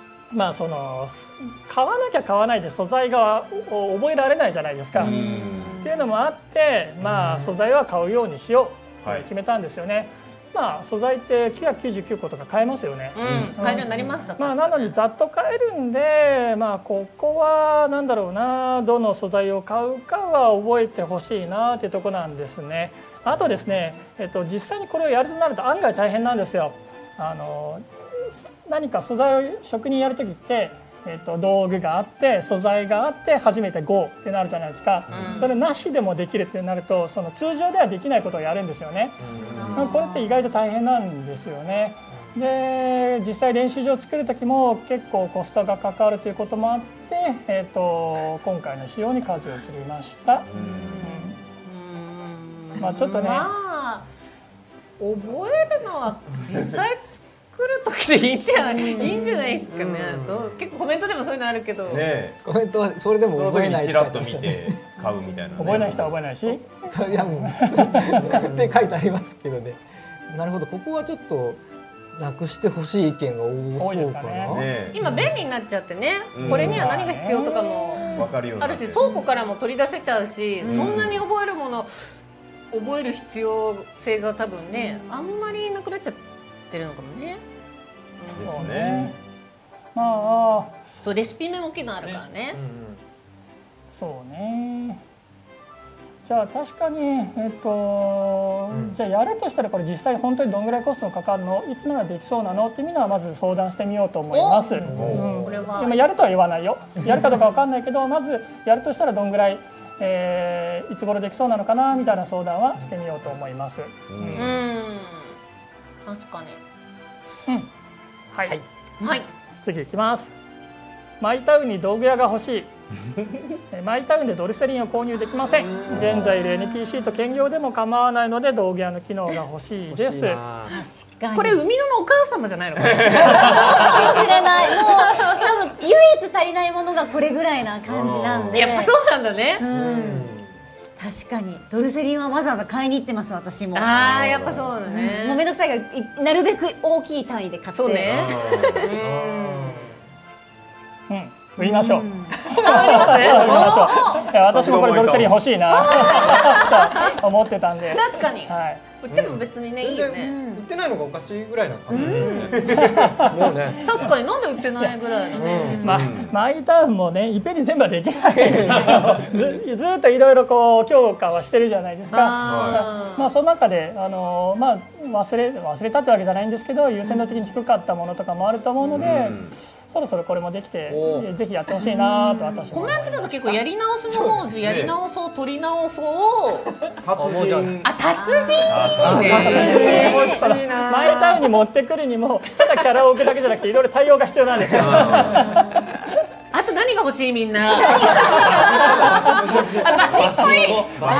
買わなきゃ買わないで素材が覚えられないじゃないですか。っていうのもあって、素材は買うようにしよう。決めたんですよね。 今素材って999個とか買えますよね。 買えるようになりました。 なのでざっと買えるんで、ここはなんだろうな、どの素材を買うかは覚えてほしいなっていうところなんですね。あとですね、実際にこれをやるとなると案外大変なんですよ。何か素材を職人やる時って、道具があって素材があって初めて GO ってなるじゃないですか。それなしでもできるってなると、その通常ではできないことをやるんですよね。これって意外と大変なんですよね。で、実際練習場を作る時も結構コストがかかるということもあって、今回の仕様に数を切りました。ちょっとね、 覚えるのは実際作る時でいいんじゃないですかね。結構コメントでもそういうのあるけど、 コメントはそれでも覚えないチラッと見て買うみたいな。 覚えない人は覚えないし、 いやもうって書いてありますけどね。なるほど、ここはちょっとなくしてほしい意見が多そうかな。 今便利になっちゃってね、これには何が必要とかもあるし、倉庫からも取り出せちゃうし、そんなに覚えるもの覚える必要性が多分ね、あんまりなくなっちゃってるのかもね。 ですね。 そう、レシピメモ機能あるからね。 そうね。じゃあ確かにじゃあやるとしたらこれ実際本当にどんぐらいコストがかかるの、いつならできそうなのっていうのはまず相談してみようと思います。今やるとは言わないよ。やるかどうかわかんないけど、まずやるとしたらどんぐらいいつ頃できそうなのかなみたいな相談はしてみようと思います。 確かに。 はい。 はい。 次いきます。マイタウンに道具屋が欲しい。マイタウンでドルセリンを購入できません。現在いる NPC と兼業でも構わないので道具屋の機能が欲しいです。 これ海野のお母様じゃないのかな。 そうかもしれない。もう多分唯一足りないものがこれぐらいな感じなんで。 やっぱそうなんだね。 確かにドルセリンはわざわざ買いに行ってます、私も。 やっぱそうだね。 もうめんどくさいがなるべく大きい単位で買って。 そうね。 売りましょう。売りましょう。私もこれドルセリン欲しいなと思ってたんで。 確かに。売っても別にね、いいよね。 売ってないのがおかしいぐらいな感じですよね。もうね。 確かになんで売ってないぐらいだね。 マイタウンもね、いっぺんに全部はできないですけど、ずっといろいろこう強化はしてるじゃないですか。その中で忘れたってわけじゃないんですけど、優先度的に低かったものとかもあると思うので。そろそろこれもできて、ぜひやってほしいなと私は。コメントだと結構やり直すの文字、やり直そう、取り直そう。 達人。 達人。 欲しいな。マイタウンに持ってくるにも、ただキャラを置くだけじゃなくて、いろいろ対応が必要なんですよ。 あと何が欲しいみんな。バシッコイ。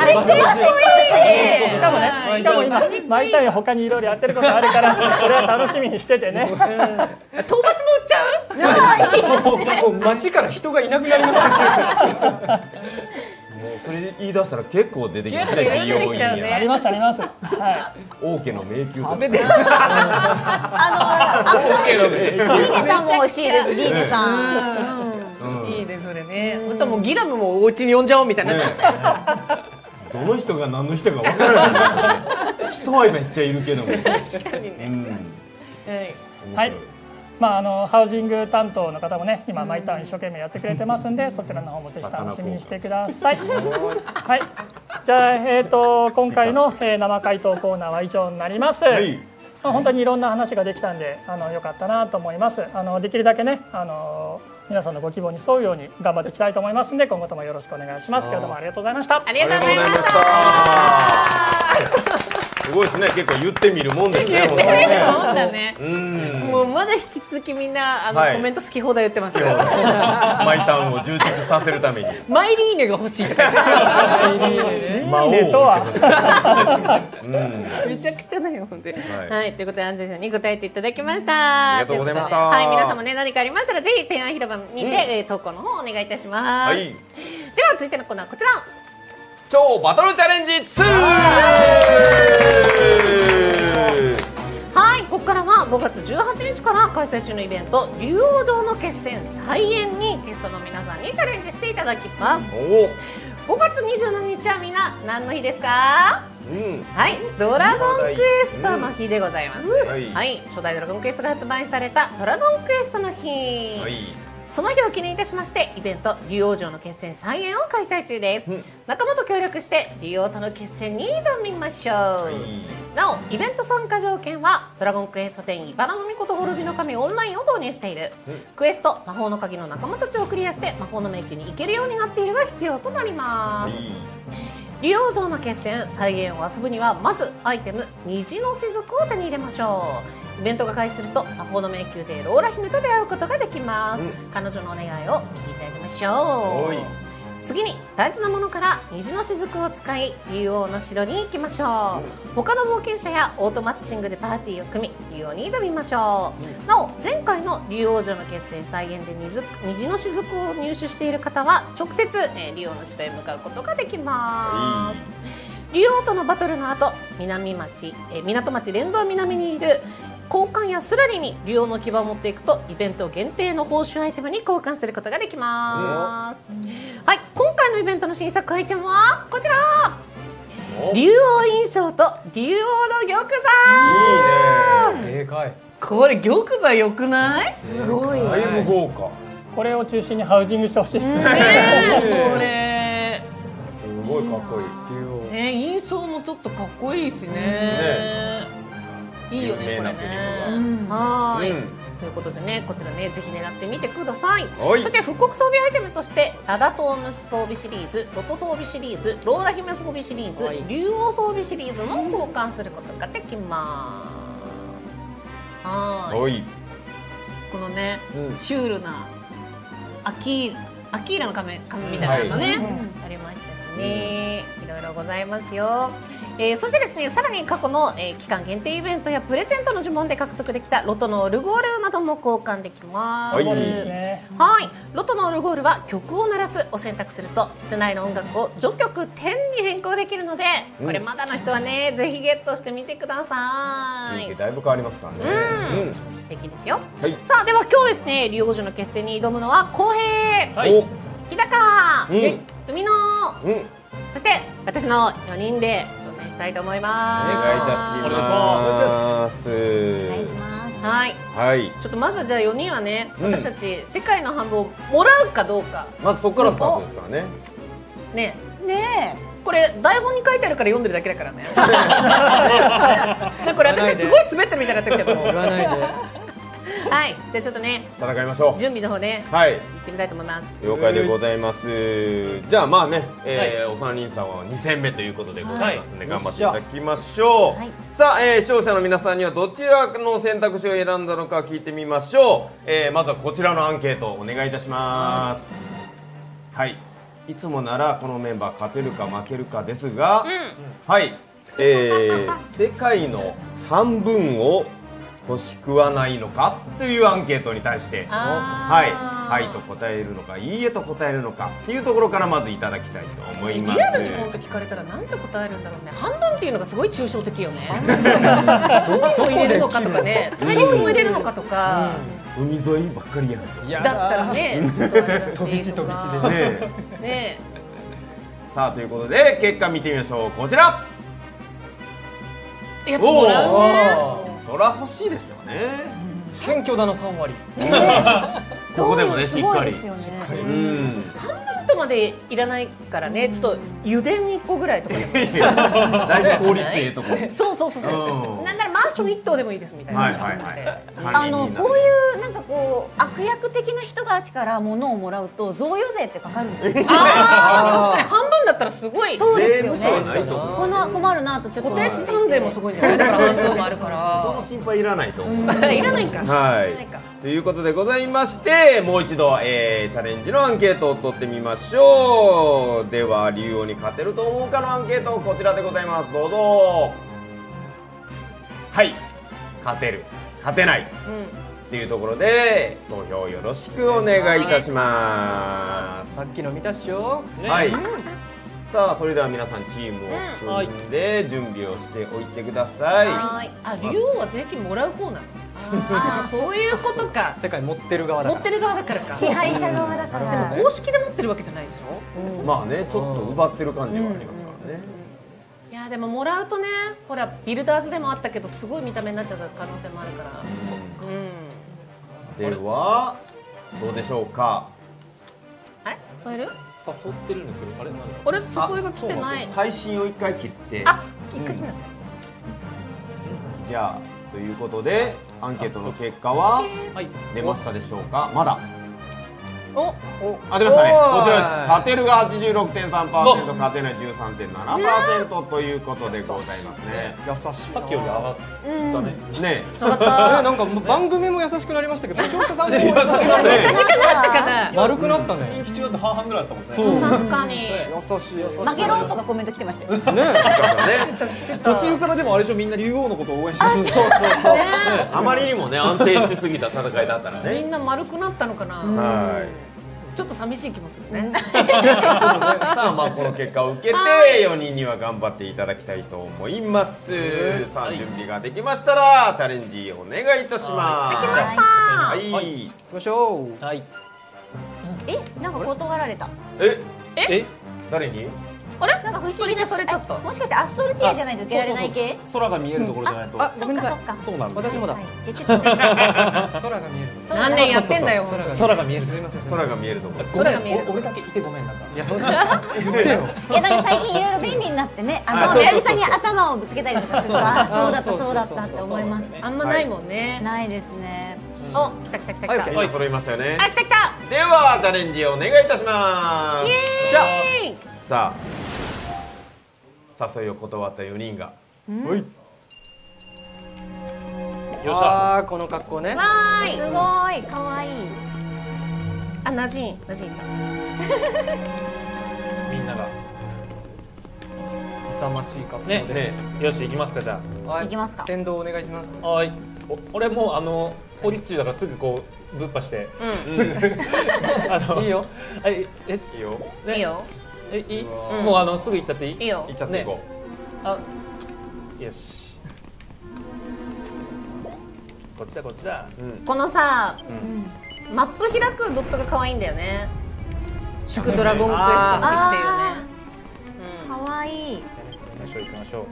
しかも今マイタウン他にいろいろやってることあるから、それは楽しみにしててね。 討伐も売っちゃう？ もう街から人がいなくなります。 もうそれ言い出したら結構出てきますね。美容院にありますあります。 王家の迷宮とか。 リーネさんも欲しいです。リーネさん。 いいねそれね。またもうギラムもお家に呼んじゃおうみたいな。 どの人が何の人か分からない。人はめっちゃいるけども。 確かにね。 はい。ハウジング担当の方もね、今マイタウン一生懸命やってくれてますんで、そちらの方もぜひ楽しみにしてください。はい。じゃあ今回の生回答コーナーは以上になります。本当にいろんな話ができたんでよかったなと思います。できるだけね皆さんのご希望に沿うように頑張っていきたいと思いますので、今後ともよろしくお願いします。今日どうもありがとうございました。 ありがとうございました。 すごいですね。結構言ってみるもんですね。 言ってみるもんだね。もうまだ引き続きみんなコメント好き放題言ってますよ。 マイタウンを充実させるために。 マイリーネが欲しいとか。 リーネとは。 めちゃくちゃだよ本当に。はい。ということで安全さんに答えていただきました。 ありがとうございました。 はい。皆様ね何かありましたらぜひ提案広場にて投稿の方お願いいたします。では続いてのコーナーこちら。 超バトルチャレンジ2。 はい、ここからは5月18日から開催中のイベント竜王城の決戦再演にゲストの皆さんにチャレンジしていただきます。 5月27日はみんな何の日ですか？はい、ドラゴンクエストの日でございます。はい、初代ドラゴンクエストが発売されたドラゴンクエストの日。その日を記念いたしましてイベント竜王城の決戦再演を開催中です。仲間と協力して竜王との決戦に挑みましょう。なおイベント参加条件はドラゴンクエスト10茨の巫女滅びの神オンラインを導入している、クエスト魔法の鍵の仲間たちをクリアして魔法の迷宮に行けるようになっているが必要となります。竜王城の決戦再現を遊ぶにはまずアイテム虹の雫を手に入れましょう。イベントが開始すると魔法の迷宮でローラ姫と出会うことができます。彼女のお願いを聞いてあげましょう。次に大事なものから虹の雫を使い竜王の城に行きましょう。他の冒険者やオートマッチングでパーティーを組み竜王に挑みましょう。なお前回の竜王城の決戦再現で虹の雫を入手している方は直接竜王の城へ向かうことができます。竜王とのバトルの後港町連動南にいる交換やスラリに竜王の牙を持っていくとイベント限定の報酬アイテムに交換することができます。はい、今回のイベントの新作アイテムはこちら、竜王印象と竜王の玉座。 いいね、でかい。 これ玉座良くない？ すごい。 だいぶ豪華。 これを中心にハウジングしてほしいですね。 これすごいかっこいい。 印象もちょっとかっこいいしね。いいよねこれね。はい。ということでね、こちらねぜひ狙ってみてください。そして復刻装備アイテムとしてタダトーム装備シリーズ、ロト装備シリーズ、ローラ姫装備シリーズ、竜王装備シリーズも交換することができます。はい。このねシュールなアキーラの仮面みたいなのねありましたしね。いろいろございますよ。そしてですね、さらに過去の、期間限定イベントやプレゼントの呪文で獲得できたロトのオルゴールなども交換できます。はい、ロトのオルゴールは曲を鳴らすを選択すると室内の音楽を序曲10に変更できるので、これまだの人はねぜひゲットしてみてください。 だいぶ変わりますからね。 素敵ですよ。さあでは今日ですね、竜王城の決戦に挑むのは浩平、日高、海野、そして私の4人で挑戦したいと思います。 お願いいたします。 お願いします。 はい。ちょっとまずじゃあ4人はね、私たち世界の半分をもらうかどうか。 まずそこからスタートですからね。 ねえ。 これ台本に書いてあるから読んでるだけだからね。これ私すごい滑ってるみたいになってるけど。 言わないで。 はい、じゃあちょっとね戦いましょう。 準備の方ね、 はい、 行ってみたいと思います。 了解でございます。じゃあまあね、お三人さんは2戦目ということでございますので、頑張っていただきましょう。さあ、視聴者の皆さんにはどちらの選択肢を選んだのか聞いてみましょう。まずはこちらのアンケートお願いいたします。はい、いつもならこのメンバー勝てるか負けるかですが、はい、世界の半分を欲しくはないのかというアンケートに対して、はいと答えるのか、いいえと答えるのかっていうところからまずいただきたいと思います。 リアルに本当聞かれたらなんて答えるんだろうね。半分っていうのがすごい抽象的よね。どこを入れるのかとかね、大陸も入れるのかとか、 海沿いばっかりやんと。 だったらね、ちょっとあれだし飛び地でね。 さあということで結果見てみましょう。こちら。 やっぱもらうね。 そら欲しいですよね。 謙虚だな3割。 ここでもねしっかり。 半分とまでいらないからね、ちょっと油田1個ぐらいとかでも。 だいぶ効率いいとこ。 そう。なんならマンション1棟でもいいですみたいな。 こういうなんかこう悪役的な人たちから物をもらうと贈与税ってかかるんですよ。 ああ、確かに半分だったらすごい。 そうですよね。困るなとちょっと。 固定資産税もすごいんですよね。だから半分もあるから。 その心配いらないと思う。 いらないか。 はい。ということでございまして、もう一度、チャレンジのアンケートを取ってみましょう。では竜王に勝てると思うかのアンケートこちらでございます。どうぞ。はい、勝てる、勝てない、っていうところで投票よろしくお願いいたします。 さっきの見たっしょ。 はい。さあそれでは皆さんチームを組んで準備をしておいてください。 竜王は税金もらう方なの？ ああ、そういうことか。 世界持ってる側だから。 持ってる側だからか。 支配者側だからでも公式で持ってるわけじゃないでしょ。 まあね、ちょっと奪ってる感じはありますからね。 いやでももらうとね、ほらビルダーズでもあったけどすごい見た目になっちゃう可能性もあるから。 ではどうでしょうか。 あれ誘える？ 誘ってるんですけど、あれなんだ。 俺誘いが来てない。 配信を一回切って。 あ、一回切った。 じゃあということでアンケートの結果は出ましたでしょうか。まだ。出ましたね。こちらです。勝てるが 86.3%、勝てない 13.7% ということでございますね。 優しい。 さっきより上がったね。 ね。 上がった。 なんか番組も優しくなりましたけど、視聴者さんも優しくなったかな。 丸くなったね。 人気違って半々ぐらいあったもんね。 そう。 確かに。 優しい優しい。 負けろとかコメント来てましたよ。 ね。 途中からでもあれでしょ、みんな竜王のことを応援してる。 そう。 あまりにもね安定しすぎた戦いだったらね。 みんな丸くなったのかな。 はい。 ちょっと寂しい気もするね。 さあまあこの結果を受けて4人には頑張っていただきたいと思います。さあ準備ができましたらチャレンジお願いいたします。 できました。 はい。 行きましょう。 はい。 なんか断られた。 え？ 誰に？ あれ？ なんか不思議なそれちょっと。 もしかしてアストルティアじゃないと受けられない系？ 空が見えるところじゃないと。 そっかそっか。 そうなんですよ。 私もだ。 じゃちょっと空が見える。 何年やってんだよ。 空が見える。 空が見えるところ。 空が見える。 俺だけいてごめんなんか。 言ってよ。 いやなんか最近いろいろ便利になってね、久々に頭をぶつけたりとかすると、あ、そうだったそうだったって思います。 あんまないもんね。 ないですね。 お、来た来た来た来た。 はい、揃いましたよね。 あ、来た来た。 ではチャレンジお願いいたします。 イエーイ。 さあ誘いを断った4人が。 よっしゃ。 あーこの格好ね。 わーい。 すごい可愛い。 あ、馴染んだ。 みんなが。 勇ましい格好ね。 で。 よし行きますかじゃ行きますか。 先導お願いします。 あ。はい。俺もう法律中だからすぐこうぶっぱしてすぐいいよ。 いいよ。 いいよ。 いい？もうすぐ行っちゃっていい？ いいよ。 行っちゃっていこう。よし。こっちだこっちだ。 このさ、マップ開くドットが可愛いんだよね。祝ドラゴンクエストっていうね。 可愛い。 行きましょ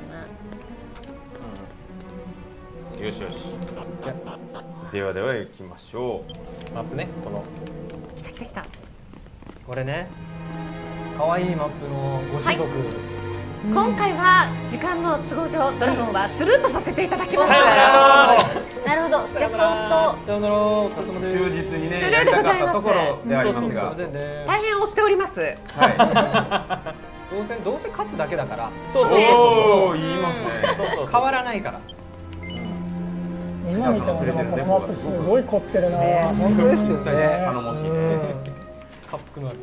う。 よしよし。では行きましょう。マップね、この。 来た来た来た。 これね。可愛いマップのご子族。 今回は時間の都合上ドラゴンはスルーとさせていただきます。 なるほど。じゃあそっと。 さよなら。お疲れ様です。 忠実にね。 スルーでございます。 ところでありますが。 大変押しております。 はい。 どうせ勝つだけだから。 そう言いますね。 変わらないから。 今見てもでもこのマップすごい凝ってるな。 本当ですよね。 頼もしいね。 恰幅のある。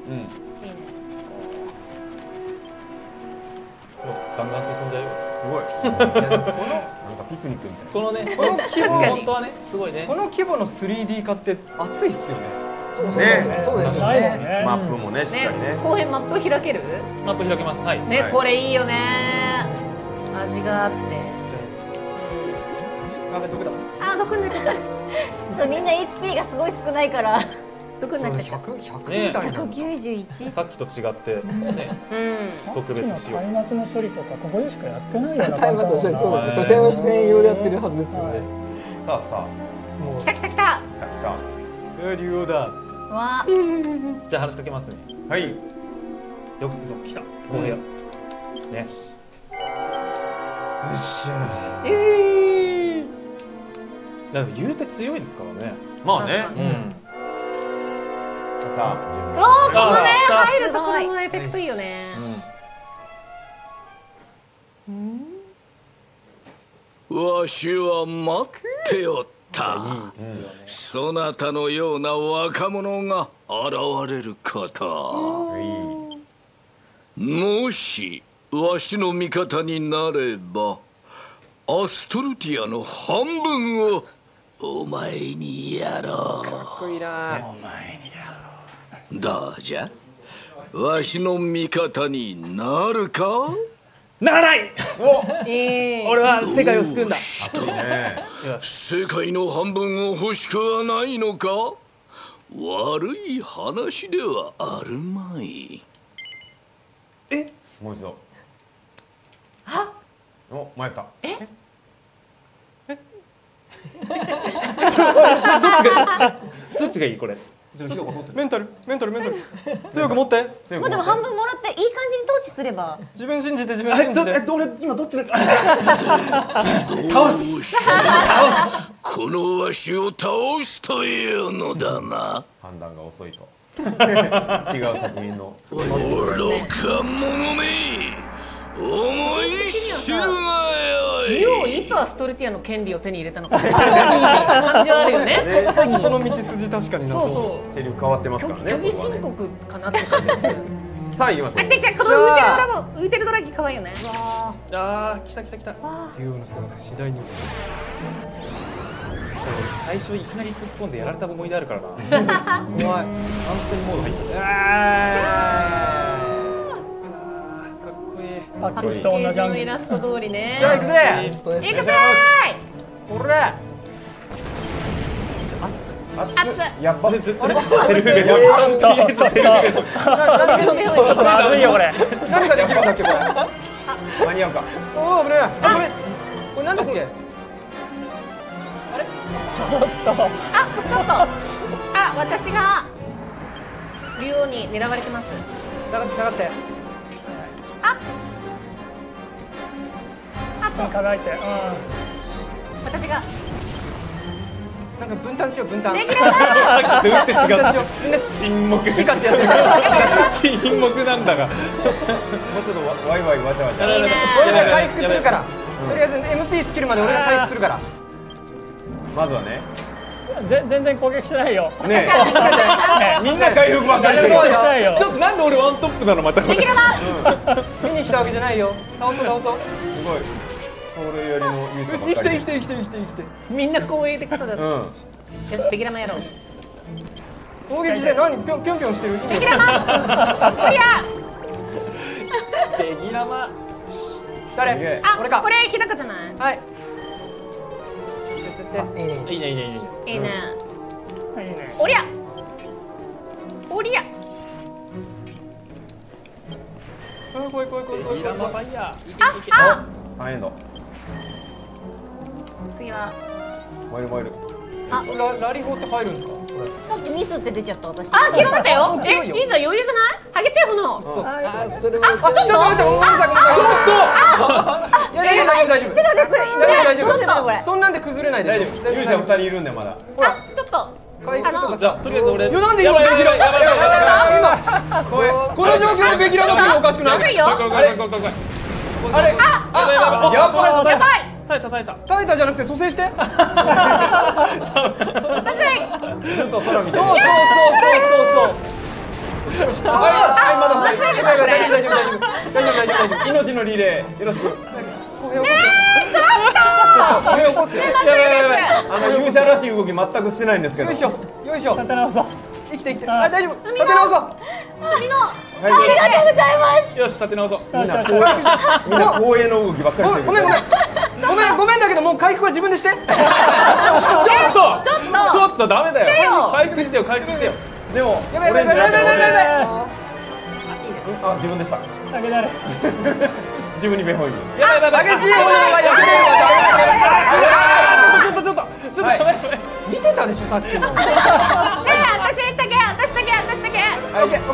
ガンガン進んじゃうよ。 すごい。なんかピクニックみたいな。 このね、この規模本当はね、すごいね。 この規模の 3D 化って熱いっすよね。 そうですね。 マップもね、しっかりね。 後編マップ開ける？ マップ開けます。はい。 ね、これいいよね。味があって。あ、毒になっちゃった。 そうみんな HP がすごい少ないから。 毒になっちゃった。 191。 さっきと違ってね。特別仕様。 松明の処理とかここでしかやってないような感じだもんな。 これ専用でやってるはずですよね。 さあ。 来た来た来た。 竜王だ。 わ。 じゃあ話しかけますね。 はい。 よくぞ来た。この部屋。ね。よっしゃ。 だから言うて強いですからね。 まあね。さあ、このね入るところのエフェクトいいよね。 わしは待っておった。そなたのような若者が現れること。もしわしの味方になればアストルティアの半分をお前にやろう。 かっこいいな。 お前にやろう。どうじゃ、わしの味方になるか？ ならない。俺は世界を救うんだ。 世界の半分を欲しくはないのか。悪い話ではあるまい。 もう一度。お、参った。 どっちがいいこれ。 メンタル強く持って。 もうでも半分もらっていい感じに統治すれば。 自分信じて自分信じて。 俺今どっちだ。 倒す。このわしを倒すというのだな。 判断が遅いと。違う作品の。 愚か者め。思い知るがよい。 リオいつアストルティアの権利を手に入れたのか。感じはあるよね。 確かに。その道筋確かにな。 そう。 セリフ変わってますからね。 虚偽申告かなって感じです。 さあ行きましょう。 来てこの浮いてるドラギ可愛いよね。 来た。 竜王の姿次第に。 最初いきなり突っ込んでやられた思い出あるからな。 怖い。 反戦モード入っちゃった。 パッケージと同じのイラスト通りね。 じゃあ行くぜ。 行くぜー。俺。 熱。やっぱ。 ちょっとまずいよこれ。 何ができるんだっけこれ。 間に合うか。 おお危ない。これなんだっけ。 ちょっと。私が竜王に狙われてます。 下がって。 輝いて。 私がなんか分担しよう分担。 できるか。 打って違う。 みんな沈黙。 好き勝手やってる。 沈黙なんだが。 もうちょっとワイワイわちゃわちゃ。 いいね。 俺が回復するから。とりあえず MP 尽きるまで俺が回復するから。 まずはね。 全然攻撃してないよ。 ねみんな回復ばっかりしてる。 攻撃してないよ。 ちょっとなんで俺ワントップなのまたこれ。 できるな。 見に来たわけじゃないよ。倒そう。 すごい。ソウル寄りの優勝ばっかり。 生きて。 みんな光栄で草だ。よしベギラマやろう。 攻撃して何ぴょんしてる。 ベギラマ。おや。 ベギラマ。 誰？俺か。 これ日高じゃない。 はい。 いいね。 いいね。 いいね。 おりゃ。 怖い。 ベギラマファイヤー。 3エンド。 次は燃える。 ラリゴって入るんですか。 さっきミスって出ちゃった私。 黄色だったよ。いいんじゃん余裕じゃない。激しい炎。 それはちょっと。 大丈夫。 ちょっと待ってこれ。どうすればいいこれ。 そんなんで崩れないで。 大丈夫。勇者2人いるんだよまだ。 ちょっと。 じゃあとりあえず俺。 なんで今ベギラこの状況でベギラがするおかしくない。 まずいよ。 あれ。やばい。 耐えた。 耐えたじゃなくて蘇生して。 まずい。 ずっと空見てる。 そう。はいまだまずいですこれ。 大丈夫。 命のリレーよろしく。 ちょっと。 上起こす。 勇者らしい動き全くしてないんですけど。 よいしょ。 立て直そう。 生きて。大丈夫。立て直そう。 海の。 ありがとうございます。 よし立て直そう。 みんな光栄の動きばっかりしてる。 ごめんだけどもう回復は自分でして。 ちょっとダメだよ。回復してよ。 でもやばい。 自分でした。 あげられ。 自分にベホイル。 やばい。 激しい炎はやめろ。 ちょっと。 見てたでしょさっきの。 私だけ。 オッケー。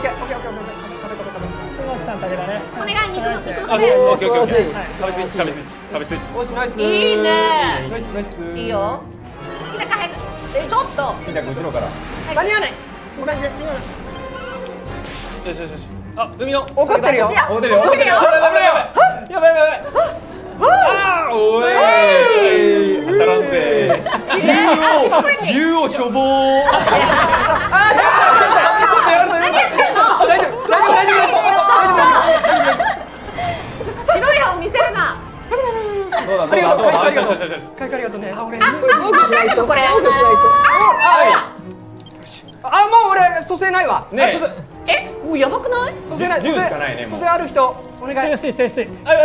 さんだけだね。 お願い肉のオッケー。壁スイッチ。 おしナイス。 いいね。 ナイス。 いいよ。日高早く。ちょっと。 日高後ろから。 間に合わない。 ごめん。 よし。あ海の。 怒ってるよ。 やばい。おい。当たらんぜ。 竜を処方。 白い歯を見せるな。 どうだ。 ありがとうね。 大丈夫これ。 もう俺蘇生ないわ。 ね。 もうやばくない？ 蘇生ない。 10しかないねもう。 蘇生ある人。 お願い。 清水。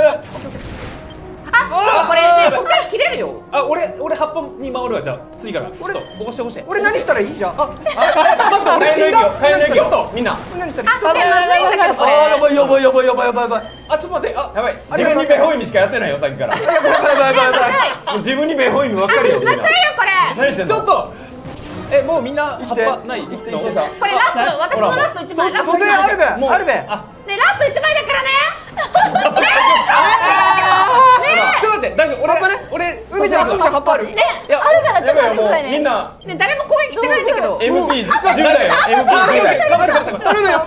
これね、素材切れるよ。 俺葉っぱに回るわ。じゃあ次からちょっと起こして俺何したらいいじゃん。 待って俺死んだ。ちょっとみんな何したらいい。 ちょっとまずいんだけどこれ。 やばい。 ちょっと待ってやばい。自分にベホイミしかやってないよさっきから。自分にベホイミばっかりよ。 まずいよこれ。 何してんの。ちょっともうみんな葉っぱない。生きての。 これラスト、私のラスト1枚。 素材あるべ。 ね、ラスト1枚だからね。 ちょっと待って、大丈夫。俺海ちゃん葉っぱある。 あるからちょっと待ってくださいね。 みんなね、誰も攻撃してないんだけど。 MP ちょっと自分だよ。MP 頑張る。 頼むよ。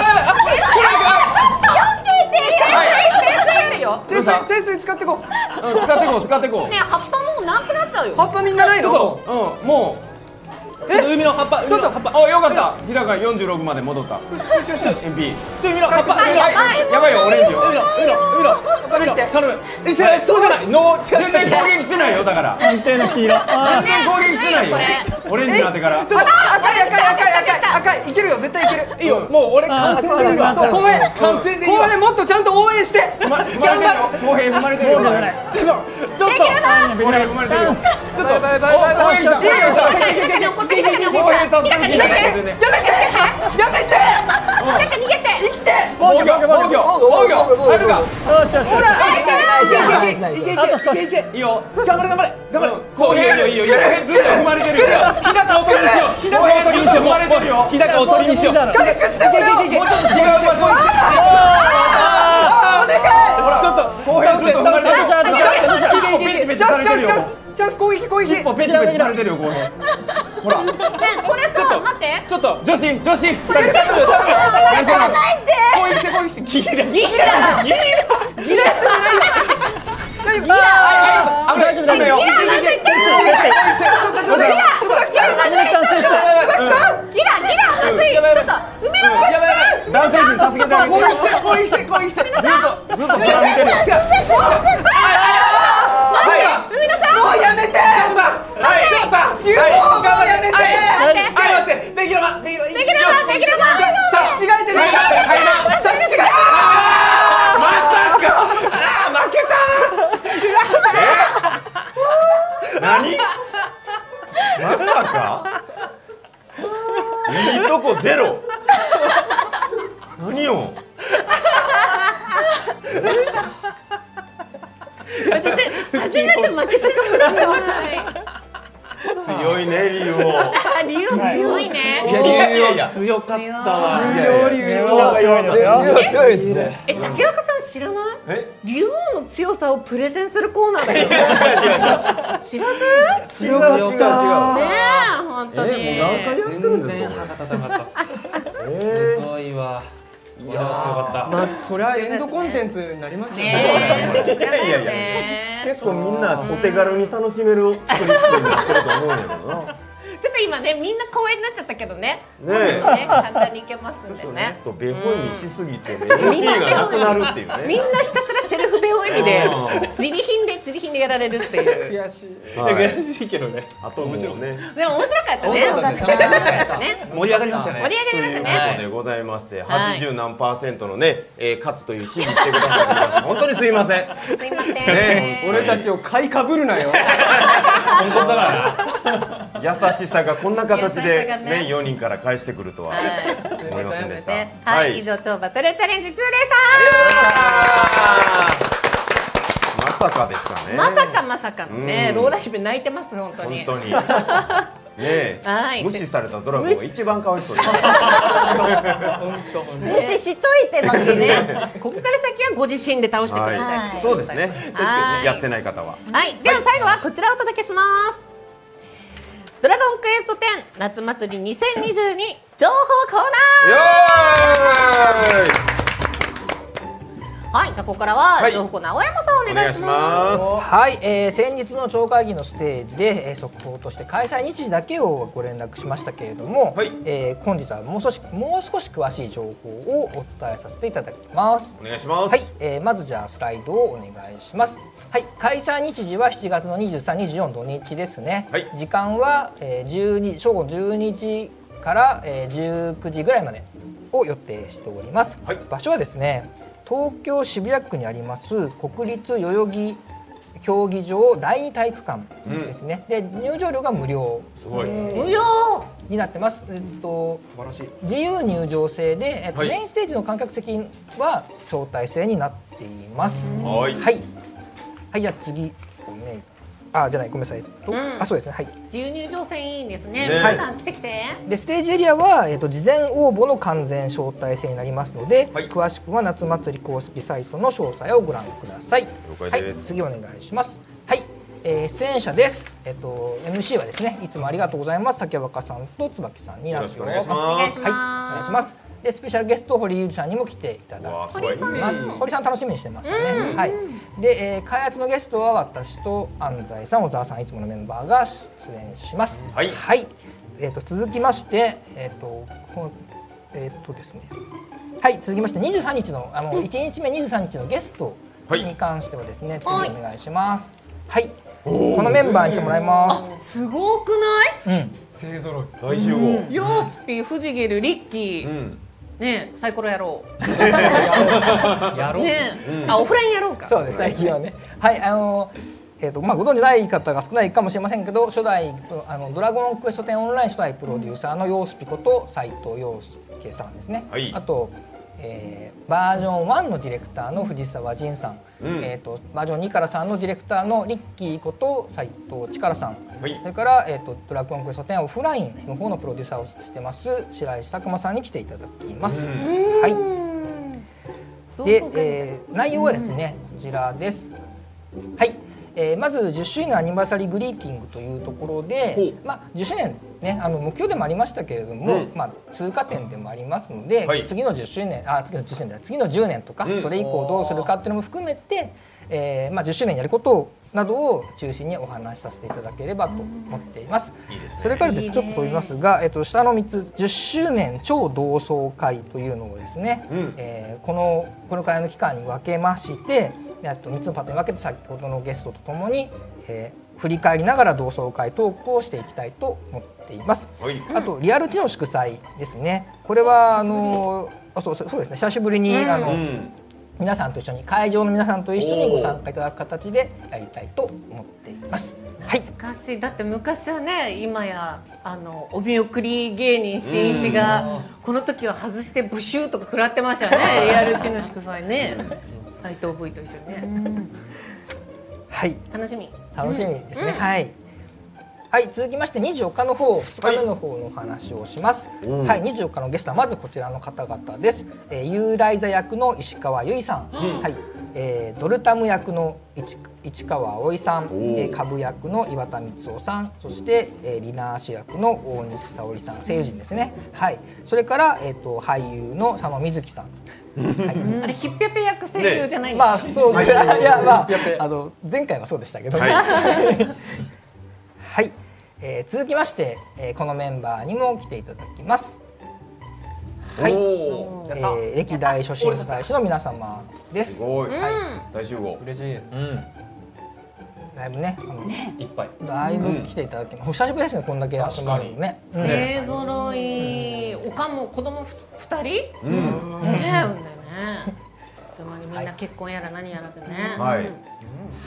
清水やるよ。 清水使ってこう。 使ってこう。 ね、葉っぱもうなくなっちゃうよ。 葉っぱみんなないの。 ちょっともうちょっと海の葉っぱ。 ちょっと葉っぱ。よかった。日高46まで戻った。MP。 海の葉っぱ。 やばいよオレンジよ。 頼む。そうじゃない。 全然攻撃してないよだから。 安定の黄色。 全然攻撃してないよ。オレンジになってから。 ちょっと赤い。いけるよ絶対いける。 いいよ。もう俺完成でいいわ。 後編完成でいいわ。 もっとちゃんと応援して。 後編踏まれてるよ。 ちょっと後編踏まれてるよ。ちょっと応援した。 やめて。 逃げて。 生きて。 防御。あるか。 よし。 ほら。 いけ。いいよ。頑張れ。そういいよ。 ずっと踏まれてるよ。 日高を取りにしよう。日高を取りにしよう。 踏まれてるよ。 日高を取りにしよう。 もうちょっと違う場所に。 ちょっと後編ずっと踏まれてるよ。 チャンス攻撃。 尻尾ペチペチされてるよ後編。ほら。 ね、これさ、待って。 ちょっと女子。 ないって。 攻撃して。ギラ。 大丈夫。 男性陣助けてあげて。 攻撃して。 ずっと空見てるよ。 もうやめて。 できるま。 差し違えてない。 何？まさか？いいとこゼロ。何よ？ 私初めて負けたかもしれない。 強いねリオ。 リオ強いね。 強かったわ。 強いですね。 竹岡さん知らない？竜王の強さをプレゼンするコーナーだよ。知らず？ 違う。 ねえ、本当に。 何回やってるんですか？ 全然歯が立たなかった。すごいわ。いや強かった。 まあそれはエンドコンテンツになりますね。 結構みんなお手軽に楽しめる作りになってると思うんやけどな。 ちょっと今ね、みんな公園になっちゃったけどね。 ねね、簡単にいけますんでね。 とベホイミしすぎてね、MP がなくなるっていうね。 みんなひたすらセルフベホイミで自利品でやられるっていう。 悔しい。 悔しいけどね。 あと面白いね。 でも面白かったね。 盛り上がりましたね。 盛り上がりましたね。 でございまして、80何%のね、勝つという指示してくださってます。本当にすいません。 すいません。 俺たちを買いかぶるなよ。 本当だから優しさがこんな形でね4人から返してくるとは思いませんでした。 はい、以上超バトルチャレンジ2でした。 まさかでしたね。 まさかのね、ローライブ泣いてます本当に。 本当に。ね無視されたドラゴンが一番かわいそうです。 無視しといて負けね。 ここから先はご自身で倒してください。 そうですね。やってない方は。 はい、では最後はこちらをお届けします。ドラゴンクエスト10夏祭り2022情報コーナー。はい、じゃあここからは情報コーナー、青山さんお願いします。 はい、先日の超会議のステージで、速報として開催日時だけをご連絡しましたけれども、本日はもう少し詳しい情報をお伝えさせていただきます。 お願いします。 はい、まずじゃあスライドをお願いします。はい、開催日時は7月の23、24土日ですね。はい、時間は、正午12時から、19時ぐらいまでを予定しております。はい、場所はですね、 東京渋谷区にあります国立代々木競技場第二体育館ですね。で入場料が無料無料になってます。 素晴らしい。 自由入場制で、メインステージの観客席は招待制になっています。はい。はい、じゃあ次じゃないごめんなさい。そうですね。はい。 自由入場制いいんですね。皆さん来て。 でステージエリアは事前応募の完全招待制になりますので、詳しくは夏祭り公式サイトの詳細をご覧ください。はい。次お願いします。はい。出演者です。MC はですね、いつもありがとうございます。竹若さんと椿さんになっております。 お願いします。 はい。お願いします。でスペシャルゲスト堀井裕二さんにも来ていただきます。堀さん楽しみにしてましたね。はい。で、開発のゲストは私と安西さん、小沢さんいつものメンバーが出演します。はい。はい。続きましてですね。はい。続きまして23日の1日目23日のゲストに関してはですね、次お願いします。はい。このメンバーにしてもらいます。 すごくない？ 勢ぞろい大集合。 ヨースピ、フジゲル、リッキー、ねサイコロやろう。 やろう。 ねオフラインやろうか。 そうです最近はね。はい、ご存じない方が少ないかもしれませんけど、初代ドラゴンクエスト10オンライン初代プロデューサーのヨースピこと斉藤陽介さんですね。あとバージョン1のディレクターの藤沢仁さん、バージョン2から3のディレクターのリッキーこと斉藤力さん、それから、ドラゴンクエスト10オフラインの方のプロデューサーをしてます白石拓磨さんに来ていただきます。はい。で、内容はですねこちらです。はい。まず10周年アニバーサリーグリーティングというところで、10周年ね目標でもありましたけれども、通過点でもありますので、次の10年とか、それ以降どうするかっていうのも含めて、10周年やることなどを中心にお話しさせていただければと思っています。それからですちょっと飛びますが、下の3つ10周年超同窓会というのをですね、このくらいの期間に分けまして、3つのパターンに分けて先ほどのゲストとともに、振り返りながら同窓会トークをしていきたいと思っています。あとリアル地の祝祭ですね。これはそうですね、久しぶりに皆さんと一緒に会場の皆さんと一緒にご参加いただく形でやりたいと思っています。はい。 懐かしい。だって昔はね、今やお見送り芸人しんいちがこの時は外してブシューとか食らってましたよね。リアル地の祝祭ね。斉藤 V と一緒にね。 はい。 楽しみですね。はい。はい、続きまして24日の方、2日目の方のお話をします。はい、24日のゲストはまずこちらの方々です。ユーライザ役の石川由依さん、はい、ドルタム役の市川葵さん、株役の岩田光雄さん、そしてリナーシ役の大西沙織さん、声優陣ですね。はい、それから俳優の佐野瑞希さん。 あれヒッピャペ役声優じゃないんですか。 まあそうです。いや前回はそうでしたけど。はい。続きまして、このメンバーにも来ていただきます。はい、歴代初心者大使の皆様です。 すごい。大集合。 嬉しい。 だいぶね、 いっぱい。 だいぶ来ていただきます。久しぶりですね、こんだけ集まるのね。 勢ぞろい。おかんも子供2人？ね、みんな結婚やら何やらでね。 はい。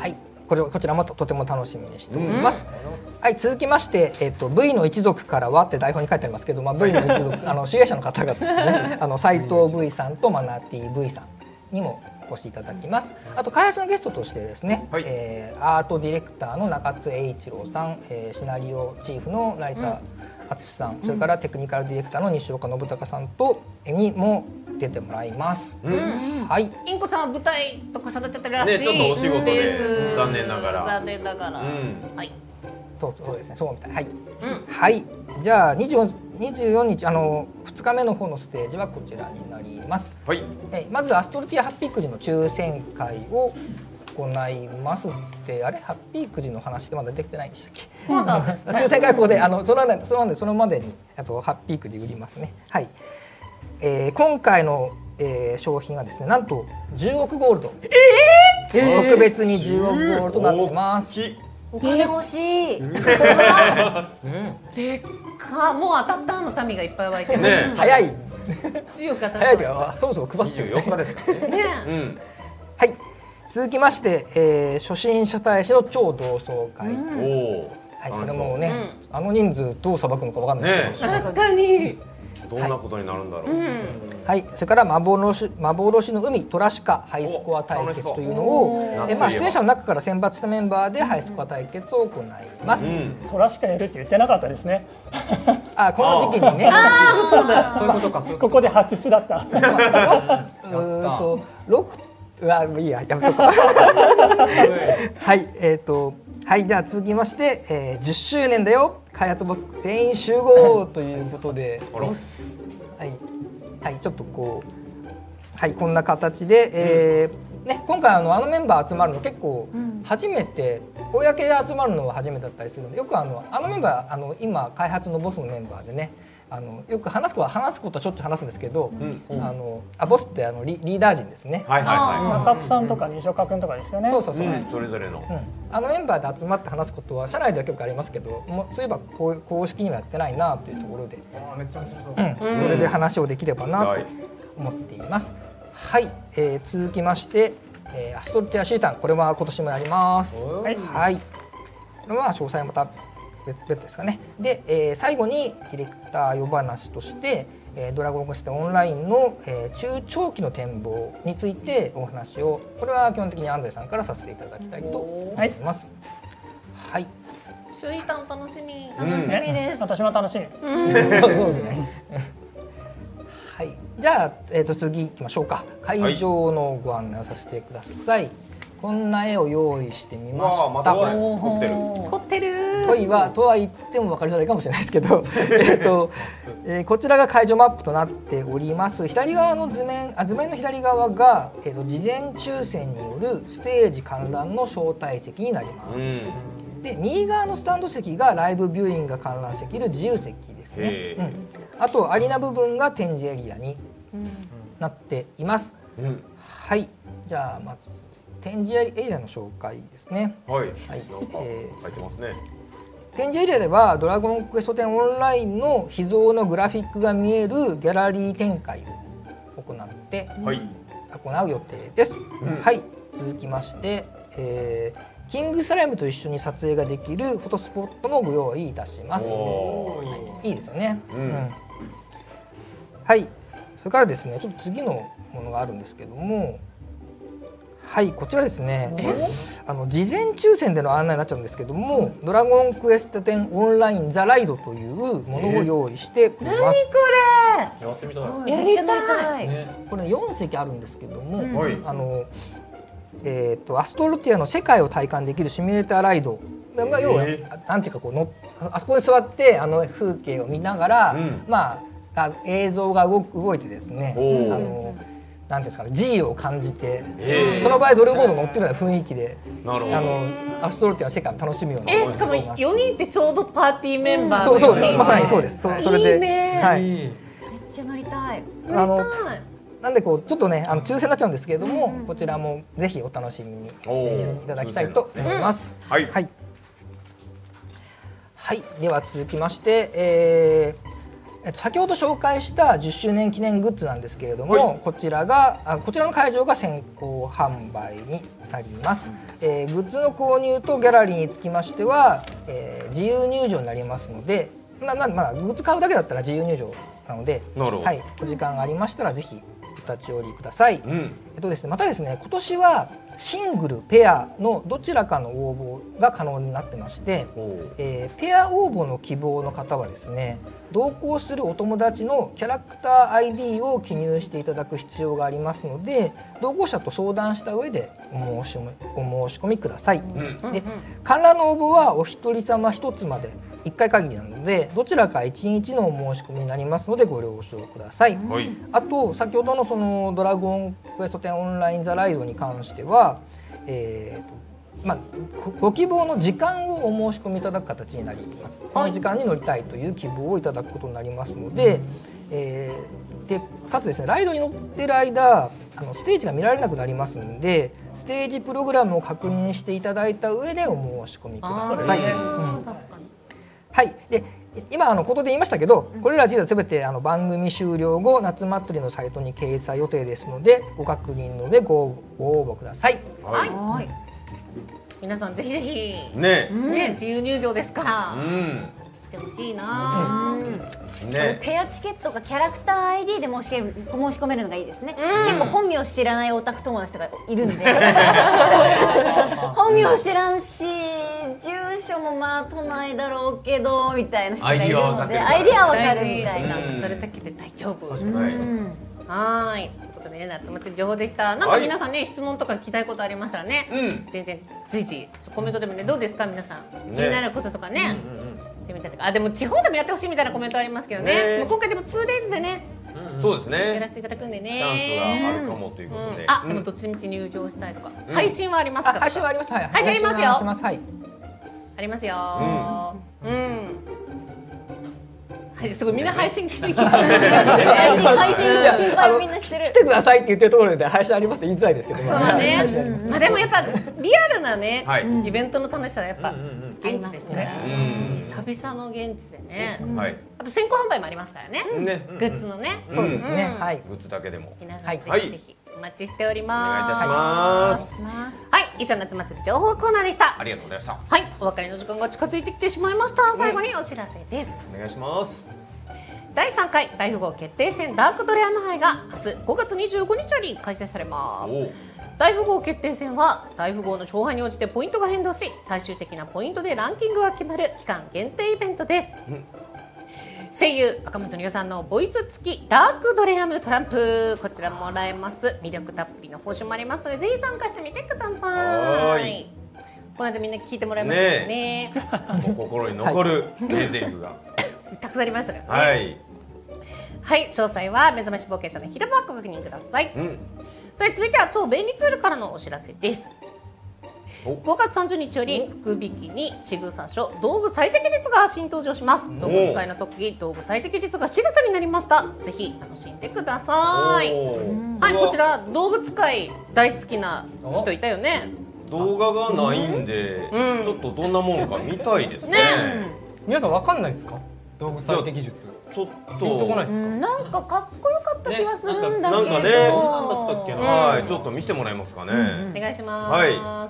こちらもとても楽しみにしております。はい、続きまして、V の一族からはって台本に書いてありますけど、V の一族主演者の方々ですね、斉藤 V さんとマナティ V さんにもお越しいただきます。あと開発のゲストとしてですね、アートディレクターの中津栄一郎さん、シナリオチーフの成田敦さん、それからテクニカルディレクターの西岡信孝さんとにも出てもらいます。はい。 インコさんは舞台とかされてたらしい。 ね、ちょっとお仕事で残念ながら。 はい。 そうですね。そうみたい。はい。はい。じゃあ24日2日目の方のステージはこちらになります。はい。まずアストルティアハッピーくじの抽選会を行いますって、あれハッピーくじの話でまだできてないんでしたっけ？抽選会はここでそのまでにハッピーくじ売りますね。はい。今回の商品はですね、なんと10億ゴールド、特別に10億ゴールドとなってます。 お金欲しい。 でっか、もう当たったの民がいっぱい湧いてる。 早い。 14日早いけどそもそも配ってる 24日ですからね。 はい。続きまして、初心者大使の超同窓会。はい、これもね、あの人数どうさばくのかわかんないですけど。 確かに。 どんなことになるんだろう。 はい、それから幻の海トラシカハイスコア対決というのを、出演者の中から選抜したメンバーでハイスコア対決を行います。 トラシカやるって言ってなかったですね。 あ、この時期にね。 そうだ、そういうことか。 ここで初出だった。 いいや、やめとこう。はい、はい、じゃあ続きまして、10周年だよ、開発ボ全員集合ということで、はい、ちょっとこう、はい、こんな形で、ね、今回あのメンバー集まるの結構初めて、公で集まるのは初めてだったりするので、よくあのメンバー今開発のボスのメンバーでね。よく話すことはしょっちゅう話すんですけど、ボスってリーダー陣ですね。 中津さんとか西岡君とかですよね。 そう、 それぞれのメンバーで集まって話すことは社内では結構ありますけど、そういえば公式にはやってないなというところで、それで話をできればなと思っています。はい、続きましてアストルティアシータン、これは今年もやります。はい、これは詳細また別ですかね。で、最後にディレクター呼ばなしとして、ドラゴンクエストオンラインの、中長期の展望についてお話を、これは基本的に安西さんからさせていただきたいと思います。はい。 シュイタン楽しみ。 楽しみです。 私も楽しみ。 そうですね。はい。じゃあ次行きましょうか。会場のご案内をさせてください。こんな絵を用意してみました。 凝ってる。 とは言っても分かりづらいかもしれないですけど、こちらが会場マップとなっております。左側の図面の左側が、事前抽選によるステージ観覧の招待席になります。で、右側のスタンド席がライブビューイングが観覧できる自由席ですね。あとアリーナ部分が展示エリアになっています。はい。じゃあまず展示エリアの紹介ですね。 はい。書いてますね。 展示エリアではドラゴンクエスト10オンラインの秘蔵のグラフィックが見えるギャラリー展開を行う予定です。はい。続きまして、キングスライムと一緒に撮影ができるフォトスポットもご用意いたします。いいですよね。はい。それからですね、ちょっと次のものがあるんですけども。はい、こちらですね、事前抽選での案内になっちゃうんですけども、ドラゴンクエスト10オンラインザライドというものを用意しております。 何これ？やってみたい。 やりたい。 これ4席あるんですけども、アストルティアの世界を体感できるシミュレーターライド。要はなんていうかあそこで座って風景を見ながら、映像が動いてですね。なんですかね、G を感じて、その場合ドルボード乗ってるような雰囲気で、アストロティアの世界を楽しむような。 しかも4人ってちょうどパーティーメンバーの。そうまさにそうです。それで、 はい。めっちゃ乗りたい。 なんでちょっとね抽選になっちゃうんですけれども、こちらもぜひお楽しみにしていただきたいと思います。はい。では続きまして、先ほど紹介した10周年記念グッズなんですけれども、こちらの会場が先行販売になります。グッズの購入とギャラリーにつきましては、自由入場になりますので、グッズ買うだけだったら自由入場なので、はい、お時間がありましたらぜひお立ち寄りください。ですね、またですね、今年はシングル、ペアのどちらかの応募が可能になってまして、ペア応募の希望の方はですね、同行するお友達のキャラクター ID を記入していただく必要がありますので、同行者と相談した上でお申し込みください。で、観覧の応募はお一人様一つまで1回限りなので、どちらか1日のお申し込みになりますのでご了承ください。あと先ほどのそのドラゴンクエスト10オンラインザライドに関しては、ご希望の時間をお申し込みいただく形になります。この時間に乗りたいという希望をいただくことになりますので、かつですね、ライドに乗ってる間ステージが見られなくなりますので、ステージプログラムを確認していただいた上でお申し込みください。 確かに。 はい。で、 今ことで言いましたけど、これら実はすべて番組終了後夏祭りのサイトに掲載予定ですので、ご確認のでご応募ください。 はい。皆さんぜひぜひね自由入場ですから。来てほしいな。 ペアチケットかキャラクター ID で申し込めるのがいいですね。結構本名知らないオタク友達とかいるんで本名知らんし住所もまあ都内だろうけどみたいな人がいるのでアイディアわかるみたいな。 それだけで大丈夫。はい。ということでね、夏祭り情報でした。なんか皆さんね、質問とか聞きたいことありましたらね、全然随時コメントでもね、どうですか皆さん、気になることとかね。でも地方でもやってほしいみたいなコメントありますけどね。今回でも 2days でね、 そうですね。 やらせていただくんでね。 チャンスがあるかもということで。 でもどっちみち入場したいとか、配信はありますか？ 配信はあります。はい。 配信ありますよ。ありますよ。はい、すごいみんな配信してきて。 配信の心配をみんなしてる。 来てくださいって言ってるところで配信ありますって言いづらいですけど。 そうね。まあでもやっぱリアルなね、イベントの楽しさはやっぱ現地ですから。久々の現地でね。あと先行販売もありますからね。グッズのね。 そうですね。はい。 グッズだけでも。 皆さんぜひぜひお待ちしております。 お願いいたします。 はい、以上夏祭り情報コーナーでした。 ありがとうございました。 はい、お別れの時間が近づいてきてしまいました。最後にお知らせです。 お願いします。 第3回大富豪決定戦ダークドレアム杯が明日5月25日より開催されます。大富豪決定戦は大富豪の勝敗に応じてポイントが変動し、最終的なポイントでランキングが決まる期間限定イベントです。声優赤本優さんのボイス付きダークドレアムトランプ、こちらもらえます。魅力たっぷりの報酬もありますのでぜひ参加してみてください。この間みんな聞いてもらいましたよね。 心に残る名台詞がたくさんありましたね。はい、詳細は目覚まし冒険者の広場をご確認ください。それ続いては超便利ツールからのお知らせです。5月30日より福引きに仕草書道具最適術が新登場します。道具使いの時道具最適術が仕草になりました。ぜひ楽しんでください。はい、こちら道具使い大好きな人いたよね。 動画がないんでちょっとどんなもんか見たいですね。 皆さんわかんないですか？道具最適術。 ちょっとピンとこないですか？ なんかかっこよかった気がするんだけど。 なんかね、なんだったっけな。はい、ちょっと見せてもらえますかね。 お願いします。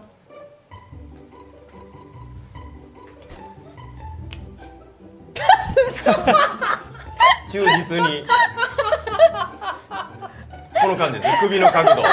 忠実にこの感じです。首の角度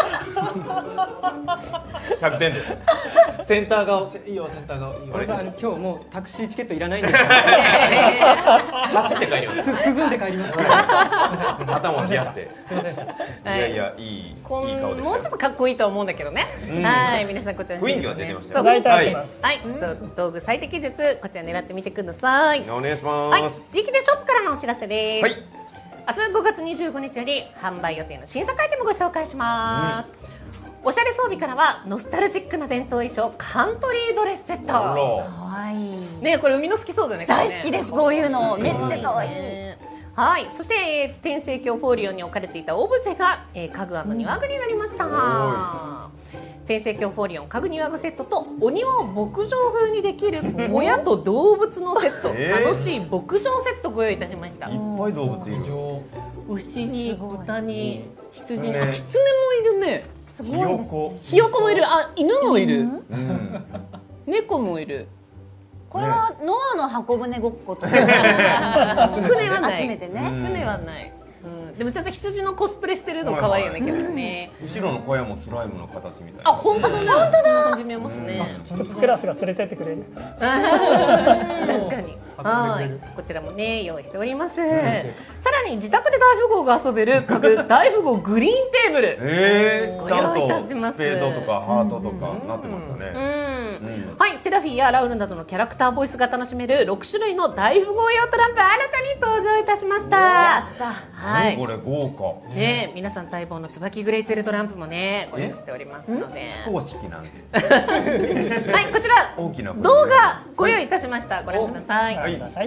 100点です。 センター側いいよ、センター側いいよ。 今日もうタクシーチケットいらないんで走って帰ります。 涼んで帰ります。 頭を冷やして。 すみませんでした。 いやいや、いい顔でした。 もうちょっとかっこいいと思うんだけどね。はい、皆さんこちら雰囲気が出てました。 はい、道具最適術こちら狙ってみてください。 お願いします。 はい、自力でショップからのお知らせです。明日5月25日より販売予定の新作アイテムをご紹介します。おしゃれ装備からはノスタルジックな伝統衣装カントリードレスセット。かわいいね、これ海の好きそうだね。 大好きです。こういうのめっちゃかわいい。 はい、そして天聖経フォーリオに置かれていたオブジェが家具&庭具になりました。天聖経フォーリオン家具庭具セットとお庭を牧場風にできる小屋と動物のセット、楽しい牧場セットご用意いたしました。 いっぱい動物いる。 牛に豚に羊に、キツネもいるね。 すごいですね。 ひよこもいる。あ、犬もいる。猫もいる。 これはノアの箱舟ごっこと船はない。 集めてね。 船はない。でもちゃんと羊のコスプレしてるの可愛いよね、けどね。 後ろの小屋もスライムの形みたい。 あ、本当だね。本当だ。感じ見えますね。 クラスが連れてってくれる。 確かに。はい、こちらもね用意しております。さらに自宅で大富豪が遊べる家具大富豪グリーンテーブル。 ちゃんとスペードとかハートとかなってましたね。はい、セラフィーやラウルなどのキャラクターボイスが楽しめる6種類の大富豪用トランプ新たに登場いたしました。 はい、これ豪華。 ね、皆さん待望の椿グレイツェルトランプもねご用意しておりますので。 公式なんで。 はい、こちら大きな動画ご用意いたしました。ご覧ください。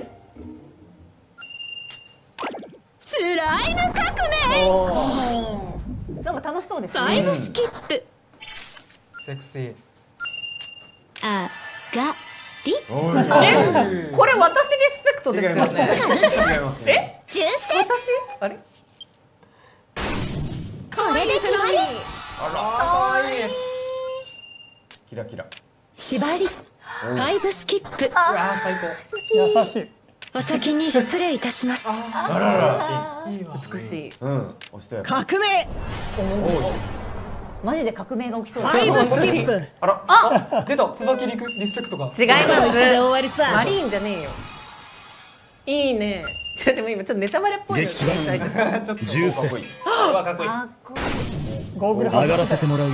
スライム革命。なんか楽しそうですね。 タイムスキップ。 セクシー。 あがり。 これ私リスペクトですよね。 ジューステ私あれこれで決まり。 キラキラ。 縛り5スキップ。 優しい。 お先に失礼いたします。 美しい。 うん。押して。 革命。マジで革命が起きそうだ。 ファイブスキップ。 あら。 あ、出た。椿リスペクトが。 違います。終わりさ。マリーンじゃねえよ。いいね。でも今ちょっとネタバレっぽいの。 ジューステ。 かっこいい。 ゴーグル上がらせてもらうよ。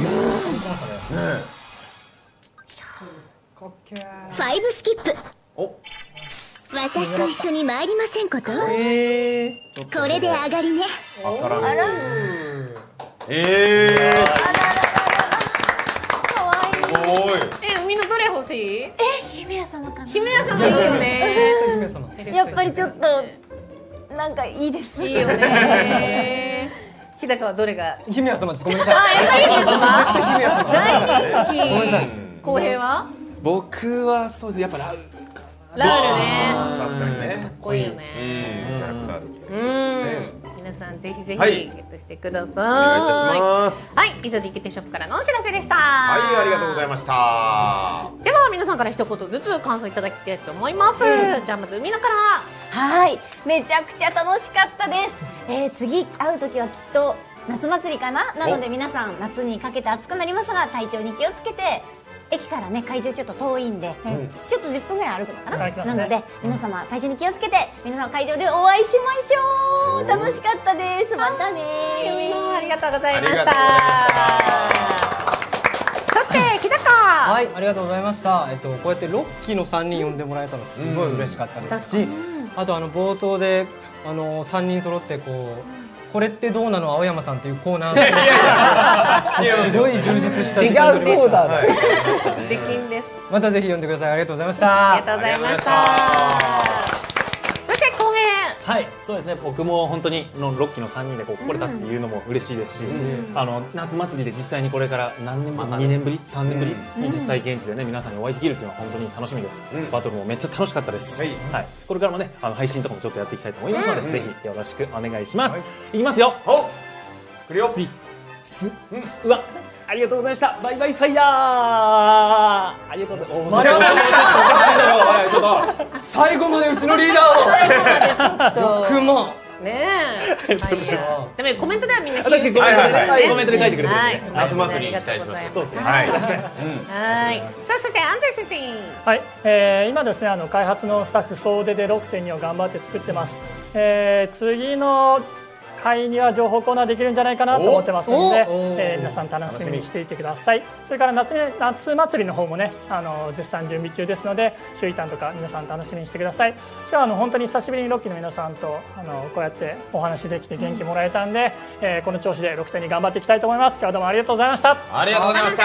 5スキップ。私と一緒に参りませんこと。これで上がりね。 わからん。 かわいい。みんなどれ欲しい？ 姫屋様かな。 姫屋様いいよね。 やっぱりちょっとなんかいいです。 いいよね。日高はどれが？ 姫屋様です。ごめんなさい。 あ、やっぱり姫様。 姫屋様。 大人気。 ごめんなさい。 公平は？ 僕はそうです。やっぱラウラウルね。 確かにね。 かっこいいよね。 キャラクター的。 皆さんぜひぜひゲットしてください。 お願いいたします。 はい、以上 DKT ショップからのお知らせでした。 はい、ありがとうございました。 では皆さんから一言ずつ感想いただきたいと思います。じゃあまず海野から。 はい、めちゃくちゃ楽しかったです。次会う時はきっと夏祭りかな。なので皆さん夏にかけて暑くなりますが体調に気をつけて。駅からね会場ちょっと遠いんで、ちょっと10分ぐらい歩くのかな、なので皆様体調に気をつけて皆様会場でお会いしましょう。楽しかったです。またね。 海野ありがとうございました。そして日高。 はい、ありがとうございました。こうやって6期の3人呼んでもらえたのすごい嬉しかったですし、あと冒頭で3人揃ってこれってどうなの青山さんっていうコーナーがすごい充実した時間になりました。 できんです。 またぜひ読んでください。ありがとうございました。 ありがとうございました。そして後編。 はい、そうですね。僕も本当に6期の3人で来れたっていうのも嬉しいですし、夏祭りで実際にこれから何年ぶり、2年ぶり、3年ぶりに実際現地でね皆さんにお会いできるっていうのは本当に楽しみです。バトルもめっちゃ楽しかったです。はい、これからもね配信とかもちょっとやっていきたいと思いますので、ぜひよろしくお願いします。いきますよ。 くるよ。 うわ。ありがとうございました。バイバイファイヤー。ありがとうございます。 最後までうちのリーダーを。6万。 ねえ。でもコメントではみんな確かにコメントで書いてくれてる。 夏祭りにしたいします。 そうですね。 はい。確かに。 はい。さあそして安西先生。 はい。今ですね開発のスタッフ総出で 6.2 を頑張って作ってます。次の会には情報コーナーできるんじゃないかなと思ってますので、皆さん楽しみにしていてください。それから夏祭りの方もね絶賛準備中ですので周囲担とか皆さん楽しみにしてください。今日は本当に久しぶりに6期の皆さんとこうやってお話できて元気もらえたんで、この調子で6.2頑張っていきたいと思います。今日はどうもありがとうございました。 ありがとうございました。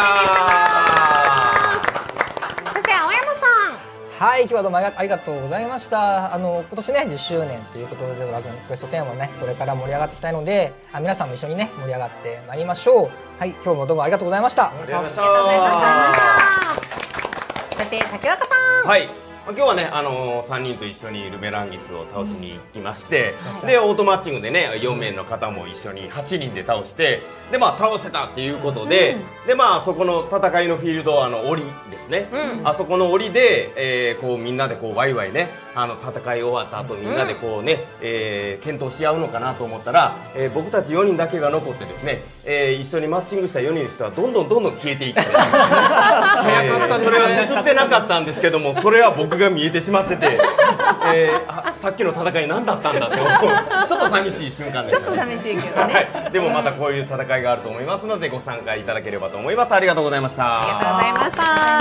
そして青山さん。 はい、今日はどうもありがとうございました。今年ね10周年ということでドラゴンクエスト10もねこれから盛り上がっていきたいので、皆さんも一緒にね盛り上がってまいりましょう。はい、今日もどうもありがとうございました。 ありがとうございました。そして竹若さん。 はい。今日はね3人と一緒にルメランギスを倒しに行きまして、でオートマッチングでね4名の方も一緒に8人で倒して、で倒せたっていうことで、でそこの戦いのフィールド檻ですね、あそこの檻で、みんなでワイワイね戦い終わった後みんなで検討し合うのかなと思ったら、僕たち4人だけが残ってですね、一緒にマッチングした4人の人はどんどん消えていって、それは映ってなかったんですけども、それは僕が見えてしまってて、さっきの戦い何だったんだって思うちょっと寂しい瞬間でしたね。 ちょっと寂しいけどね。 でもまたこういう戦いがあると思いますのでご参加いただければと思います。ありがとうございました。 ありがとうございました。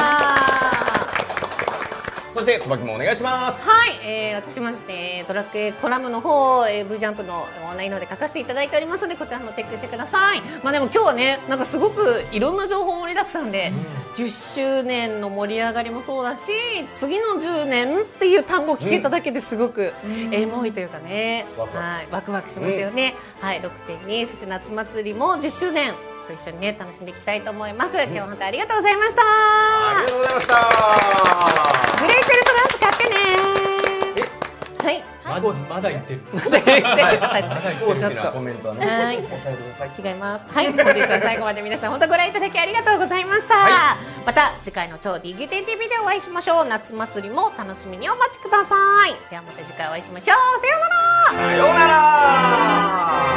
そして椿もお願いします。 はい、私もですねドラクエコラムの方、V ジャンプのオンラインので書かせていただいておりますのでこちらもチェックしてください。でも今日はねなんかすごくいろんな情報盛りだくさんで、10周年の盛り上がりもそうだし次の10年っていう単語を聞けただけですごくエモいというかね、はい、ワクワクしますよね。はい、6.2、そして夏祭りも10周年と一緒にね楽しんでいきたいと思います。今日は本当にありがとうございました。 ありがとうございました。 グレーテルトランス買ってね。はい。 まだ言ってる。 公式なコメントはね。 はい。違います。はい。本日は最後まで皆さん本当ご覧いただきありがとうございました。また次回の超 DQ10TV でお会いしましょう。夏祭りも楽しみにお待ちください。ではまた次回お会いしましょう。さようなら。 さようなら。